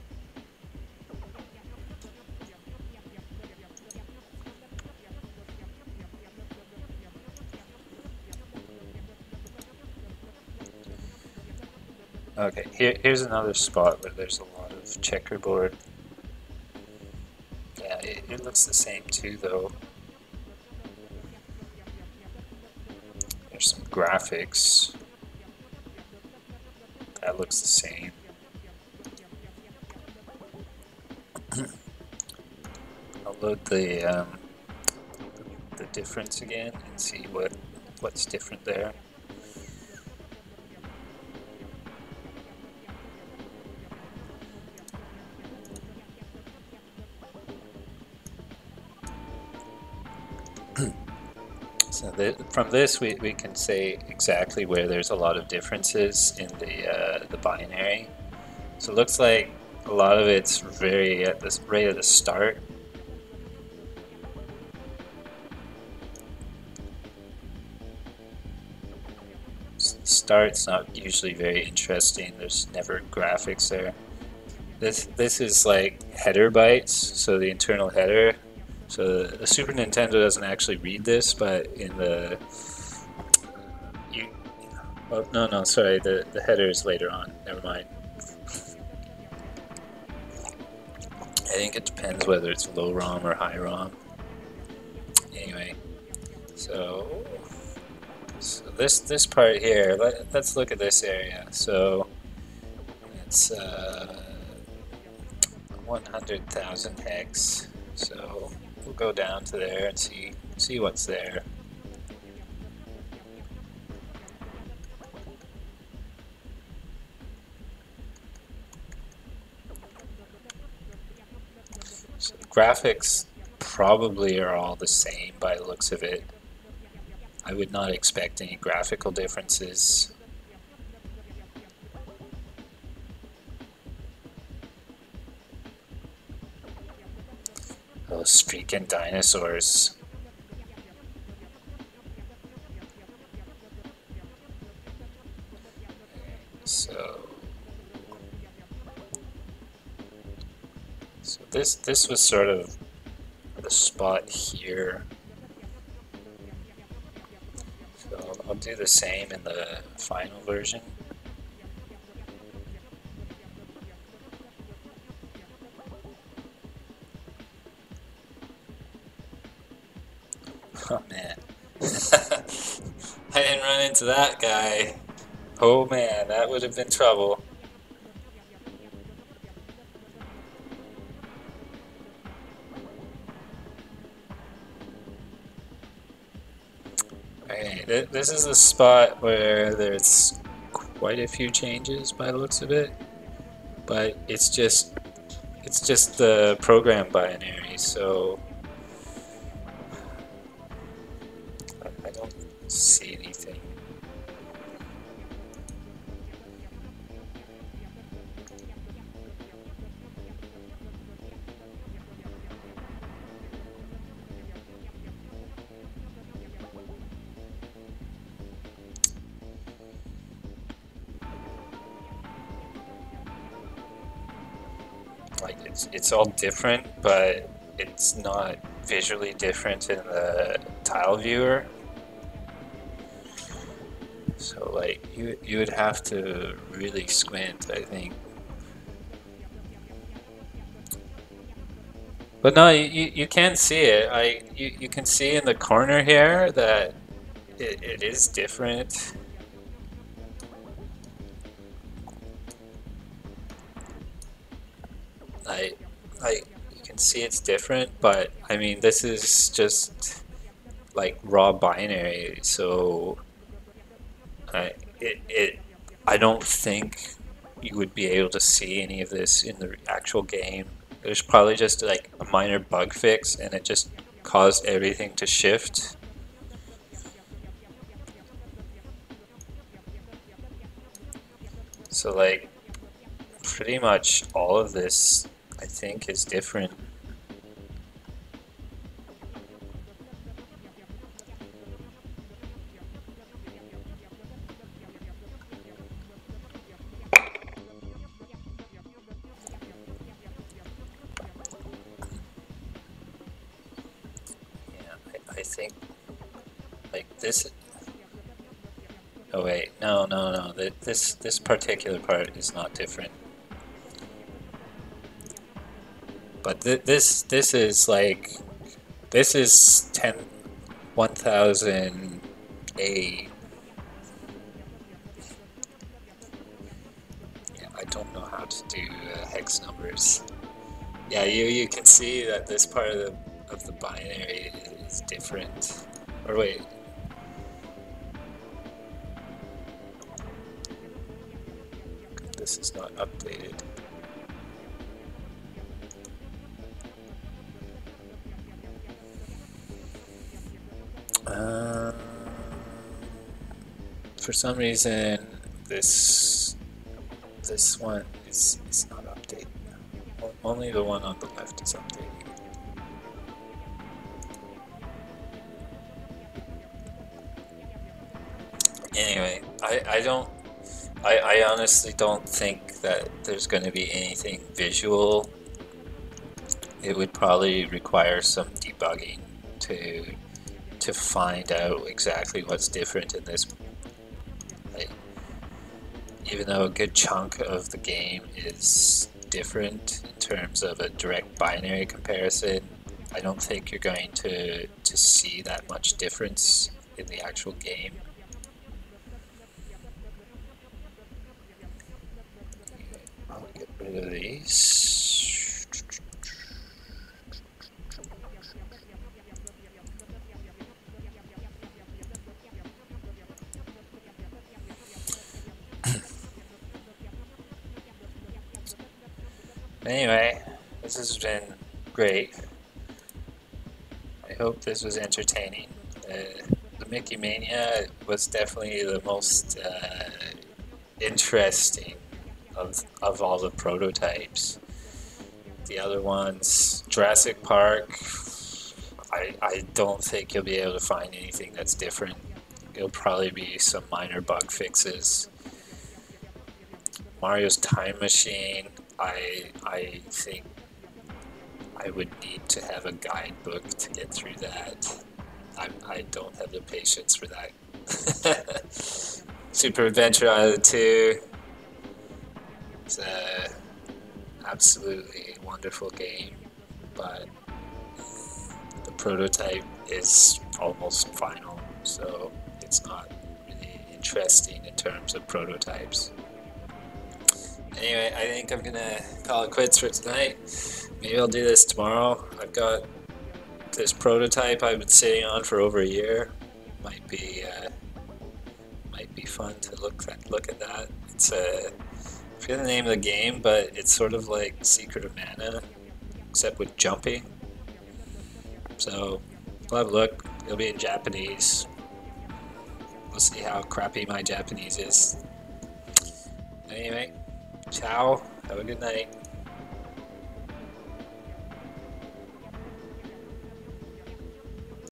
Okay, here's another spot where there's a lot of checkerboard. Yeah, it looks the same too though. There's some graphics. That looks the same. I'll load the the difference again and see what's different there. So from this, we can say exactly where there's a lot of differences in the binary. So it looks like a lot of it's very right at the start. Start's not usually very interesting. There's never graphics there. This is like header bytes, so the internal header. So the Super Nintendo doesn't actually read this, but in the oh no, sorry, the header is later on. Never mind. I think it depends whether it's low ROM or high ROM. Anyway, so this part here, let's look at this area. So it's 100,000 hex. So we'll go down to there and see what's there. So the graphics probably are all the same by the looks of it. I would not expect any graphical differences. Those freaking dinosaurs. So this was sort of the spot here. So I'll do the same in the final version. Oh man. I didn't run into that guy. Oh man, that would have been trouble. Okay, this is a spot where there's quite a few changes by the looks of it, but it's just the program binary, so I don't see anything. Like it's all different, but it's not visually different in the tile viewer. So like you would have to really squint, I think. But no, you can see it. You can see in the corner here that it is different. You can see it's different, but I mean this is just like raw binary, so I don't think you would be able to see any of this in the actual game. There's probably just like a minor bug fix, and it just caused everything to shift. So like pretty much all of this I think is different. I think like this. Oh wait, no. This particular part is not different. But this is like this is 1000A. Yeah, I don't know how to do hex numbers. Yeah, you can see that this part of the binary It's different. Or wait. This is not updated. For some reason, this one is not updated. Only the one on the left is updated. Anyway, I honestly don't think that there's going to be anything visual. It would probably require some debugging to find out exactly what's different in this. Like, even though a good chunk of the game is different in terms of a direct binary comparison, I don't think you're going to see that much difference in the actual game. I'll get rid of these. Anyway, this has been great. I hope this was entertaining. The Mickey Mania was definitely the most interesting of all the prototypes. The other ones, Jurassic Park, I don't think you'll be able to find anything that's different. It'll probably be some minor bug fixes. Mario's Time Machine, I think I would need to have a guidebook to get through that. I don't have the patience for that. Super Adventure Island 2. It's a absolutely wonderful game, but the prototype is almost final, so it's not really interesting in terms of prototypes. Anyway, I think I'm gonna call it quits for tonight. Maybe I'll do this tomorrow. I've got this prototype I've been sitting on for over a year. Might be fun to look at that. It's I forget the name of the game, but it's sort of like Secret of Mana, except with jumping. So we'll have a look. It'll be in Japanese. We'll see how crappy my Japanese is. Anyway, ciao. Have a good night.